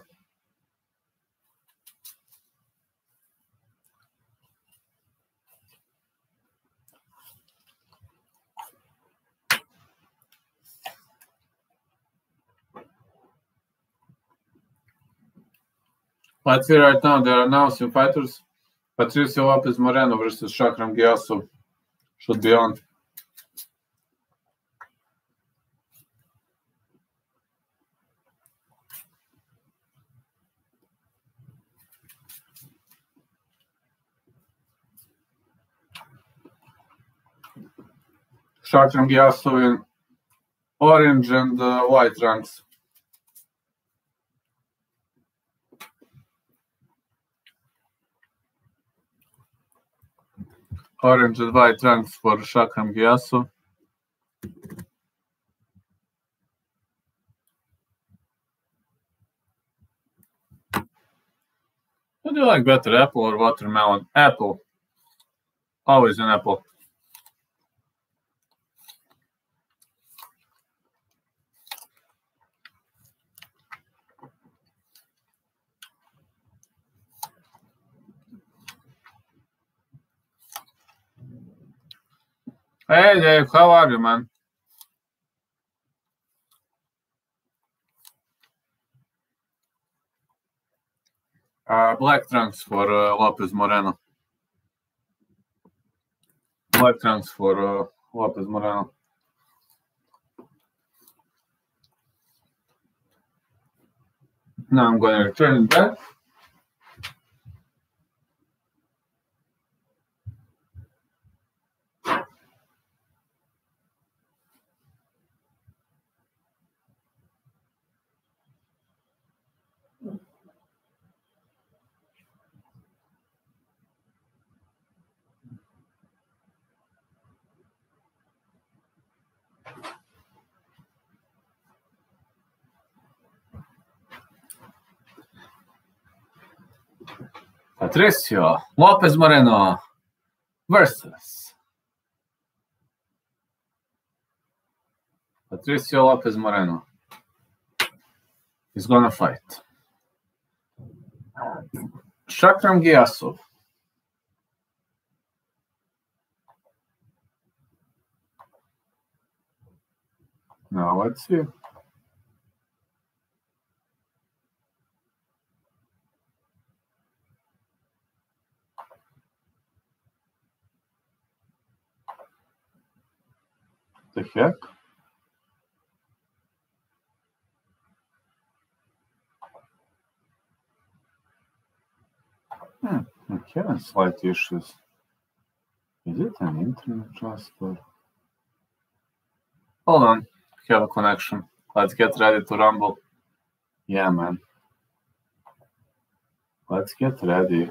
Let's see right now, they're announcing fighters. Patricio Lopez Moreno versus Shakram Gyasov should be on. Shakram Gyasov in orange and white ranks. Orange and white ranks for Shakram Gyasov. What do you like better, apple or watermelon? Apple. Always an apple. Hey Dave, how are you, man? Black trunks for Lopez Moreno. Black trunks for Lopez Moreno. Now I'm going to return it back. Patricio Lopez Moreno versus Patricio Lopez Moreno is gonna fight Shakram Gyasov. Now let's see. The heck? I'm having slight issues. Is it an internet transfer? Hold on, have a connection. Let's get ready to rumble. Yeah, man. Let's get ready.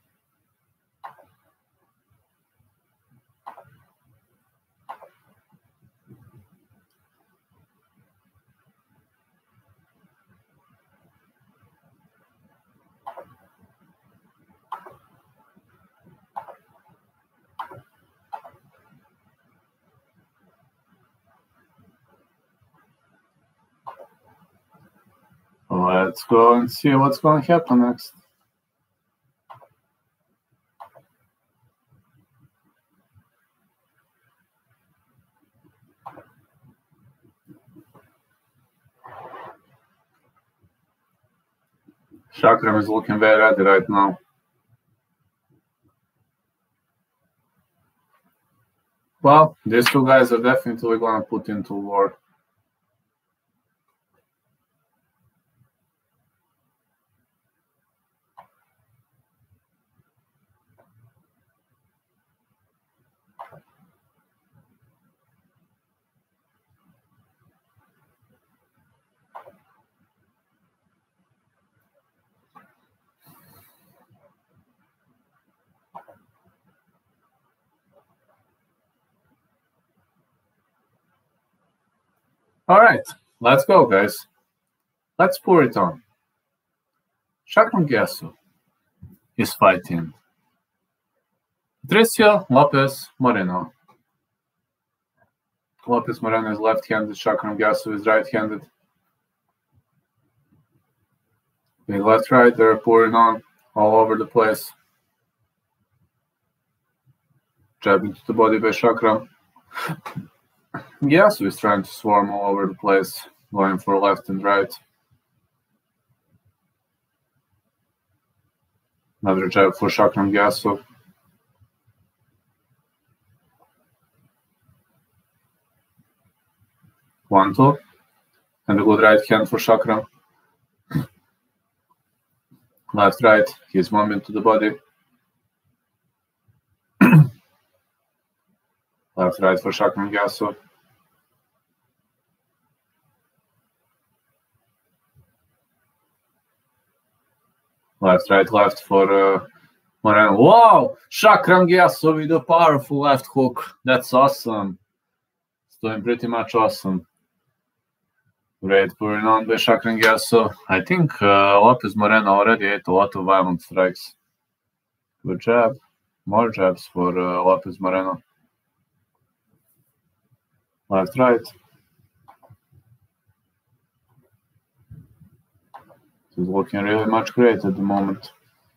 Let's go and see what's going to happen next. Shakram is looking very ready right now. Well, these two guys are definitely going to put into war. All right, let's go, guys. Let's pour it on. Shakram Gyasov is fighting Patricio Lopez Moreno. Lopez Moreno is left-handed, Shakram Gyasov is right-handed. They left-right, they're pouring on all over the place. Jab into the body by Shakram. Gyasov is trying to swarm all over the place, going for left and right. Another jab for Shakram Gyasov. One, two. And a good right hand for Shakram. Left, right. He's moving to the body. Left, right for Shakram Gyasov. Left, right, left for Moreno. Wow! Shakram Gyasov with a powerful left hook. That's awesome. It's doing pretty much awesome. Great pouring on by Shakram Gyasov. I think Lopez Moreno already ate a lot of violent strikes. Good jab. More jabs for Lopez Moreno. Left, right. He's looking really much great at the moment.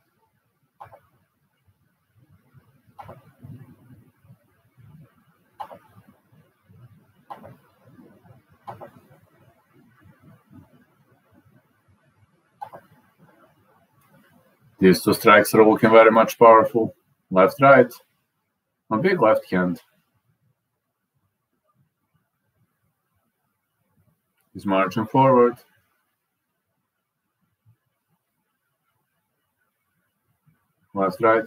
These two strikes are looking very much powerful. Left, right. A big left hand. He's marching forward. Left, right.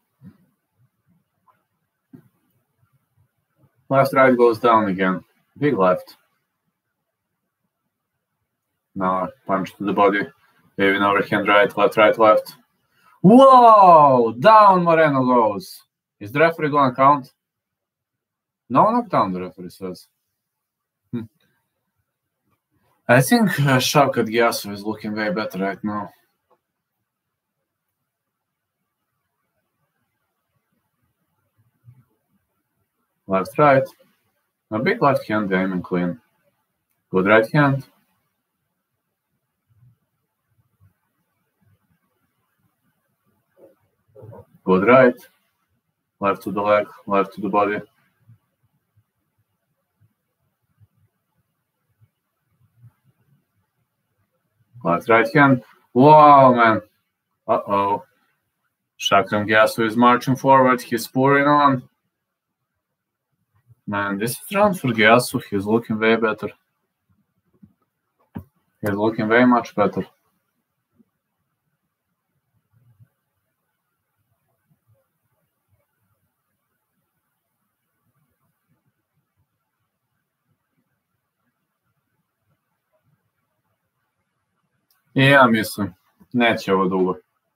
Left, right goes down again. Big left. Now punch to the body. Waving overhand right, left, left. Whoa! Down Moreno goes. Is the referee going to count? No knockdown, the referee says. I think Shavkat Gyasov is looking way better right now. Left, right. A big left hand, aiming clean. Good right hand. Good right. Left to the leg, left to the body. Left, right hand. Wow, man. Uh-oh. Shakram Gyasov is marching forward. He's pouring on. Man, this is round for Gyasov. He's looking way better. He's looking way much better. I ja mislim, neće ovo dugo.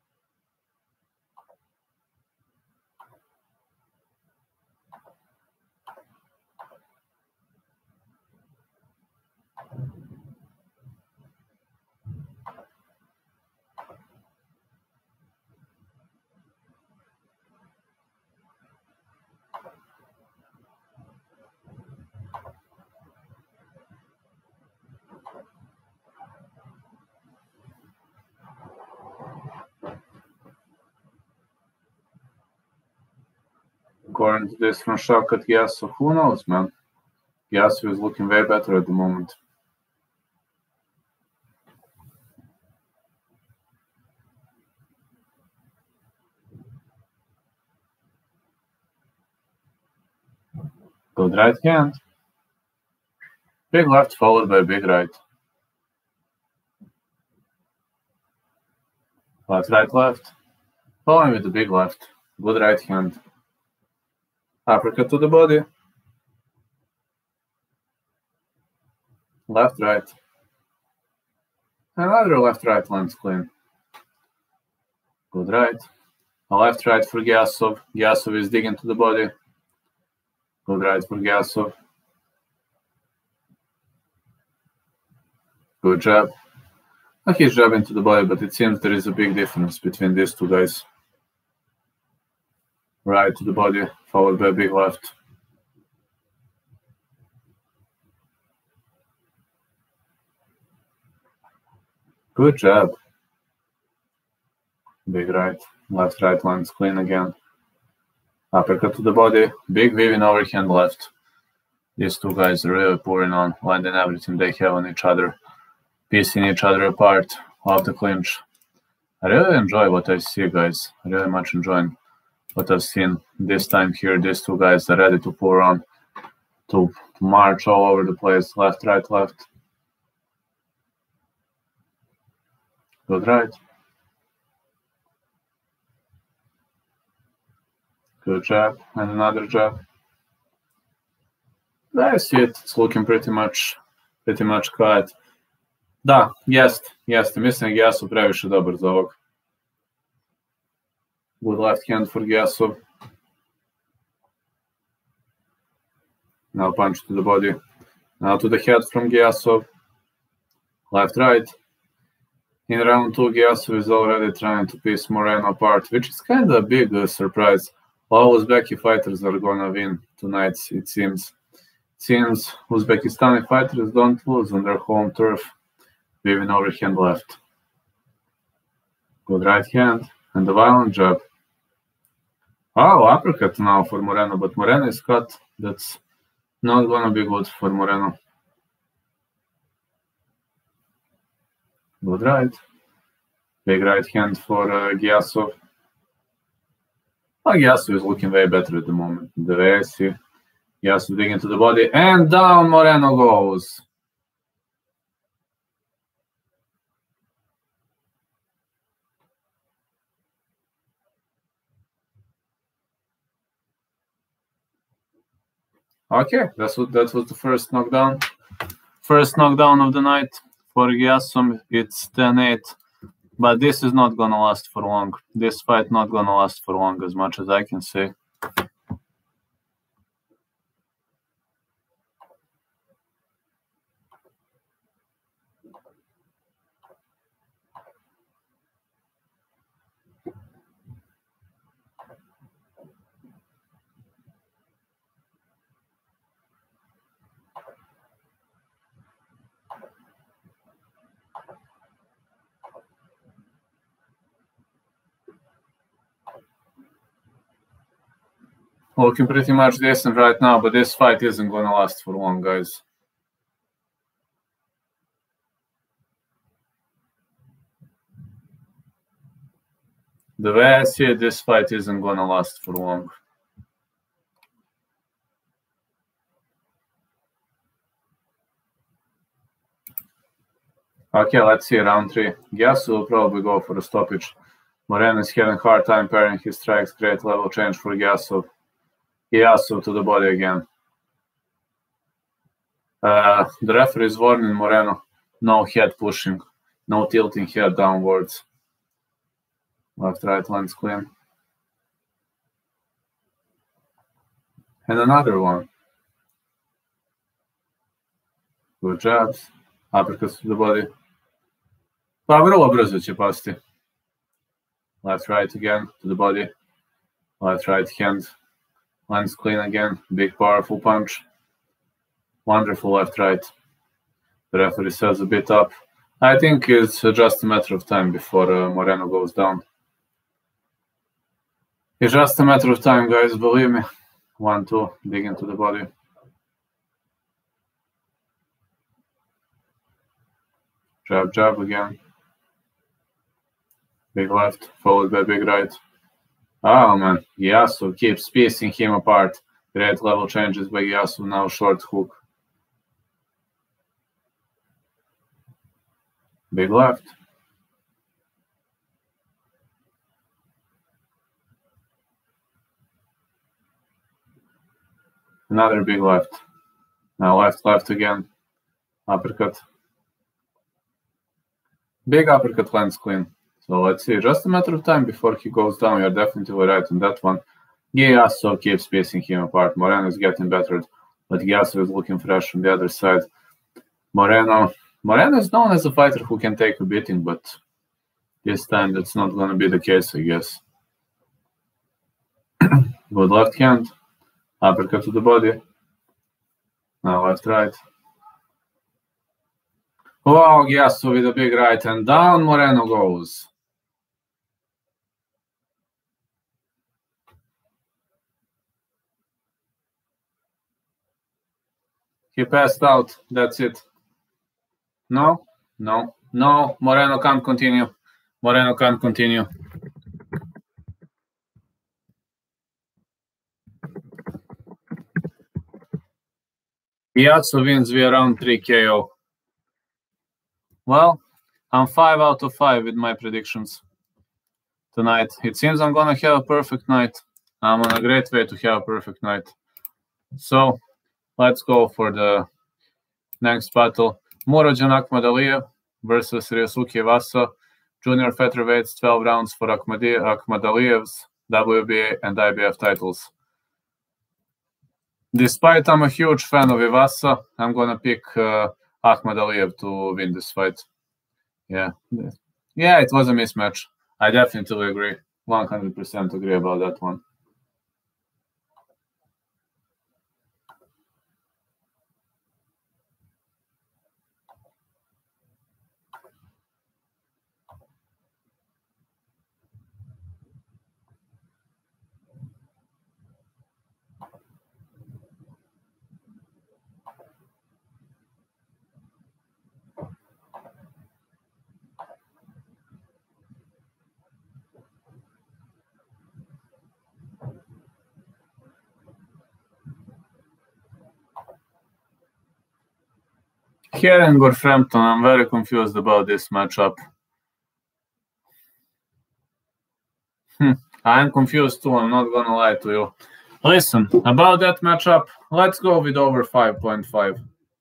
According to this from Shavkat Gyasov, who knows, man? Gyasov is looking way better at the moment. Good right hand. Big left followed by big right. Left, right, left. Following with the big left. Good right hand. Uppercut to the body. Left, right. Another left, right lands clean. Good right. A left, right for Gyasov. Gyasov is digging to the body. Good right for Gyasov. Good jab. He's jabbing to the body, but it seems there is a big difference between these two guys. Right to the body, followed by a big left. Good jab. Big right. Left, right lands clean again. Uppercut to the body. Big weaving overhand left. These two guys are really pouring on, landing everything they have on each other, piecing each other apart off the clinch. I really enjoy what I see, guys. I really much enjoying what I've seen this time here. These two guys are ready to pull around, to march all over the place. Left, right, left. Good right. Good jab. And another jab. I see it. It's looking pretty much quiet. Da, jeste. Mislim Gyasov previše dobar za ovog. Good left hand for Gyasov. Now punch to the body. Now to the head from Gyasov. Left, right. In round 2, Gyasov is already trying to piece Moreno apart, which is kind of a big surprise. All Uzbeki fighters are gonna win tonight, it seems. Seems Uzbekistani fighters don't lose on their home turf. Weaving overhand left. Good right hand and a violent jab. Oh, uppercut now for Moreno, but Moreno is cut. That's not gonna be good for Moreno. Good right. Big right hand for Gyasov. Well, Gyasov is looking way better at the moment. The way I see. Gyasov digging into the body, and down Moreno goes. Okay, that was the first knockdown. First knockdown of the night for Gyasov. It's 10-8. But this is not gonna last for long. This fight not gonna last for long, as much as I can say. Looking pretty much decent right now, but this fight isn't gonna last for long, guys. The way I see it, this fight isn't gonna last for long. Okay, let's see round 3. Gyasov will probably go for a stoppage. Moreno is having a hard time pairing his strikes. Great level change for Gyasov. Gyasov to the body again. The referee is warning Moreno. No head pushing. No tilting head downwards. Left, right, lands clean. And another one. Good jabs. Uppercuts to the body. Pa vrlo brzo će pasti. Left, right again to the body. Left, right hand. Lands clean again. Big powerful punch. Wonderful left, right. The referee says a bit up. I think it's just a matter of time before Moreno goes down. It's just a matter of time, guys, believe me. 1-2, dig into the body. Jab, jab again. Big left, followed by big right. Oh, man. Gyasov keeps piecing him apart. Great level changes by Gyasov, now short hook. Big left. Another big left. Now left, left again. Uppercut. Big uppercut lands clean. So let's see. Just a matter of time before he goes down. You're definitely right on that one. Gyasov keeps piecing him apart. Moreno is getting better, but Gyasov is looking fresh on the other side. Moreno is known as a fighter who can take a beating, but this time that's not going to be the case, I guess. Good left hand. Uppercut to the body. Now left, right. Oh, Gyasov with a big right hand. Down Moreno goes. He passed out. That's it. No. Moreno can't continue. Moreno can't continue. Piazza wins via round 3 KO. Well, I'm 5 out of 5 with my predictions tonight. It seems I'm gonna have a perfect night. I'm on a great way to have a perfect night. So, let's go for the next battle. Murodjan Akhmadaliev versus Ryosuke Wasa. Junior featherweights, 12 rounds for Akhmadaliev's WBA and IBF titles. Despite I'm a huge fan of Iwasa, I'm gonna pick Akhmadaliev to win this fight. Yeah, it was a mismatch. I definitely agree. 100% agree about that one. Kieran Gorframpton, I'm very confused about this matchup. I'm confused too, I'm not gonna lie to you. Listen, about that matchup, let's go with over 5.5.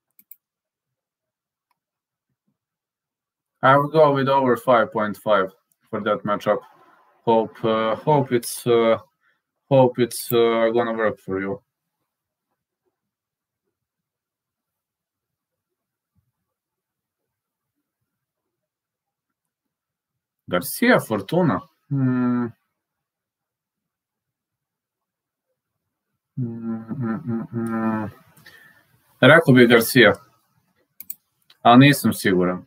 I will go with over 5.5 for that matchup. Hope it's gonna work for you. Garcia Fortuna. Rekao bi Garcia, ali nisam siguran.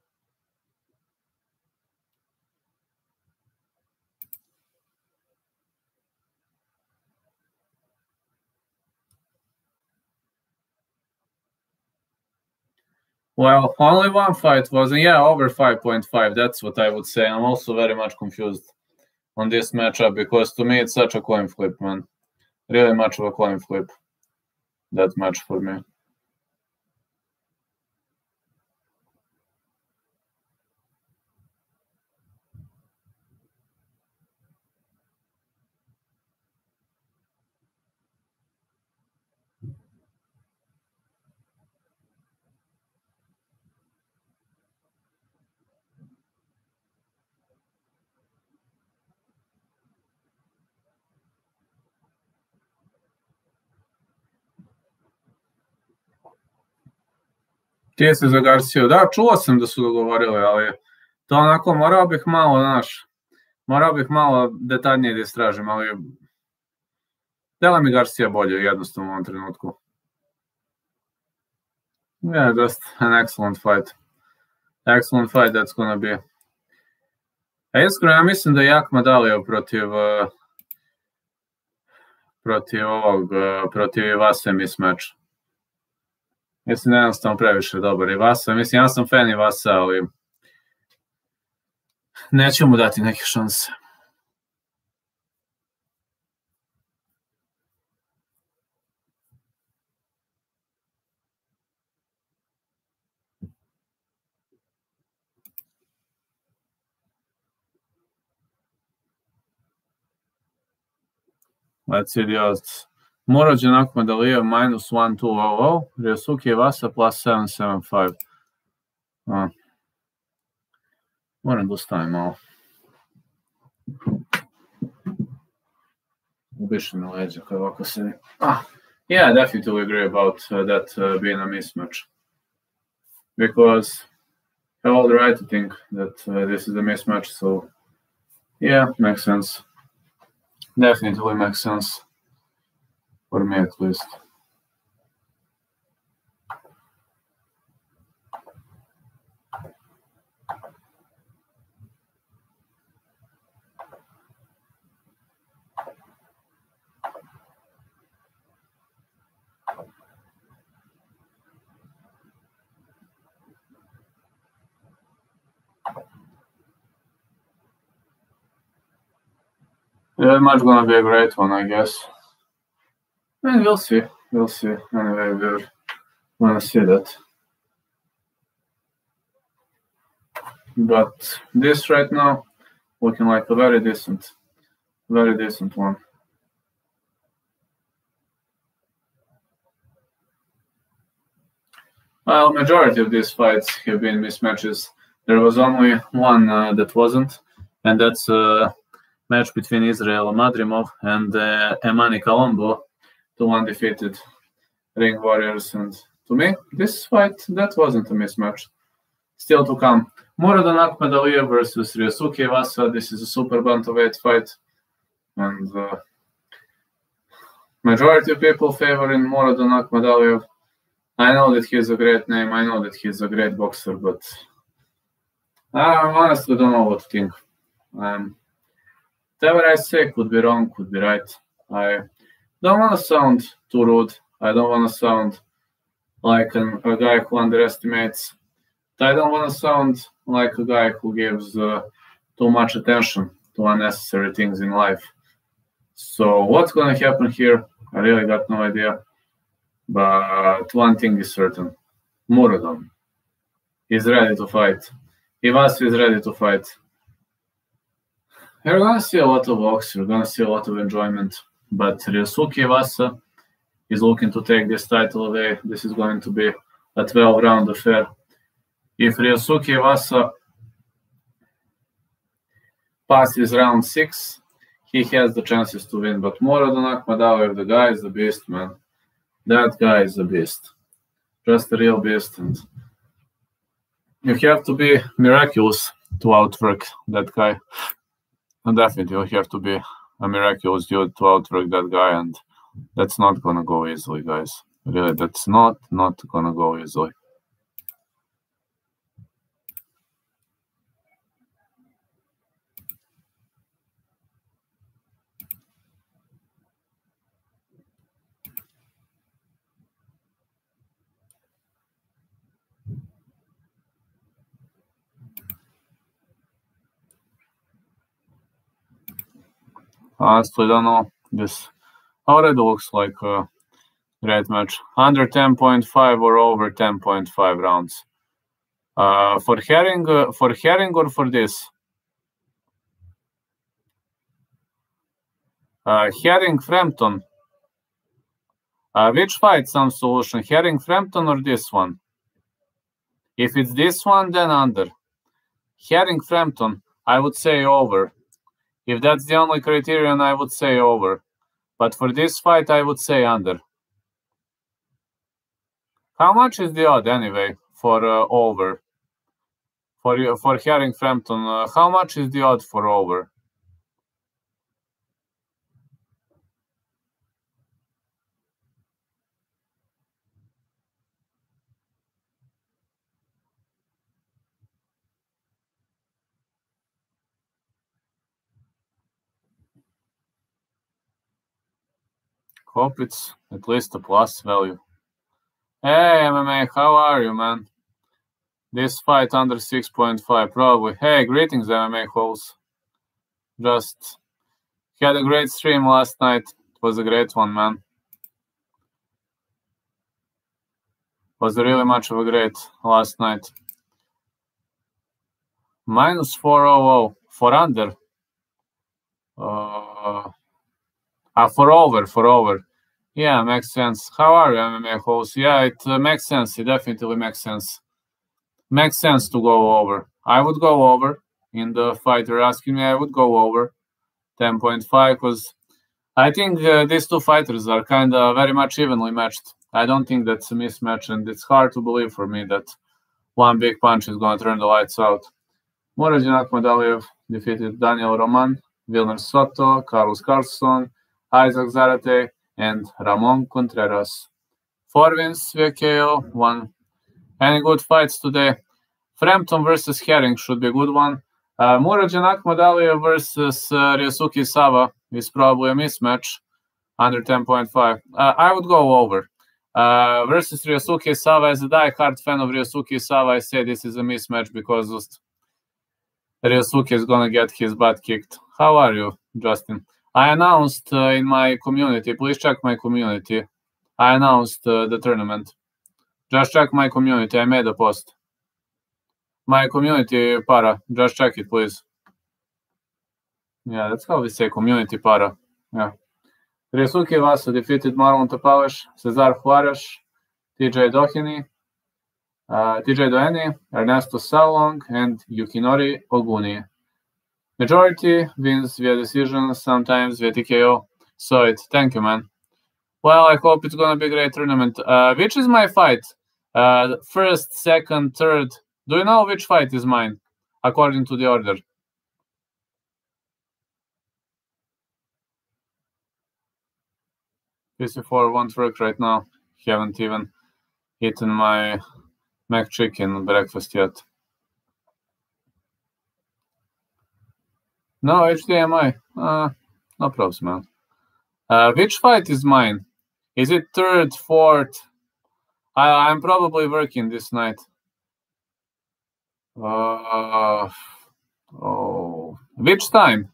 Well, only one fight was, over 5.5. That's what I would say. I'm also very much confused on this matchup because to me it's such a coin flip, man. Really much of a coin flip, that match for me. Ti si za Garciju. Da, čuo sam da su dogovorili, ali to onako morao bih malo detaljnije da istražim, ali dela mi Garcia bolje jednostavno u ovom trenutku. Yeah, just an excellent fight. Excellent fight that's gonna be. A iskreno, ja mislim da je Akhmadaliev protiv Iwase mismatch. Mislim da je jednostavno previše dobar Iwasa. Mislim, ja sam fan Iwasa, ali neću mu dati neke šanse. Let's see the odds. Murodjan Akhmadaliev minus 1,200. Ryosuke Iwasa plus 775. Moram da ustavim malo. Ubiše me leđa kao ovako se... Yeah, I definitely agree about that being a mismatch. Because I have all the right to think that this is a mismatch, so yeah, makes sense. Definitely makes sense. For me at least. Very much gonna be a great one, I guess. And we'll see. We'll see. Anyway, we're gonna see that. But this right now looking like a very decent one. Well, majority of these fights have been mismatches. There was only one that wasn't, and that's a match between Israel Madrimov and Emani Colombo, two undefeated ring warriors. And to me, this fight, that wasn't a mismatch. Still to come, Muradan Akhmadaliev versus Ryosuke Iwasa. This is a super bantamweight fight, and majority of people favoring Muradan Akhmadaliev. I know that he's a great name. I know that he's a great boxer, but I honestly don't know what to think. Whatever I say could be wrong, could be right. I don't want to sound too rude. I don't want to sound like a guy who underestimates. I don't want to sound like a guy who gives too much attention to unnecessary things in life. So what's going to happen here? I really got no idea. But one thing is certain. Muradan is ready to fight. Iwasa is ready to fight. You're going to see a lot of boxing. You're going to see a lot of enjoyment. But Ryosuke Iwasa is looking to take this title away. This is going to be a 12-round affair. If Ryosuke Iwasa passes round 6, he has the chances to win. But Muradan Akhmadaliev, the guy is a beast, man. That guy is a beast. Just a real beast. And you have to be miraculous to outwork that guy. And definitely you have to be a miraculous dude to outwork that guy. And that's not going to go easily, guys. Really, that's not going to go easily. Honestly, don't know. This already looks like a great match. Under 10.5 or over 10.5 rounds. For Herring or for this? Herring Frampton. Which fight some solution? Herring Frampton or this one? If it's this one, then under. Herring Frampton, I would say over. If that's the only criterion, I would say over. But for this fight, I would say under. How much is the odd anyway for over? For Herring Frampton, how much is the odd for over? Hope it's at least a plus value. Hey, MMA, how are you, man? This fight under 6.5, probably. Hey, greetings, MMA hosts. Just had a great stream last night. It was a great one, man. Was really much of a great last night. Minus 400 for under. For over. Yeah, makes sense. How are you, MMA host? Yeah, it makes sense. It definitely makes sense. Makes sense to go over. I would go over in the fight you're asking me. I would go over 10.5 because I think these two fighters are kind of very much evenly matched. I don't think that's a mismatch, and it's hard to believe for me that one big punch is going to turn the lights out. Muradan Akhmadaliev defeated Daniel Roman, Wilner Soto, Carlos Carlson, Isaac Zarate, and Ramon Contreras. 4 wins via KO, 1. Any good fights today? Frampton versus Herring should be a good one. Muradan Akhmadaliev versus Ryosuke Sava is probably a mismatch, under 10.5. I would go over. Versus Ryosuke Sava, as a die-hard fan of Ryosuke Sava, I say this is a mismatch because Ryosuke is going to get his butt kicked. How are you, Justin? I announced in my community. Please check my community. I announced the tournament. Just check my community. I made a post. My community para. Just check it, please. Yeah, that's how we say community para. Yeah. Ryosuke Wasa defeated Marlon Tapalesh, Cesar Juarez, TJ Doheny, TJ Doheny, Ernesto Salong, and Yukinori Oguni. Majority wins via decision, sometimes via TKO. Saw it. Thank you, man. Well, I hope it's gonna be a great tournament. Which is my fight? First, second, third. Do you know which fight is mine, according to the order? PC4 won't work right now. Haven't even eaten my McChicken breakfast yet. No HDMI. No problems, man. Which fight is mine? Is it third, fourth? I'm probably working this night. Which time?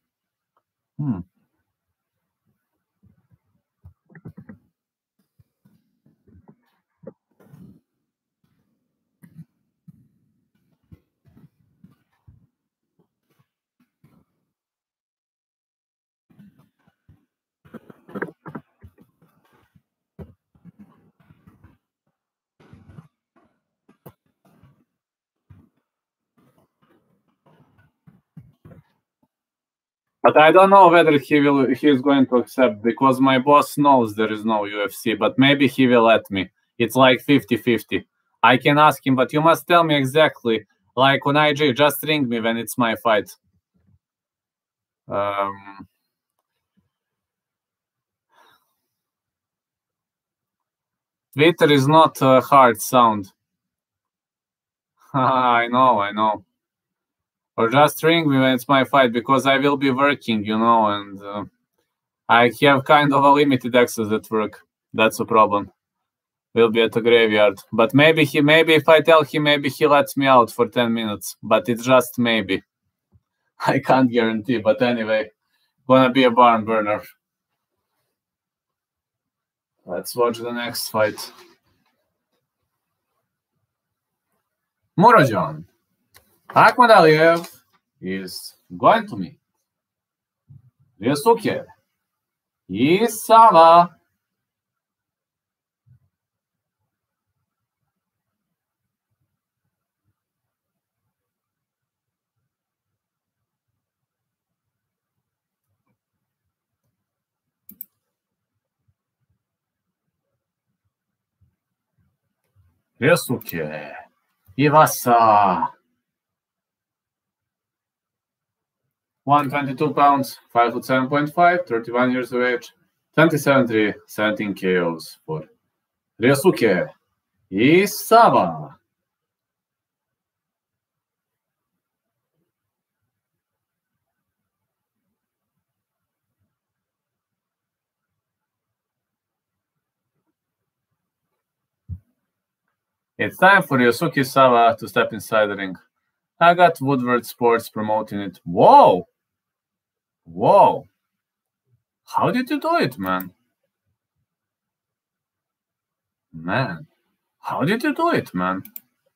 But I don't know whether he is going to accept, because my boss knows there is no UFC, but maybe he will let me. It's like 50-50. I can ask him, but you must tell me exactly. Like on IG, just ring me when it's my fight. Twitter is not a hard sound. I know. Or just ring me when it's my fight, because I will be working, and I have kind of a limited access at work. That's a problem. We'll be at the graveyard. But maybe if I tell him, maybe he lets me out for 10 minutes. But it's just maybe. I can't guarantee. But anyway, gonna be a barn burner. Let's watch the next fight. Murodjon Akhmadaliev is going to meet Ryosuke Isawa. Ryosuke Iwasa. 122 pounds, 5'7.5", 31 years of age, 27-3, 17 KOs for Ryosuke Isawa. It's time for Ryosuke Isawa to step inside the ring. I got Woodward Sports promoting it. Whoa! How did you do it, man? How did you do it, man?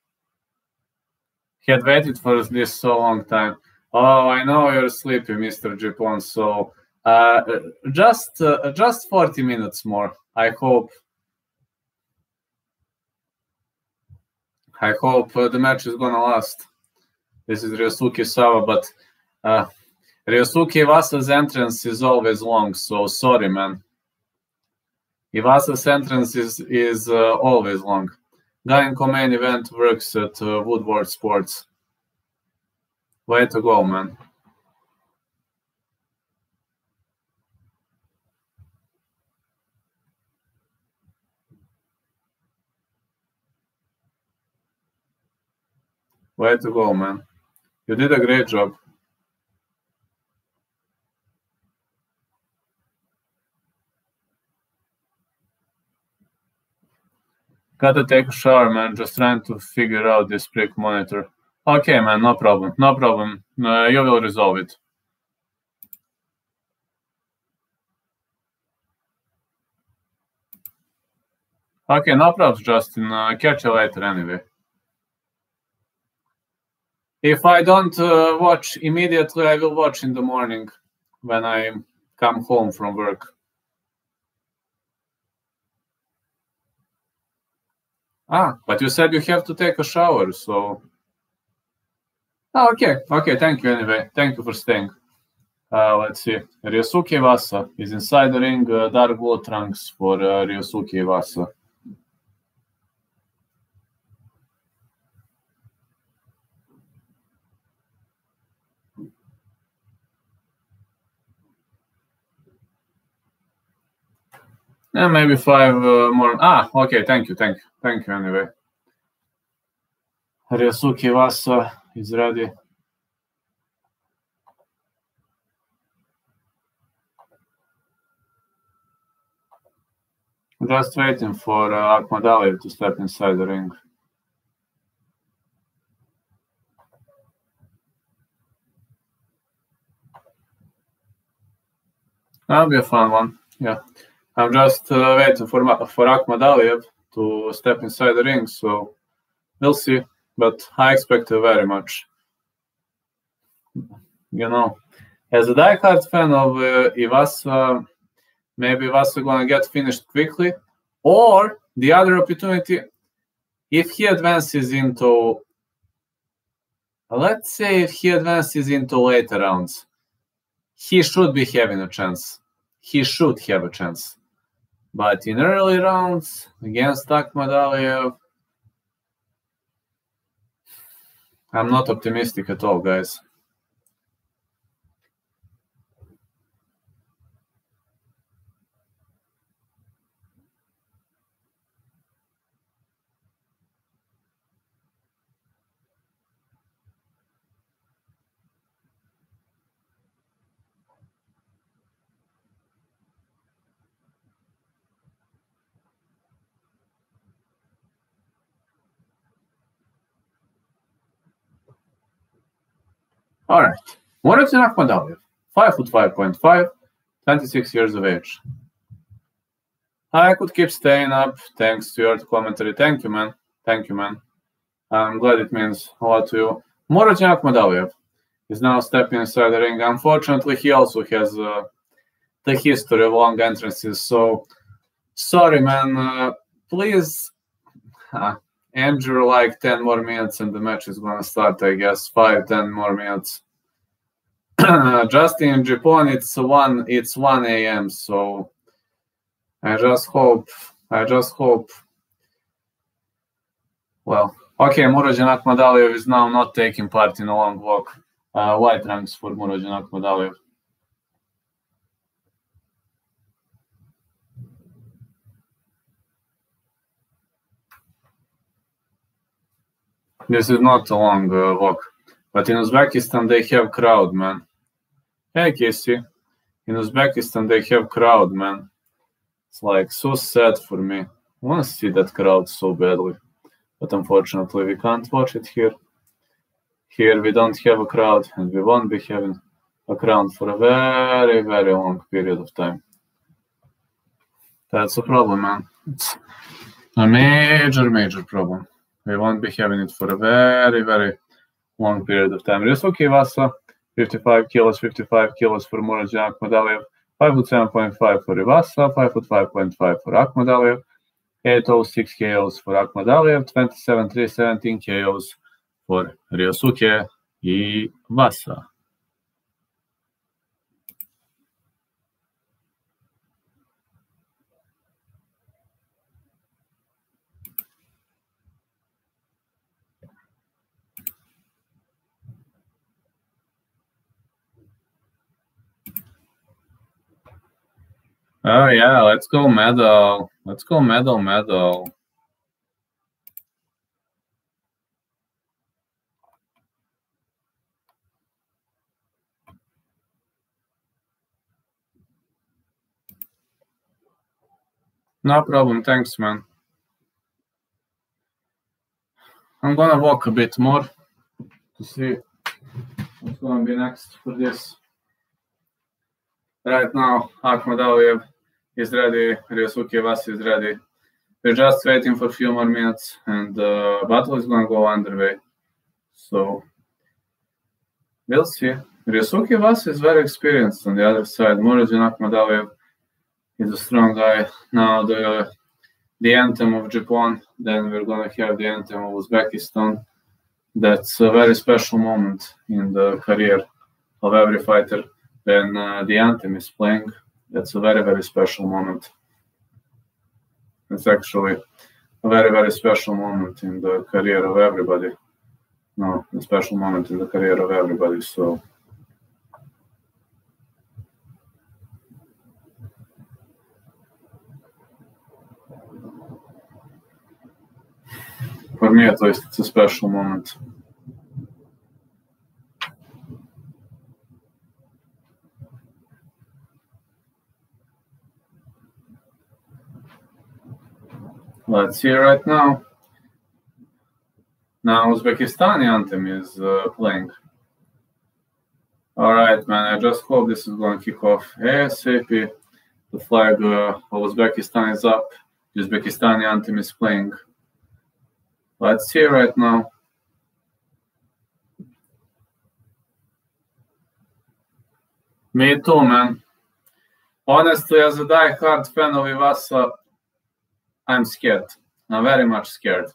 He had waited for this so long time. Oh, I know you're sleepy, Mr. Japon. So just 40 minutes more. I hope the match is gonna last. This is Ryosuke Isawa, but Ryosuke Iwasa's entrance is always long, so sorry, man. Iwasa's entrance is always long. Guy in co-main event works at Woodward Sports. Way to go, man. Way to go, man. You did a great job. Gotta take a shower, man. Just trying to figure out this prick monitor. Okay, man, no problem. You will resolve it. Okay, no problem, Justin. Catch you later anyway. If I don't watch immediately, I will watch in the morning when I come home from work. But you said you have to take a shower, so... Okay, thank you anyway. Thank you for staying. Let's see. Ryosuke Iwasa is inside the ring. Dark blue trunks for Ryosuke Iwasa. And maybe 5 more. Okay, thank you anyway. Ryosuke Iwasa is ready. Just waiting for Akhmadaliev to step inside the ring. That'll be a fun one, yeah. I'm just waiting for Akhmadaliev to step inside the ring, so we'll see. But I expect very much. You know, as a diehard fan of Iwasa, maybe Iwasa gonna get finished quickly, or the other opportunity, if he advances into, let's say, if he advances into later rounds, he should be having a chance. He should have a chance. But in early rounds against Akhmadaliev, I'm not optimistic at all, guys. All right. Murodjon Akhmadaliev, 5'5.5", 26 years of age. I could keep staying up thanks to your commentary. Thank you, man. I'm glad it means a lot to you. Murodjon Akhmadaliev is now stepping inside the ring. Unfortunately, he also has the history of long entrances. So, sorry, man. Please endure like 10 more minutes and the match is going to start, I guess. 5-10 more minutes. Just in Japan, it's 1 a.m. So I just hope. Well, okay, Murodjon Akhmadaliev is now not taking part in a long walk. White ranks for Murodjon Akhmadaliev. This is not a long walk. But in Uzbekistan, they have crowd, man. Hey, Casey. In Uzbekistan, they have crowd, man. It's like so sad for me. I want to see that crowd so badly. But unfortunately, we can't watch it here. Here, we don't have a crowd, and we won't be having a crowd for a very, very long period of time. That's a problem, man. It's a major, major problem. We won't be having it for a very, very long period of time. Ryosuke Iwasa, 55 kilos for Murodjon Akhmadaliev, 5'7.5" for Iwasa, 5'5.5" for Akhmadaliev, 806 KOs for Akhmadaliev, 27-3-17 KOs for Ryosuke Iwasa. Oh yeah, let's go medal. Let's go medal. No problem, thanks, man. I'm gonna walk a bit more to see what's gonna be next for this. Right now, Akhmadaliev is ready, Ryosuke Iwasa is ready. we're just waiting for a few more minutes, and the battle is going to go underway. So we'll see. Ryosuke Wase is very experienced on the other side. Murodjon Akhmadaliev is a strong guy. Now the anthem of Japan, then we're going to have the anthem of Uzbekistan. That's a very special moment in the career of every fighter when the anthem is playing. That's a very, very special moment. It's actually a very, very special moment in the career of everybody. No, a special moment in the career of everybody. So for me, at least, it's a special moment. Let's see right now. Now Uzbekistani anthem is playing. All right, man. I just hope this is going to kick off ASAP. The flag of Uzbekistan is up. The Uzbekistani anthem is playing. Let's see right now. Me too, man. Honestly, as a die-hard fan of Iwasa, I'm scared. I'm very much scared.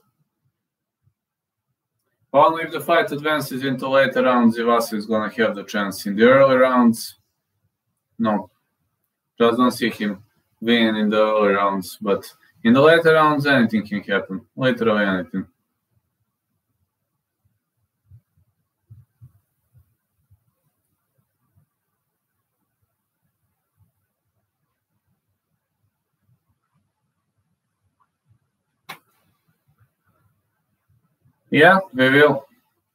Only if the fight advances into later rounds, Iwasa is going to have the chance. In the early rounds, no. Just don't see him winning in the early rounds. But in the later rounds, anything can happen. Literally anything. Yeah, we will.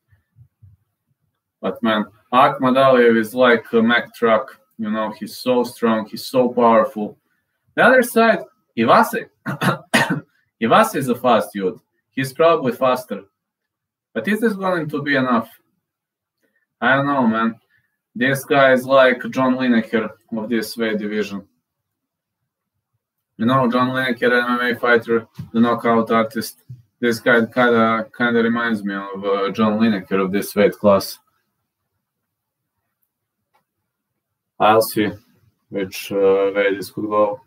But man, Akhmadaliev is like a Mack truck. You know, he's so strong, he's so powerful. The other side, Iwasa, Iwasa is a fast dude. He's probably faster. But is this going to be enough? I don't know, man. This guy is like John Lineker of this weight division. You know, John Lineker, MMA fighter, the knockout artist. This guy kind of reminds me of John Lineker of this weight class. I'll see which way this could go.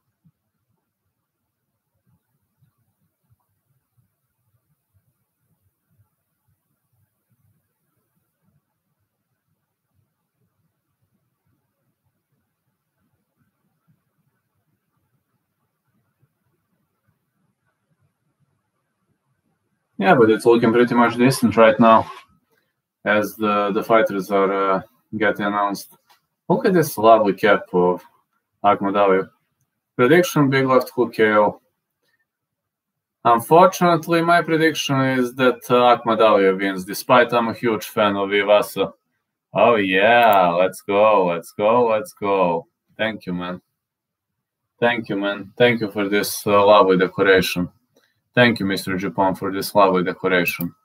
Yeah, but it's looking pretty much decent right now as the fighters are getting announced. Look at this lovely cap of Akhmadaliev. Prediction, big left hook KO. Unfortunately, my prediction is that Akhmadaliev wins, despite I'm a huge fan of Iwasa. Oh yeah, let's go, let's go, let's go. Thank you, man. Thank you, man. Thank you for this lovely decoration. Thank you, Mr. Japan, for this lovely decoration.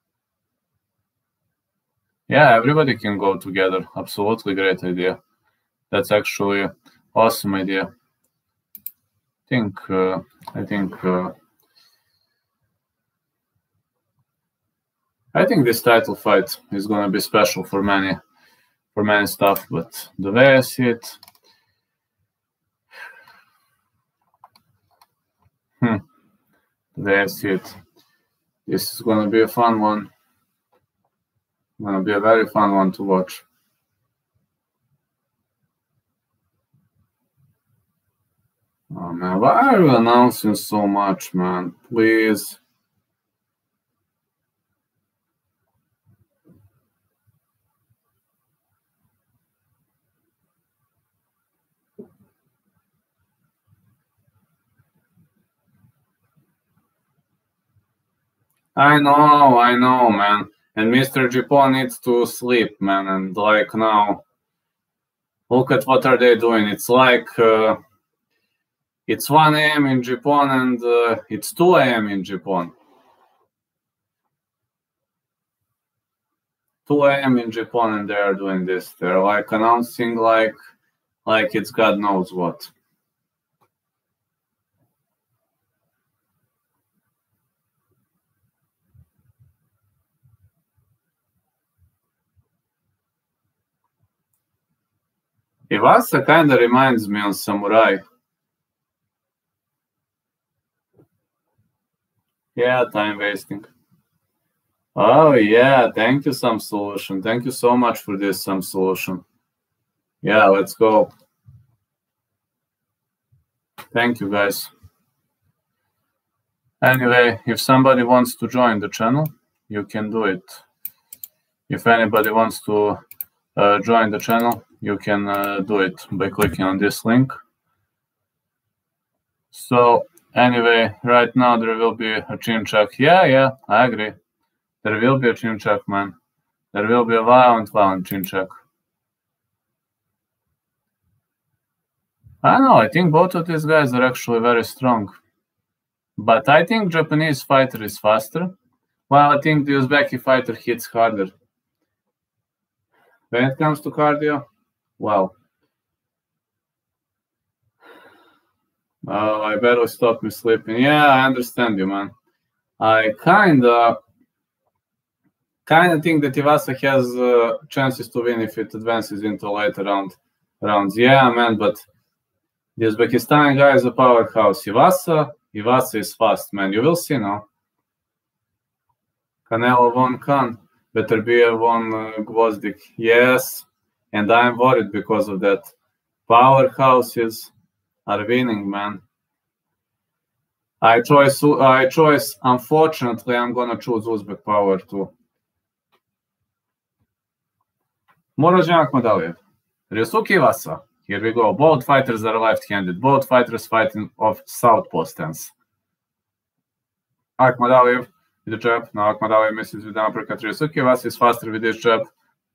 Yeah, everybody can go together. Absolutely great idea. That's actually an awesome idea. I think this title fight is going to be special for many stuff, but the way I see it, the way I see it, this is going to be a fun one. Going to be a very fun one to watch. Oh man, why are you announcing so much, man? Please. I know, man. And Mr. Japan needs to sleep, man. And like now, look at what are they doing. It's like it's 1 a.m. in Japan and it's 2 a.m. in Japan. 2 a.m. in Japan and they are doing this. They're like announcing like it's God knows what. Ivasa kind of reminds me of Samurai. Yeah, time wasting. Oh, yeah, thank you, Some Solution. Thank you so much for this, Some Solution. Yeah, let's go. Thank you, guys. Anyway, if somebody wants to join the channel, you can do it. If anybody wants to join the channel, you can do it by clicking on this link. So anyway, right now there will be a chin check. Yeah, I agree. There will be a chin check, man. There will be a violent chin check. I don't know, I think both of these guys are actually very strong. But I think Japanese fighter is faster. Well, I think the Uzbeki fighter hits harder. When it comes to cardio, wow. I better stop me sleeping. Yeah, I understand you, man. I kinda think that Ivasa has chances to win if it advances into later rounds. Yeah, man, but the Uzbekistan guy is a powerhouse. Ivasa is fast, man. You will see now. Canelo won Khan. Beterbiev won Gvozdik. Yes, and I'm worried because of that. Powerhouses are winning, man. I choose. Unfortunately, I'm gonna choose Uzbek power too. Murodjan Akhmadaliev, Ryusuke Ivasa. Here we go. Both fighters are left-handed. Both fighters fighting off southpaw stance. Akhmadaliev with the jab. Now Akhmadaliev misses with the uppercut. Ryusuke Ivasa is faster with this jab.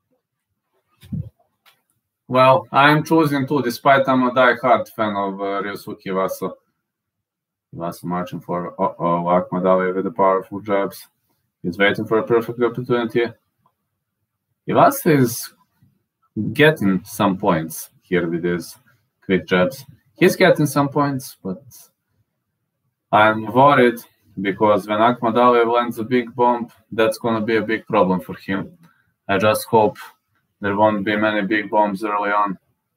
Well, I'm choosing too, despite I'm a die-hard fan of Ryusuke Ivasa. Ivasa marching for Akhmadaliev with the powerful jabs. He's waiting for a perfect opportunity. Ivasa is getting some points here with his quick jabs. He's getting some points, but I'm worried because when Akhmadaliev lands a big bomb, that's going to be a big problem for him. I just hope there won't be many big bombs early on.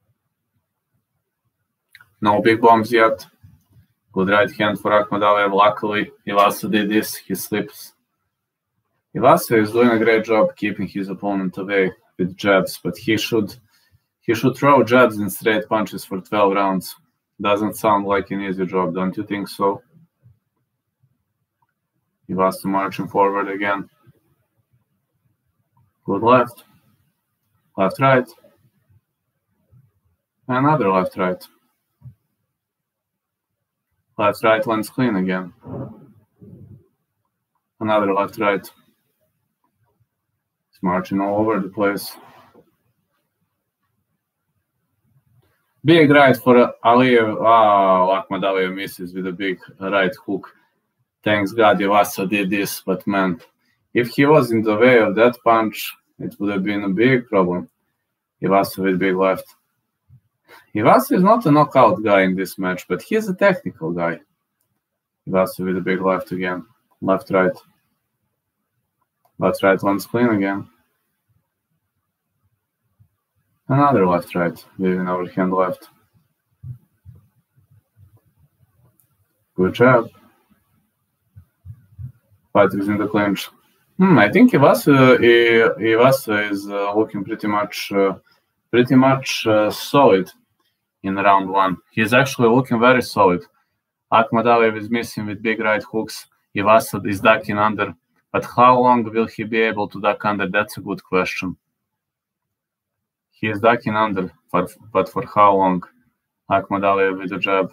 No big bombs yet. Good right hand for Akhmadaliev. Luckily, Ivasa did this. He slips. Ivasa is doing a great job keeping his opponent away with jabs, but he should throw jabs and straight punches for 12 rounds. Doesn't sound like an easy job, don't you think so? Ivasa marching forward again. Good left. Left, right. Another left, right. Left, right lands clean again. Another left, right. He's marching all over the place. Big right for Aliev. Akhmadaliev misses with a big right hook. Thanks God Ivasa did this, but man, if he was in the way of that punch, it would have been a big problem. Ivasa with big left. Ivasa is not a knockout guy in this match, but he's a technical guy. Ivasa with a big left again. Left, right. Left, right lands clean again. Another left, right, with an overhand left. Good job. Fighters in the clinch. I think Ivasa is looking pretty much solid in round one. He's actually looking very solid. Akhmadaliev is missing with big right hooks. Ivasa is ducking under. But how long will he be able to duck under? That's a good question. He is ducking under, but for how long? Akhmadaliev with the jab.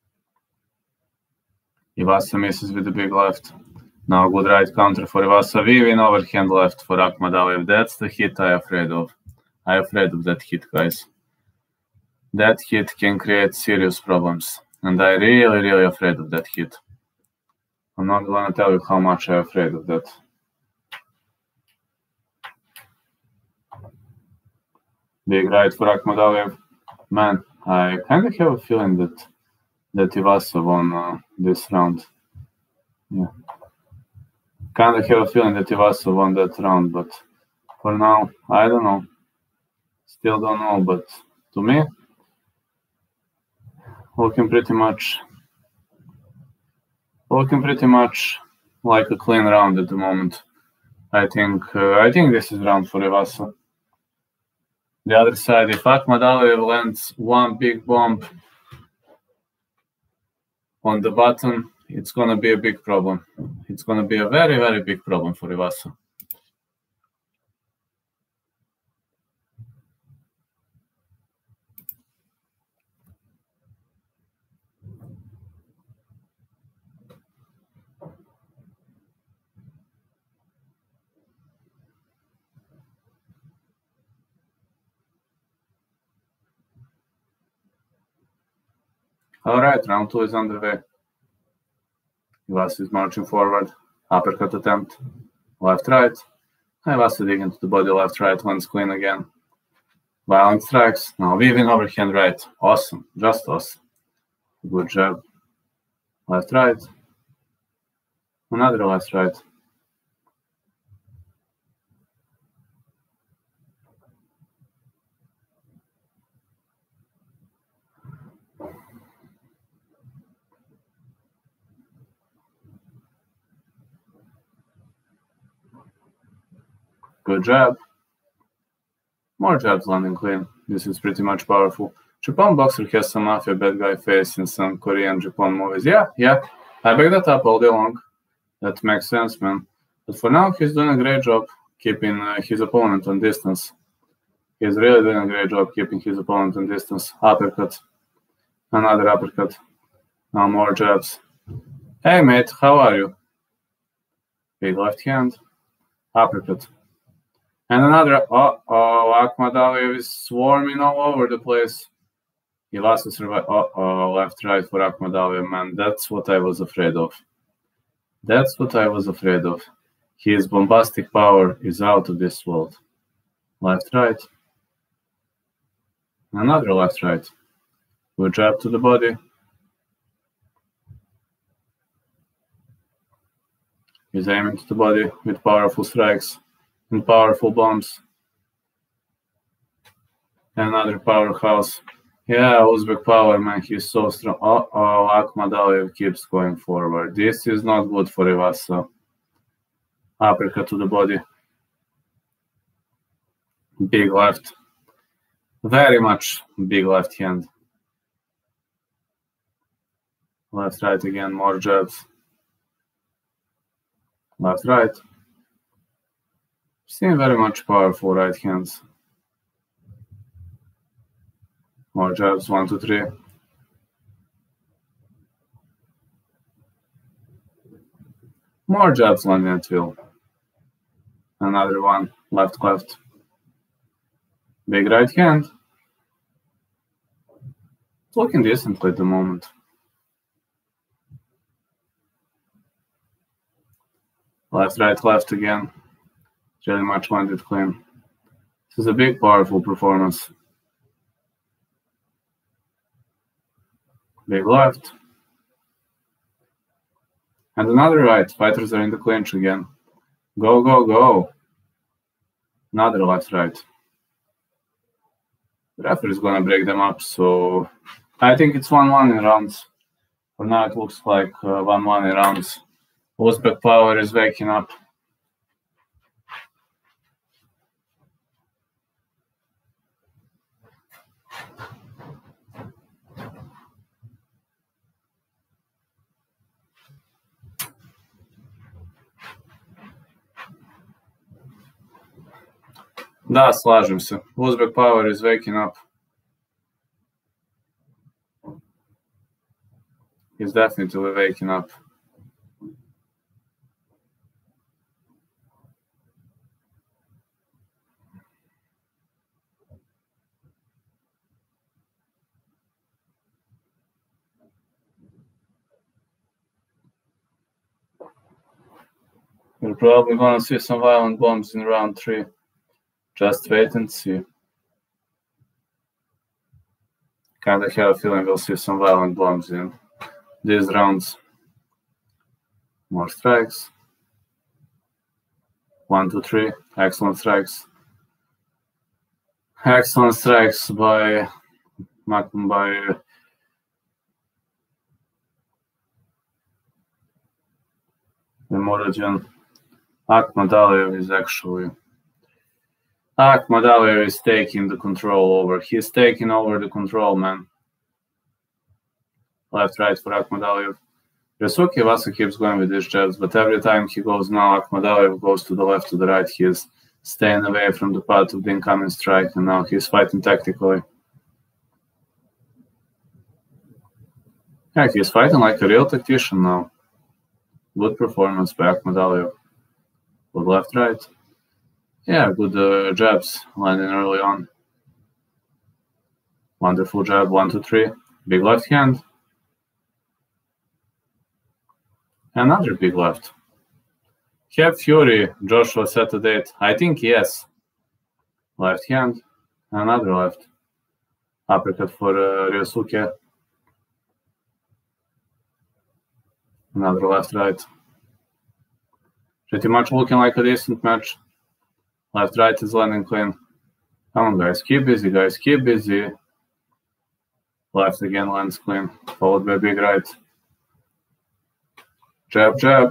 Ivasa misses with the big left. Now good right counter for Ivasa. Weaving overhand left for Akhmadaliev. That's the hit I'm afraid of. I'm afraid of that hit, guys. That hit can create serious problems. And I'm really, really afraid of that hit. I'm not going to tell you how much I'm afraid of that. Big right for Akhmadaliev. Man, I kind of have a feeling that Ivasa won this round. Yeah. Kind of have a feeling that Ivasa won that round, but for now, I don't know. Still don't know, but to me. Looking pretty much like a clean round at the moment. I think this is round for Ivaso. The other side, if Akhmadaliev lands one big bomb on the button, it's going to be a big problem. It's going to be a very, very big problem for Ivaso. All right, round 2 is underway. Ivaso is marching forward. Uppercut attempt. Left, right. Ivaso digging to the body. Left, right. Lands clean again. Violent strikes. Now weaving overhand right. Awesome. Just awesome. Good jab. Left, right. Another left, right. Good jab. More jabs landing clean. This is pretty much powerful. Japan boxer has some mafia bad guy face in some Korean Japan movies. Yeah. I back that up all day long. That makes sense, man. But for now, he's doing a great job keeping his opponent on distance. He's really doing a great job keeping his opponent on distance. Uppercut. Another uppercut. Now more jabs. Hey, mate, how are you? Big left hand. Uppercut. And another. Akhmadaliev is swarming all over the place. Ivaso survived. Left, right for Akhmadaliev, man. That's what I was afraid of. His bombastic power is out of this world. Left, right. Another left, right. Good jab to the body. He's aiming to the body with powerful strikes and powerful bombs. Another powerhouse. Yeah, Uzbek power, man. He's so strong. Akhmadaliev keeps going forward. This is not good for Ivaso. Uppercut to the body. Big left. Very much big left hand. Left, right again. More jabs. Left, right. Seeing very much powerful right hands. More jabs. 1, 2, 3. More jabs landing at will. Another one. Left, left. Big right hand. It's looking decently at the moment. Left, right, left again. Really much landed clean. This is a big, powerful performance. Big left. And another right. Fighters are in the clinch again. Go, go, go. Another left, right. The referee is going to break them up, so I think it's 1-1 in rounds. For now, it looks like 1-1 in rounds. Uzbek power is waking up. Да, slažem se. Uzbek power is waking up. He's definitely waking up. We're probably going to see some violent bombs in round 3. Just wait and see. Kind of have a feeling we'll see some violent bombs in these rounds. More strikes. 1, 2, 3. Excellent strikes. Excellent strikes by by Murodyan. Akhmadaliev is actually... Akhmadaliev is taking the control over. He's taking over the control, man. Left, right for Akhmadaliev. Ryosuke Iwasa keeps going with these jabs, but every time he goes now, Akhmadaliev goes to the left, to the right. He is staying away from the path of the incoming strike, and now he's fighting tactically. Yeah, he's fighting like a real tactician now. Good performance by Akhmadaliev. Good left, right. Yeah, good jabs landing early on. Wonderful jab, 1, 2, 3. Big left hand. Another big left. Have Fury, Joshua set a date? I think yes. Left hand. Another left. Uppercut for Ryosuke. Another left, right. Pretty much looking like a decent match. Left, right is landing clean. Come on, guys. Keep busy, guys. Keep busy. Left again lands clean. Followed by big right. Jab, jab.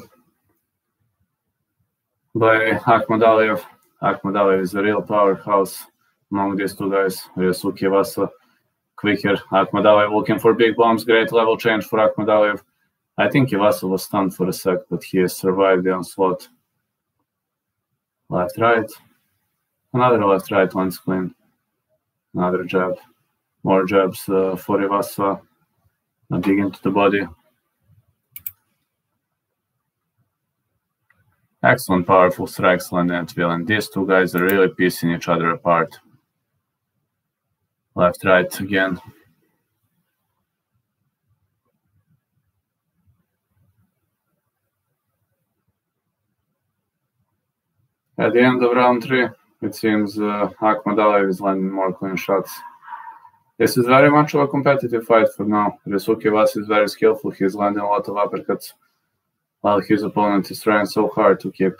By Akhmadaliev. Akhmadaliev is a real powerhouse among these two guys. Ryosuke Iwasa quicker. Akhmadaliev looking for big bombs. Great level change for Akhmadaliev. I think Iwasa was stunned for a sec, but he has survived the onslaught. Left, right. Another left, right lands clean. Another jab. More jabs for Iwasa. Dig into the body. Excellent, powerful strikes landing at will, and these two guys are really piecing each other apart. Left, right again. At the end of round 3, it seems Akhmadaliev is landing more clean shots. This is very much of a competitive fight for now. Ryosuke Iwasa is very skillful. He's landing a lot of uppercuts, while his opponent is trying so hard to keep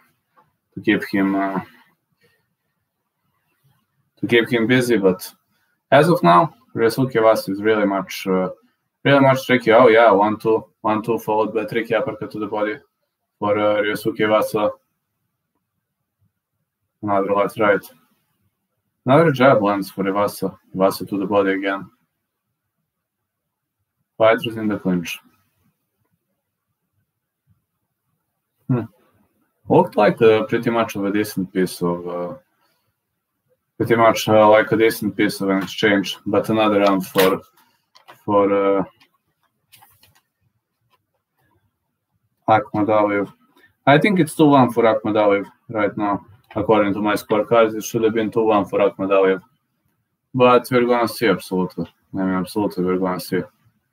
him busy. But as of now, Ryosuke Iwasa is really much tricky. Oh yeah, 1-2 followed by tricky uppercut to the body for Ryosuke Iwasa. Another left, right. Another jab lands for Iwasa. Iwasa to the body again. Fighters in the clinch. Looked like pretty much of a decent piece of an exchange, but another round for Akhmadaliev. I think it's 2-1 for Akhmadaliev right now. According to my scorecards, it should have been 2-1 for Akhmadaliev. But we're gonna see, absolutely. I mean, absolutely, we're gonna see.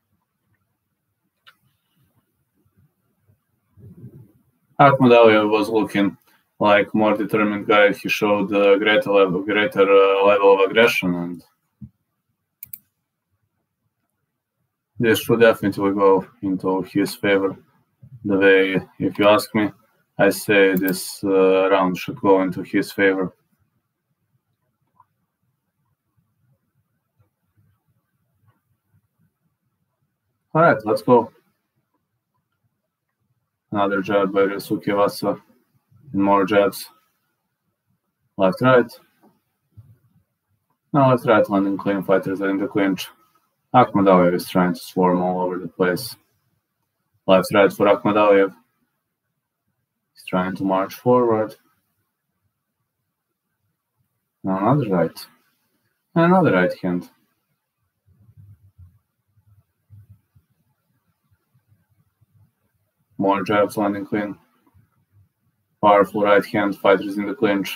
Akhmadaliev was looking like more determined guy. He showed a greater level of aggression, and this should definitely go into his favor. The way, if you ask me, I say this round should go into his favor. All right, let's go. Another jab by Ryosuke Iwasa. And more jabs. Left, right. Now left, right landing clean. Fighters are in the clinch. Akhmadaliev is trying to swarm all over the place. Left, right for Akhmadaliev. He's trying to march forward. Now another right. And another right hand. More jabs landing clean. Powerful right hand, fighters in the clinch.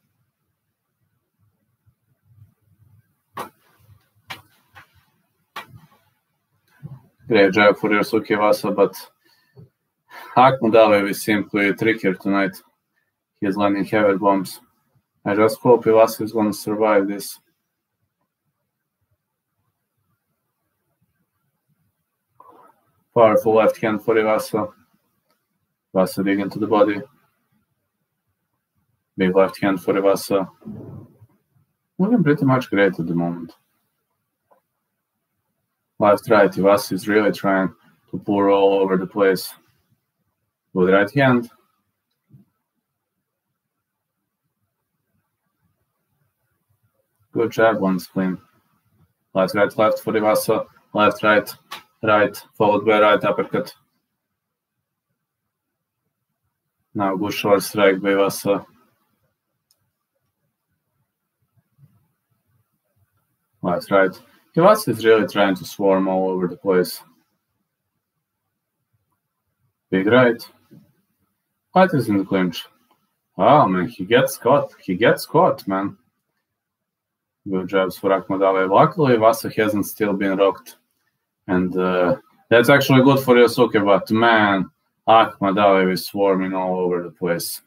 Great jab for Ryosuke Iwasa, but Akhmadaliev is simply trickier tonight. He's landing heavy bombs. I just hope Iwasa is going to survive this. Powerful left hand for Iwasa. Iwasa dig into the body. Big left hand for Iwasa. Looking pretty much great at the moment. Left, right. Ivasis is really trying to pour all over the place. Good right hand. Good jab, one's clean. Left, right, left for Ivasa. Left, right, right, followed by right uppercut. Now good short strike by Ivasa. Left, right. Ivasa is really trying to swarm all over the place. Big right. Fight is in the clinch. Oh, man, he gets caught. He gets caught, man. Good jabs for Akhmadaliev. Luckily, Ivasa hasn't still been rocked. And that's actually good for Ryosuke, but man, Akhmadaliev is swarming all over the place.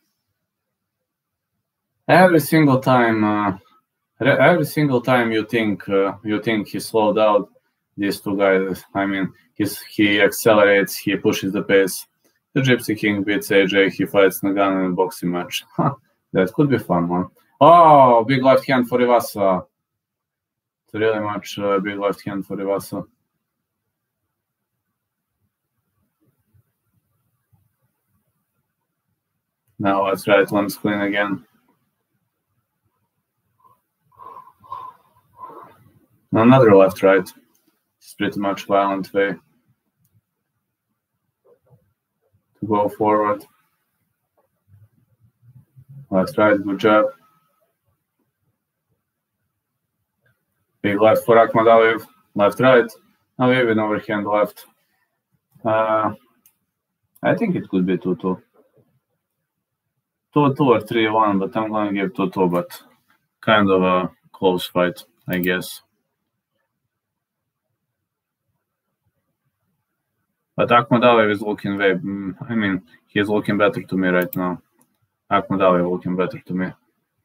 Every single time you think he slowed down, these two guys, I mean, he accelerates, he pushes the pace. The Gypsy King beats AJ, he fights Nagano in a boxing match. That could be fun, man. Oh, big left hand for Ivasa. It's really much big left hand for Ivasa. Now let's right one's clean again. Another left right. It's pretty much violent way to go forward. Left right, good job. Big left for Akhmadaliev. Left right. Now even overhand left. I think it could be 2-2. 2-2 or 3-1, but I'm going to give 2-2, but kind of a close fight, I guess. But Akhmadaliev is looking way, I mean, he's looking better to me right now. Akhmadaliev looking better to me.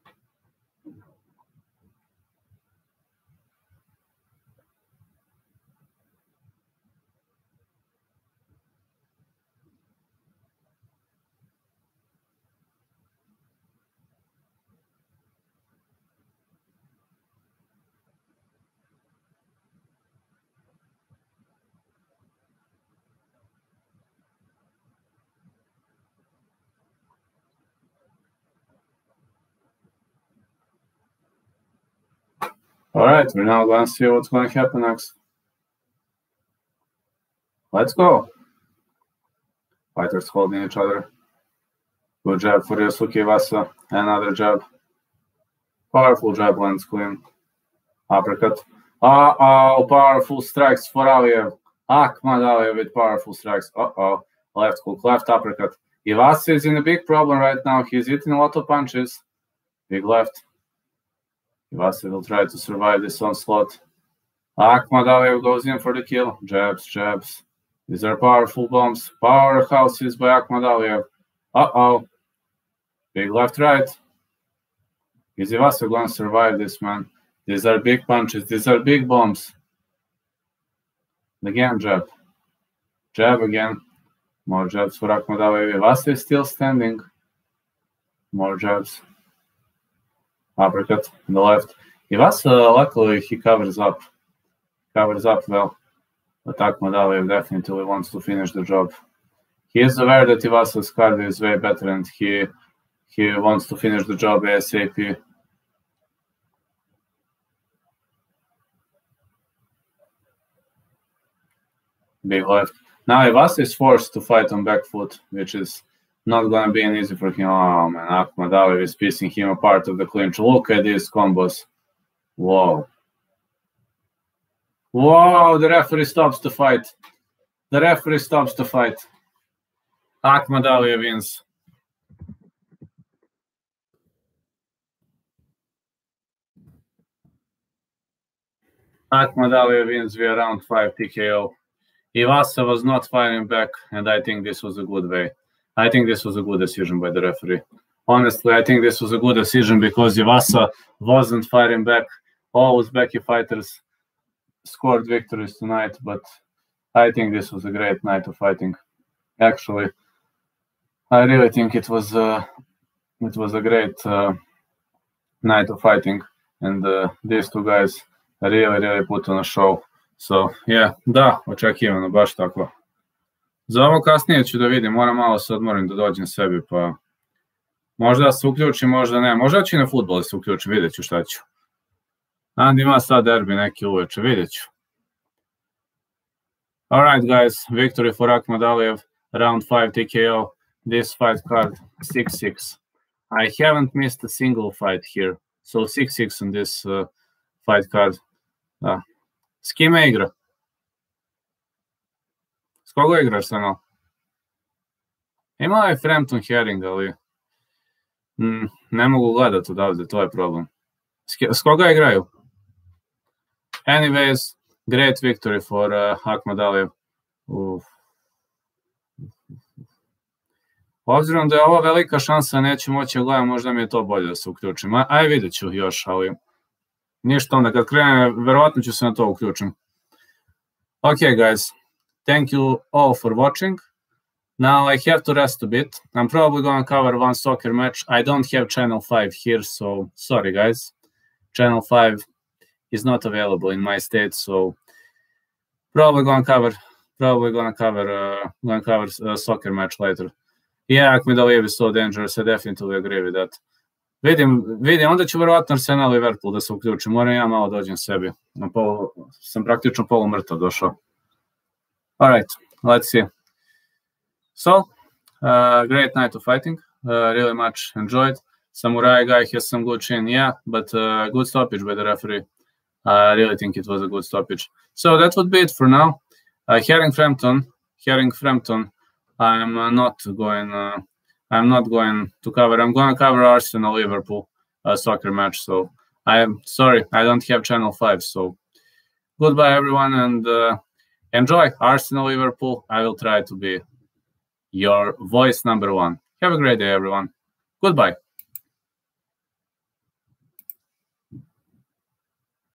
All right, we're now going to see what's going to happen next. Let's go. Fighters holding each other. Good jab for Ryosuke Ivasa. Another jab. Powerful jab lands clean. Uppercut. Uh-oh, powerful strikes for Aliev. Akhmadaliev with powerful strikes. Uh-oh. Left hook, left uppercut. Ivasa is in a big problem right now. He's eating a lot of punches. Big left. Ivasa will try to survive this onslaught. Akhmadaliev goes in for the kill. Jabs, jabs. These are powerful bombs. Powerhouses by Akhmadaliev. Uh-oh. Big left, right. Is Ivasa going to survive this, man? These are big punches. These are big bombs. Again, jab. Jab again. More jabs for Akhmadaliev. Ivasa is still standing. More jabs. Uppercut on the left. Ivasa, luckily, he covers up. Covers up well. But Akhmadaliev definitely wants to finish the job. He is aware that Ivasa's cardio is way better and he wants to finish the job ASAP. Big left. Now Ivasa is forced to fight on back foot, which is not going to be an easy for him. Oh, man, Akhmadaliev is piecing him apart of the clinch. Look at these combos. Whoa. Whoa, the referee stops the fight. The referee stops the fight. Akhmadaliev wins. Akhmadaliev wins via round 5 TKO. Ivasa was not firing back, and I think this was a good way. I think this was a good decision by the referee. Honestly, I think this was a good decision because Ivasa wasn't firing back. All Uzbeki fighters scored victories tonight, but I think this was a great night of fighting. Actually, I really think it was a great night of fighting, and these two guys really put on a show. So, yeah, da, očekivano, baš tako. Za ovo kasnije ću da vidim, moram malo se odmorim da dođem sebi, pa možda se uključim, možda ne. Možda ću i na futbol se uključim, vidjet ću šta ću. And ima sad derbi neki uveče, vidjet ću. Alright, guys, victory for Akhmadaliev, round 5 TKO. This fight card, 6-6. I haven't missed a single fight here. So 6-6 on this fight card. Da. S kime igra? S koga igra Arsenal? Ima je Frampton Herring, ali ne mogu gledati odavde, to je problem. S koga igraju? Anyways, great victory for Akhmadaliev. Obzirom da je ovo velika šansa, neću moći gledati, možda mi je to bolje da se uključim. Aj, vidjet ću još, ali ništa onda kad krene, verovatno ću se na to uključim. Okay, guys, thank you all for watching. Now I have to rest a bit. I'm probably going to cover one soccer match. I don't have Channel 5 here, so sorry, guys. Channel 5 is not available in my state, so probably going to cover a soccer match later. Yeah, Akhmadaliev is so dangerous. I definitely agree with that. Vidim, onda ću verovatno Arsenal Liverpool da se uključim. Moram ja malo dođem sebi. Sam praktično polumrtav došao. Alright, let's see. So, great night of fighting. Really much enjoyed. Samurai guy has some good chin, yeah, but good stoppage by the referee. I really think it was a good stoppage. So that would be it for now. Herring Frampton. I'm not going to cover. I'm going to cover Arsenal Liverpool soccer match. So I am sorry, I don't have Channel 5. So goodbye, everyone, and enjoy Arsenal Liverpool. I will try to be your voice number one. Have a great day, everyone. Goodbye.